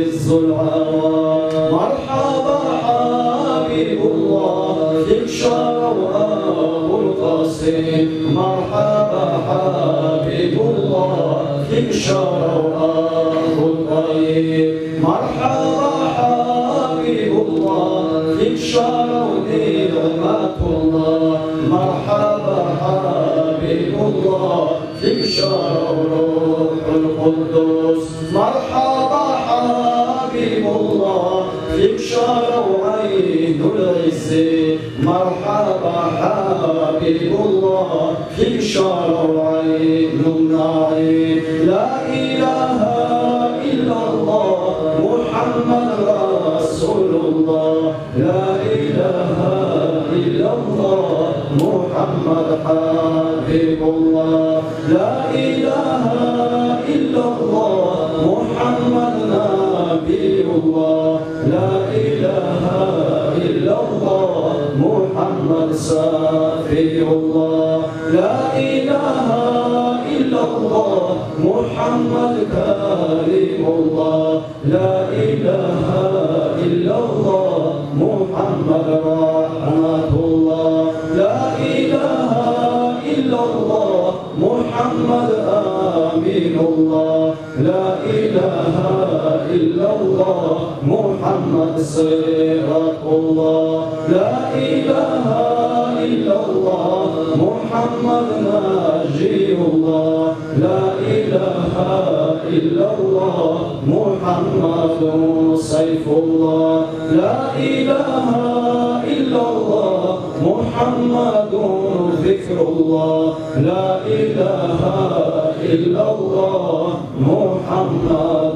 العوام مرحبا حبيب الله فيك شرط أبو القاسم مرحبا حبيب الله فيك شرط أبو الطيب مرحبا حبيب الله فيك شرط نعمة الله مرحبا حبيب الله فيك شرط روح القدس مرحبا حبيب الله فيك شرط عين العز مرحبا حبيب الله فيك شرط عين النعيم لا إله إلا الله محمد رسول الله لا إله إلا الله محمد حبيب الله لا إله إلا الله محمد نبي الله لا إله إلا الله محمد سفي الله لا إله إلا الله محمد كريم الله لا إله إلا الله محمد رحمة الله لا إله إلا الله محمد أمين الله لا إله إلا الله محمد صراط الله لا إله إلا الله محمد ناجي الله لا إله إلا الله محمد سيف الله لا إله إلا الله محمد ذكر الله لا إله إلا الله محمد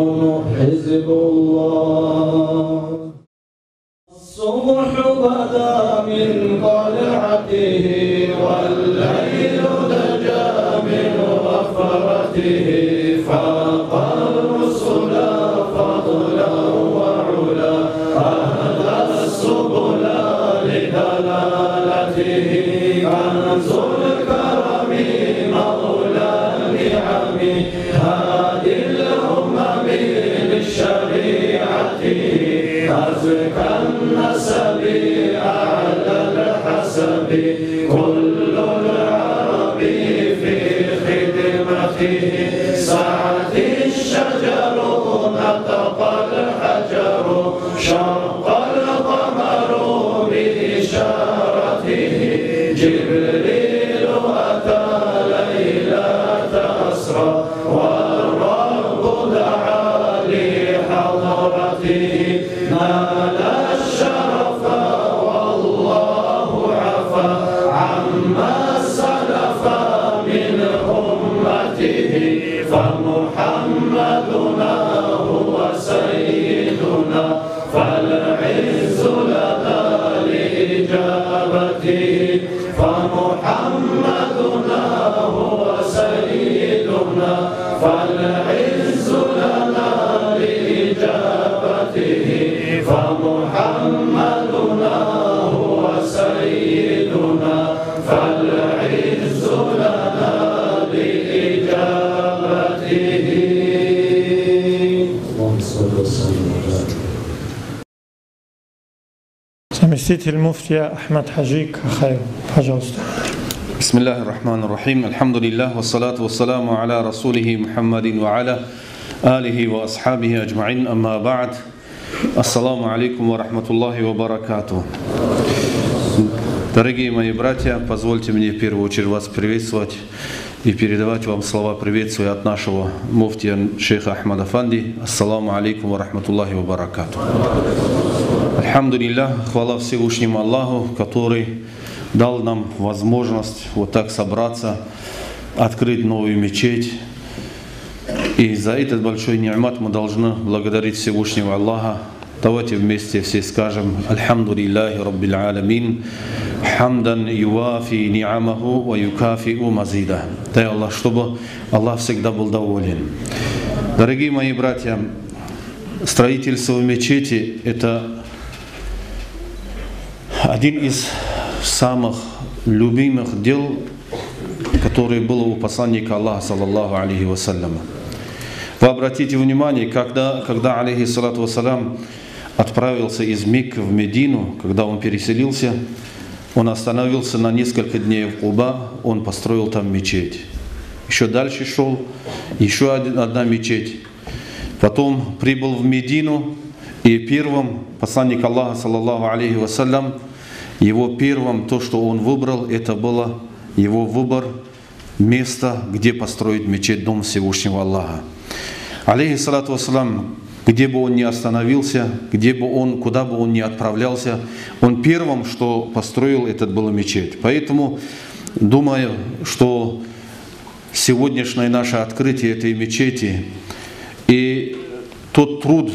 حزب الله الصبح بدا من طلعته والليل دجى من غفرته فاق الرسل فضلا وعلا أهدى السبل لدلالته كنز الكرم مولى النعم هادي الأمم لشريعته أزكى النسب أعلى الحسب كل العرب في خدمته سعت الشجر نطق الحجر شق القمر بإشارته جبريل أتى ليلة أسرى والرب دعا لحضرته نال الشرف والله عفا عما سلف من أمته فمحمدنا هو سيدنا فالعز لنا لإجابته فمحمدنا هو سيدنا فالعز لنا لإجابته فمحمدنا هو سيدنا فالعز لنا لإجابته اللهم صل وسلم على Заместитель муфтия Ахмад Хаджи Кахаев, пожалуйста. بسم الله الرحمن الرحيم الحمد لله والصلاة والسلام على رسوله محمد وعلى آله وأصحابه أجمعين أما بعد السلام عليكم ورحمة الله وبركاته. Дорогие мои братья, позвольте мне в первую очередь вас приветствовать и передавать вам слова приветствия от нашего муфтия шейха Ахмада Фанди. Ассаламу алейкум ва рахматуллахи ва баракату. Альхамдулиллах, хвала Всевышнему Аллаху, который дал нам возможность вот так собраться, открыть новую мечеть. И за этот большой ни'мат мы должны благодарить Всевышнего Аллаха. Давайте вместе все скажем: Альхамдулиллахи Раббил Аламин, хамдан ювафи ни'амаху ва юкафиу мазида. Дай Аллах, чтобы Аллах всегда был доволен. Дорогие мои братья, строительство мечети – это один из самых любимых дел, которое было у посланника Аллаха, саллаллаху алейхи вассаляма. Вы обратите внимание, когда алейхиссалату вассалям отправился из Мекки в Медину, когда он переселился, он остановился на несколько дней в Куба, он построил там мечеть. Еще дальше шел, еще одна мечеть. Потом прибыл в Медину, и первым посланник Аллаха, саллаллаху алейхи вассалям, его первым, то, что он выбрал, это было его выбор места, где построить мечеть, дом Всевышнего Аллаха. Алейхиссалату вассалям, где бы он ни остановился, куда бы он ни отправлялся, он первым, что построил, это была мечеть. Поэтому думаю, что сегодняшнее наше открытие этой мечети и тот труд,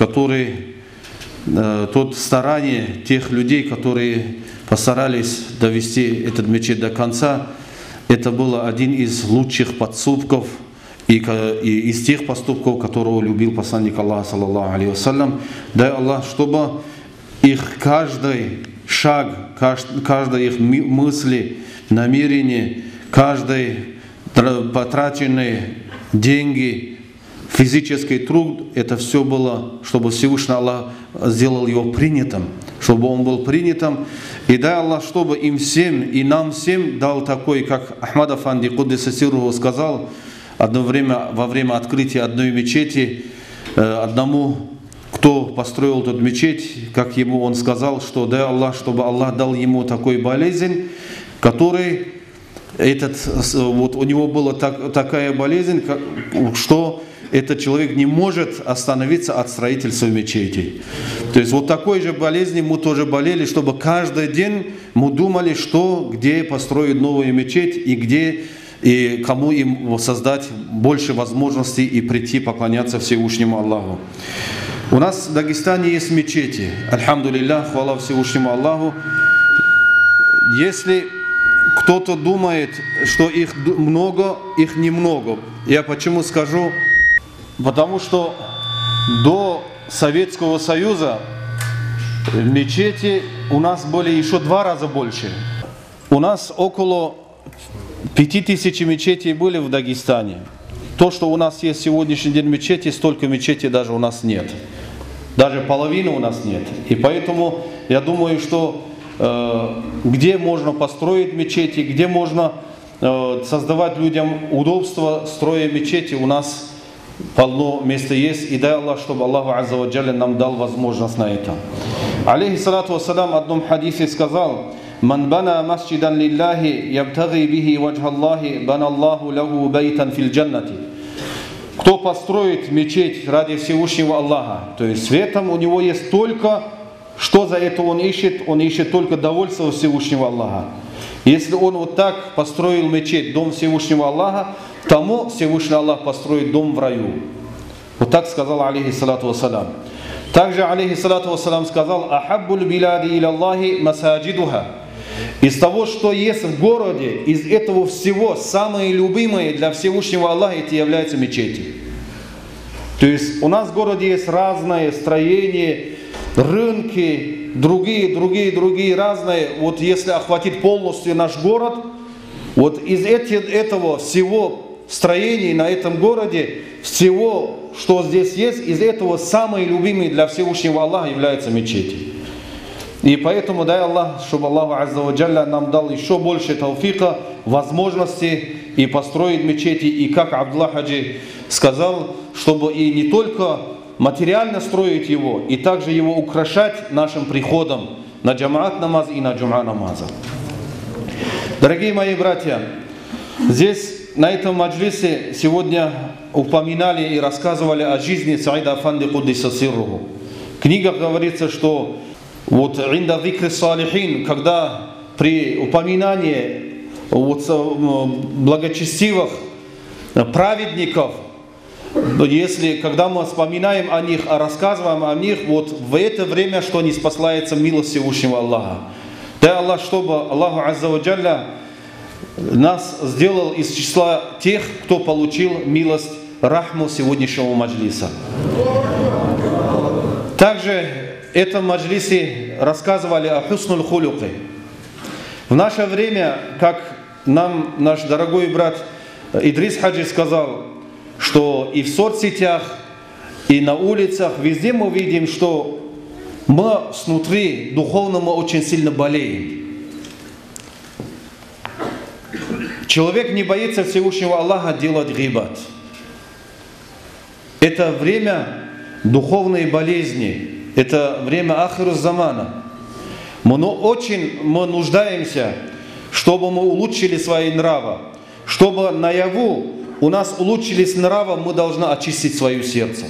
тот старание тех людей, которые постарались довести этот мечеть до конца, это был один из лучших поступков и из тех поступков, которого любил посланник Аллаха, саллаллаху алейхи вассалям. Дай Аллах, чтобы их каждый шаг, каждая их мысли, намерение, каждый потраченные деньги, физический труд, это все было, чтобы Всевышний Аллах сделал его принятым, чтобы он был принятым. И дай Аллах, чтобы им всем и нам всем дал такой, как Ахмад Афанди Куддиса Сирруху сказал одно время, во время открытия одной мечети, одному, кто построил эту мечеть, как ему он сказал, что дай Аллах, чтобы Аллах дал ему такой болезнь, который у него была такая болезнь, что этот человек не может остановиться от строительства мечетей. То есть вот такой же болезнью мы тоже болели, чтобы каждый день мы думали, где построить новую мечеть и кому им создать больше возможностей и прийти поклоняться Всевышнему Аллаху. У нас в Дагестане есть мечети. Альхамдулиллах, хвала Всевышнему Аллаху. Если кто-то думает, что их много, их немного. Я почему скажу? Потому что до Советского Союза мечети у нас были еще 2 раза больше. У нас около 5000 мечетей были в Дагестане. То, что у нас есть сегодняшний день мечети, столько мечетей даже у нас нет. Даже половины у нас нет. И поэтому я думаю, что где можно построить мечети, где можно создавать людям удобства, строя мечети, у нас полно места есть. И дай Аллах, чтобы Аллаху Азза ва Джалля нам дал возможность на это. Алейхиссалату вассалям в одном хадисе сказал: «Ман бана масджидан лиллахи ябтаги бихи ваджха Аллахи, бана Аллаху лаху байтан фил джаннати». Кто построит мечеть ради Всевышнего Аллаха, то есть в этом у него есть только, что за это он ищет только довольство Всевышнего Аллаха. Если он вот так построил мечеть, дом Всевышнего Аллаха, тому Всевышний Аллах построит дом в раю. Вот так сказал алейхиссалату вассалям. Также алейхиссалату вассалям сказал: «Ахаббуль биляди иля Аллахи масаджидуха». Из того, что есть в городе, из этого всего самые любимые для Всевышнего Аллаха, это являются мечети. То есть у нас в городе есть разные строения, рынки, другие разные. Вот если охватить полностью наш город, вот из этого всего строений на этом городе, всего, что здесь есть, из этого самые любимые для Всевышнего Аллаха являются мечети. И поэтому дай Аллах, чтобы Аллаху Азза ва Джалля нам дал еще больше тауфика, возможности и построить мечети. И как Абдуллах Хаджи сказал, чтобы и не только материально строить его, и также его украшать нашим приходом на джамаат намаз и на джум'a намаза. Дорогие мои братья, здесь на этом маджлисе сегодня упоминали и рассказывали о жизни Саида Афанди Куддиса Сирруху. В книгах говорится, что вот инда зикри салихин, когда при упоминании благочестивых праведников, когда мы вспоминаем о них, рассказываем о них, вот в это время, что не спасается милость Всевышнего Аллаха. Дай Аллах, чтобы Аллаху Азза ва Джалля нас сделал из числа тех, кто получил милость, рахму сегодняшнего маджлиса. Также в этом маджлисе рассказывали о хуснуль хулюки. В наше время, как нам наш дорогой брат Идрис Хаджи сказал, что и в соцсетях, и на улицах, везде мы видим, что мы снутри духовно мы очень сильно болеем. Человек не боится Всевышнего Аллаха делать гибат. Это время духовной болезни, это время ахирус замана. Мы нуждаемся, чтобы мы улучшили свои нравы, чтобы наяву у нас улучшились нравы, мы должны очистить свое сердце.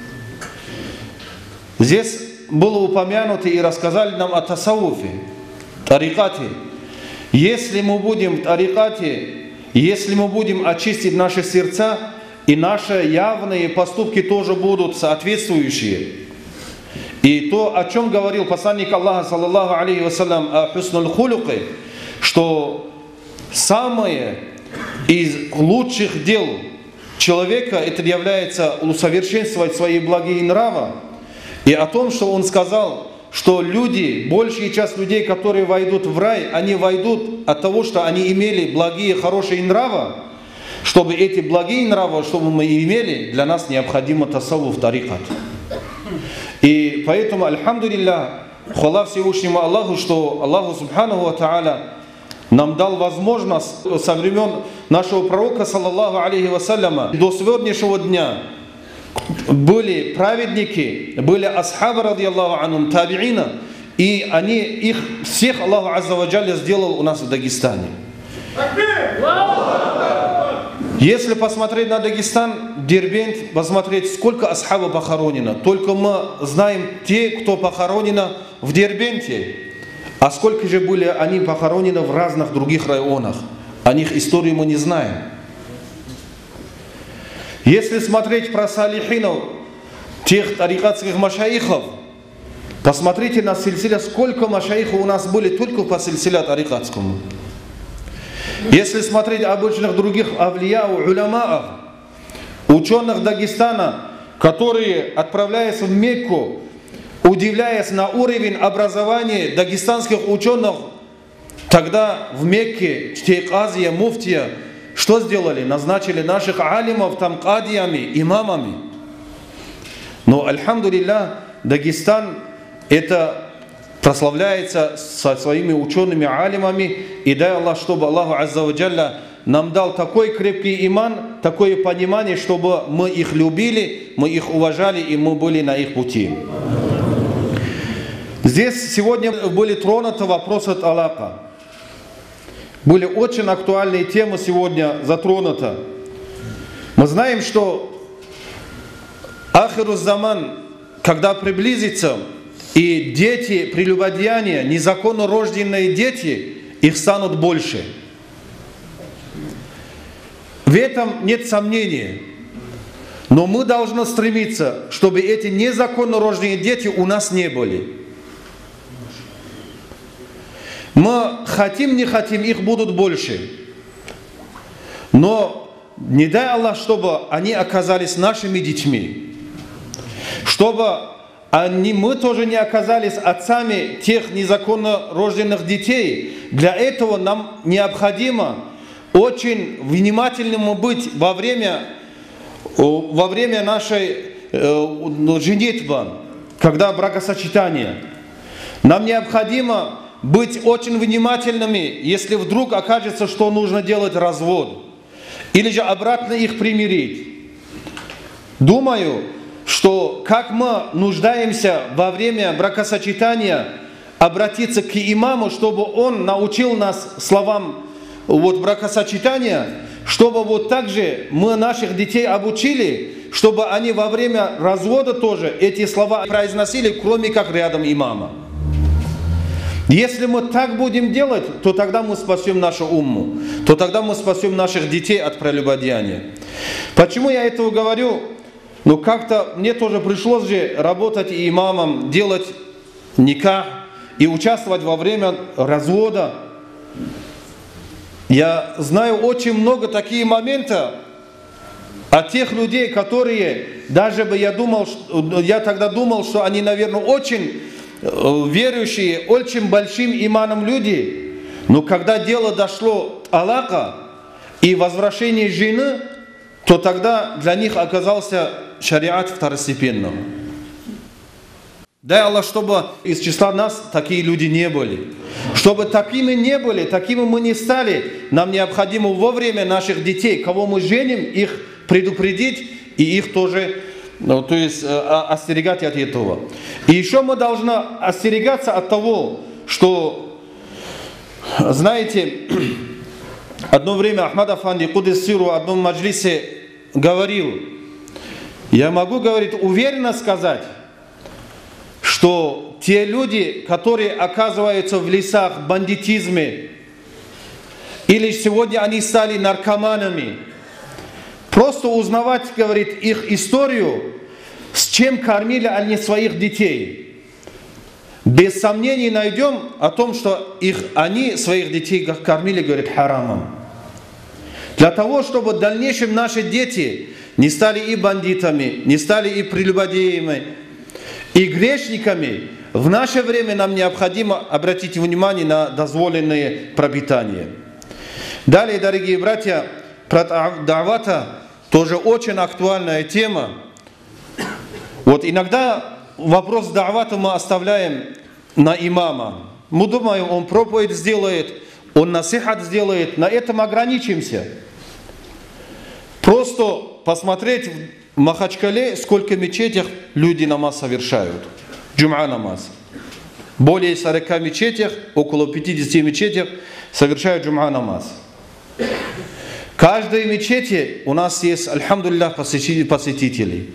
Здесь было упомянуто и рассказали нам о тасауфе, тарикате. Если мы будем в тарикате, если мы будем очистить наши сердца, и наши явные поступки тоже будут соответствующие. И то, о чем говорил посланник Аллаха, саллаллаху алейхи вассалям, о хуснуль хулюке, что самое из лучших дел человека это является усовершенствовать свои благие нравы. И о том, что он сказал, что люди, большая часть людей, которые войдут в рай, они войдут от того, что они имели благие, хорошие нравы. Чтобы эти благие нравы, чтобы мы имели, для нас необходимо тасаввуф тарикат. И поэтому, альхамдулилля, хвала Всевышнему Аллаху, что Аллаху Субханаху ва Тааля нам дал возможность со времен нашего пророка, саллаллаху алейхи вассаляма, до сегодняшнего дня были праведники, были асхабы, радiyallahu анхум, табиина, и они, их всех Аллаху азза ва джалля сделал у нас в Дагестане. Если посмотреть на Дагестан, Дербент, посмотреть, сколько асхабов похоронено. Только мы знаем те, кто похоронено в Дербенте. А сколько же были они похоронены в разных других районах. О них историю мы не знаем. Если смотреть про салихинов, тех тарикатских машаихов, посмотрите на сильсиля, сколько машаихов у нас были только по сильсиля тарикатскому. Если смотреть обычных других авлия, улямаов, ученых Дагестана, которые, отправляясь в Мекку, удивляясь на уровень образования дагестанских ученых, тогда в Мекке, Штейх Азия, муфтия, что сделали? Назначили наших алимов там кадиями, имамами. Но, альхамдулилля, Дагестан это прославляется со своими учеными алимами, и дай Аллах, чтобы Аллаху азза ва джалля нам дал такой крепкий иман, такое понимание, чтобы мы их любили, мы их уважали и мы были на их пути. Здесь сегодня были тронуты вопросы талака. Были очень актуальные темы сегодня затронуты. Мы знаем, что ахирус заман, когда приблизится, и дети прелюбодеяния, незаконно рожденные дети, их станут больше. В этом нет сомнения. Но мы должны стремиться, чтобы эти незаконно рожденные дети у нас не были. Мы хотим, не хотим, их будут больше. Но не дай Аллах, чтобы они оказались нашими детьми. Чтобы мы тоже не оказались отцами тех незаконно рожденных детей. Для этого нам необходимо очень внимательным быть во время нашей женитьбы, когда бракосочетание. Нам необходимо быть очень внимательными, если вдруг окажется, что нужно делать развод. Или же обратно их примирить. Думаю, что как мы нуждаемся во время бракосочетания обратиться к имаму, чтобы он научил нас словам бракосочетания, чтобы вот так же мы наших детей обучили, чтобы они во время развода тоже эти слова произносили, кроме как рядом имама. Если мы так будем делать, то тогда мы спасем нашу умму, то тогда мы спасем наших детей от прелюбодеяния. Почему я этого говорю? Но как-то мне тоже пришлось же работать и имамом, делать никах и участвовать во время развода. Я знаю очень много таких моментов от тех людей, которые даже бы я тогда думал, что они, наверное, очень верующие, очень большим иманом люди. Но когда дело дошло талака и возвращения жены, то тогда для них оказался шариат второстепенным. Дай Аллах, чтобы из числа нас такие люди не были. Чтобы такими не были, такими мы не стали, нам необходимо во время наших детей, кого мы женим, их предупредить и их тоже, то есть остерегать от этого. И еще мы должны остерегаться от того, что, знаете, одно время Ахмад Афанди Кудес-Сиру в одном маджлисе говорил, я могу, говорит, уверенно сказать, что те люди, которые оказываются в лесах в бандитизме, или сегодня они стали наркоманами, просто узнавать, говорит, их историю, с чем кормили они своих детей. Без сомнений найдем о том, что они своих детей кормили, говорит, харамом. Для того, чтобы в дальнейшем наши дети не стали и бандитами, не стали и прелюбодеями, и грешниками, в наше время нам необходимо обратить внимание на дозволенные пропитания. Далее, дорогие братья, про давата тоже очень актуальная тема. Вот иногда вопрос давата мы оставляем на имама. Мы думаем, он проповедь сделает, он насихат сделает, на этом ограничимся. Просто посмотреть в Махачкале, сколько мечетях люди намаз совершают. Джум'a намаз. Более 40 мечетях, около 50 мечетях совершают джум'a намаз. В каждой мечети у нас есть, альхамдулиллах, посетителей.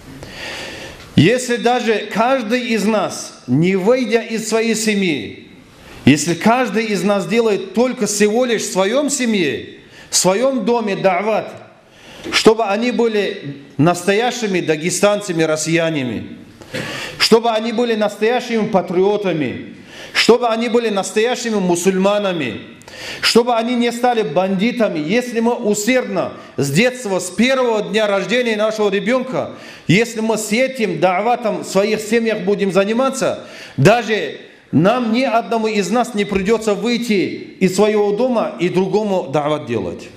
Если даже каждый из нас, не выйдя из своей семьи, если каждый из нас делает только всего лишь в своем семье, в своем доме да'ват, чтобы они были настоящими дагестанцами, россиянами, чтобы они были настоящими патриотами, чтобы они были настоящими мусульманами, чтобы они не стали бандитами. Если мы усердно с детства, с первого дня рождения нашего ребенка, если мы с этим да'ватом в своих семьях будем заниматься, даже нам ни одному из нас не придется выйти из своего дома и другому да'ват делать.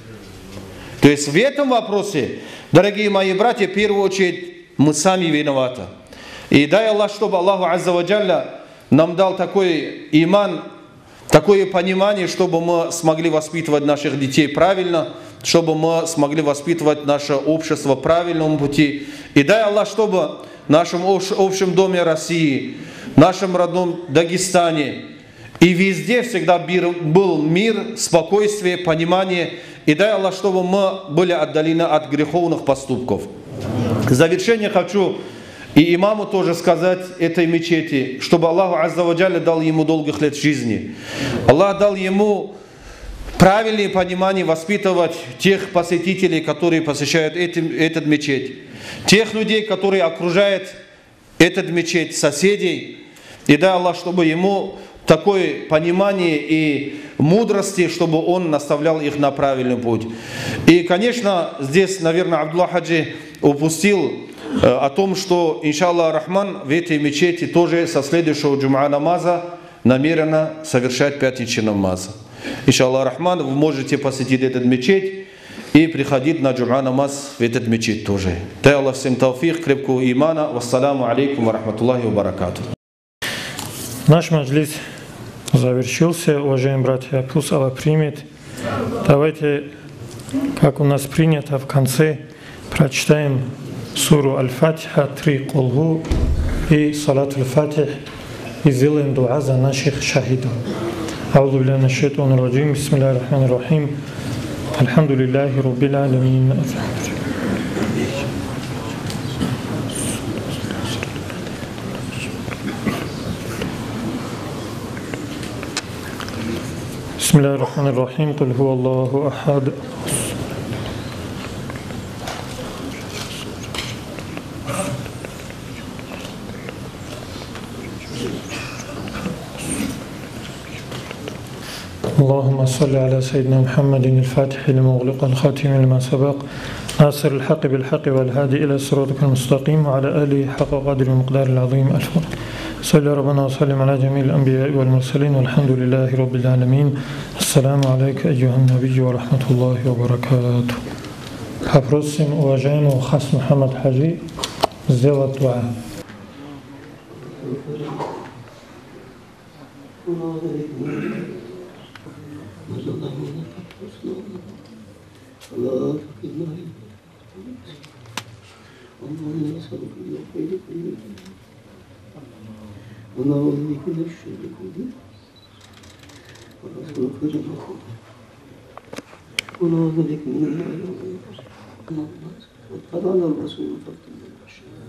То есть в этом вопросе, дорогие мои братья, в первую очередь мы сами виноваты. И дай Аллах, чтобы Аллаху Азза ва Джалля нам дал такой иман, такое понимание, чтобы мы смогли воспитывать наших детей правильно, чтобы мы смогли воспитывать наше общество в правильном пути. И дай Аллах, чтобы в нашем общем доме России, в нашем родном Дагестане и везде всегда был мир, спокойствие, понимание. И дай Аллах, чтобы мы были отдалены от греховных поступков. В завершение хочу и имаму тоже сказать этой мечети, чтобы Аллах Азза ва Джалля дал ему долгих лет жизни. Аллах дал ему правильное понимание воспитывать тех посетителей, которые посещают этот мечеть, тех людей, которые окружают этот мечеть, соседей. И дай Аллах, чтобы ему такое понимание и мудрости, чтобы он наставлял их на правильный путь. И, конечно, здесь, наверное, Абдулла Хаджи упустил о том, что, иншаллах рахман, в этой мечети тоже со следующего джум'a намаза намеренно совершать пятничный намаз. Иншаллах рахман, вы можете посетить этот мечеть и приходить на джум'a намаз в этот мечеть тоже. Дай Аллах всем тауфик, крепкого имана. Вассаламу алейкум ва рахматуллахи ва баракату. Наш маджлис завершился, уважаемые братья, пусть Аллах примет. Давайте, как у нас принято, в конце прочитаем суру Аль-Фатиха, 3 кулгу и салат Аль-Фатих, и сделаем дуа за наших шахидов. Аузу билляхи минаш шайтанир раджим, бисмиллахир рахманир рахим, альхамдулиллахи раббил аламин. Бисмиллахир рахманир рахим, куль хуваллаху ахад. اللهم صل على سيدنا محمد الفاتح لما أغلق الخاتم لما سبق ناصر الحق بالحق والهادي إلى صراطك المستقيم وعلى آله حق قدر المقدار العظيم. صلى ربنا وسلم على جميع الأنبياء والمرسلين والحمد لله رب العالمين. السلام عليك أيها النبي ورحمة الله وبركاته. Попросим уважаемого Хас Мухаммад Хаджи сделать дуа. ونعوذ بك من الشر كله ونستغفرك ونعوذ بك من النار واتبعنا الرسول فاقتلنا الشر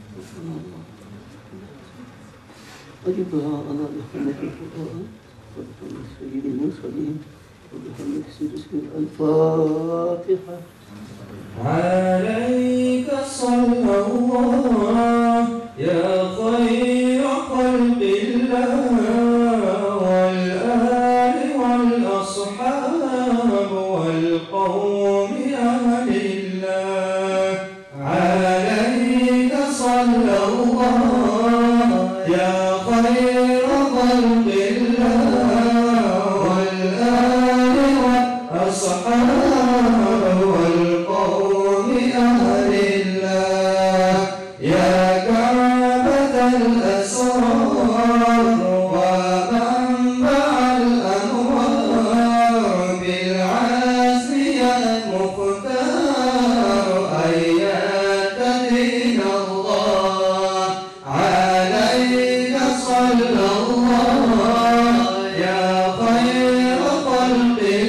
أجبها على رحمة القرآن وبحمد سيد المرسلين وبحمد سيد الفاتحة. عليك صلى الله يا خير خلق الله والآل والأصحاب والقوم أهل الله. عليك صلى الله يا خير خلق الله والآل والأصحاب والقوم أهل الله. يا كعبة الأسرار ومنبع الأنوار بالعزم يا المختار أيدت دين الله. عليك صلى الله يا خير خلق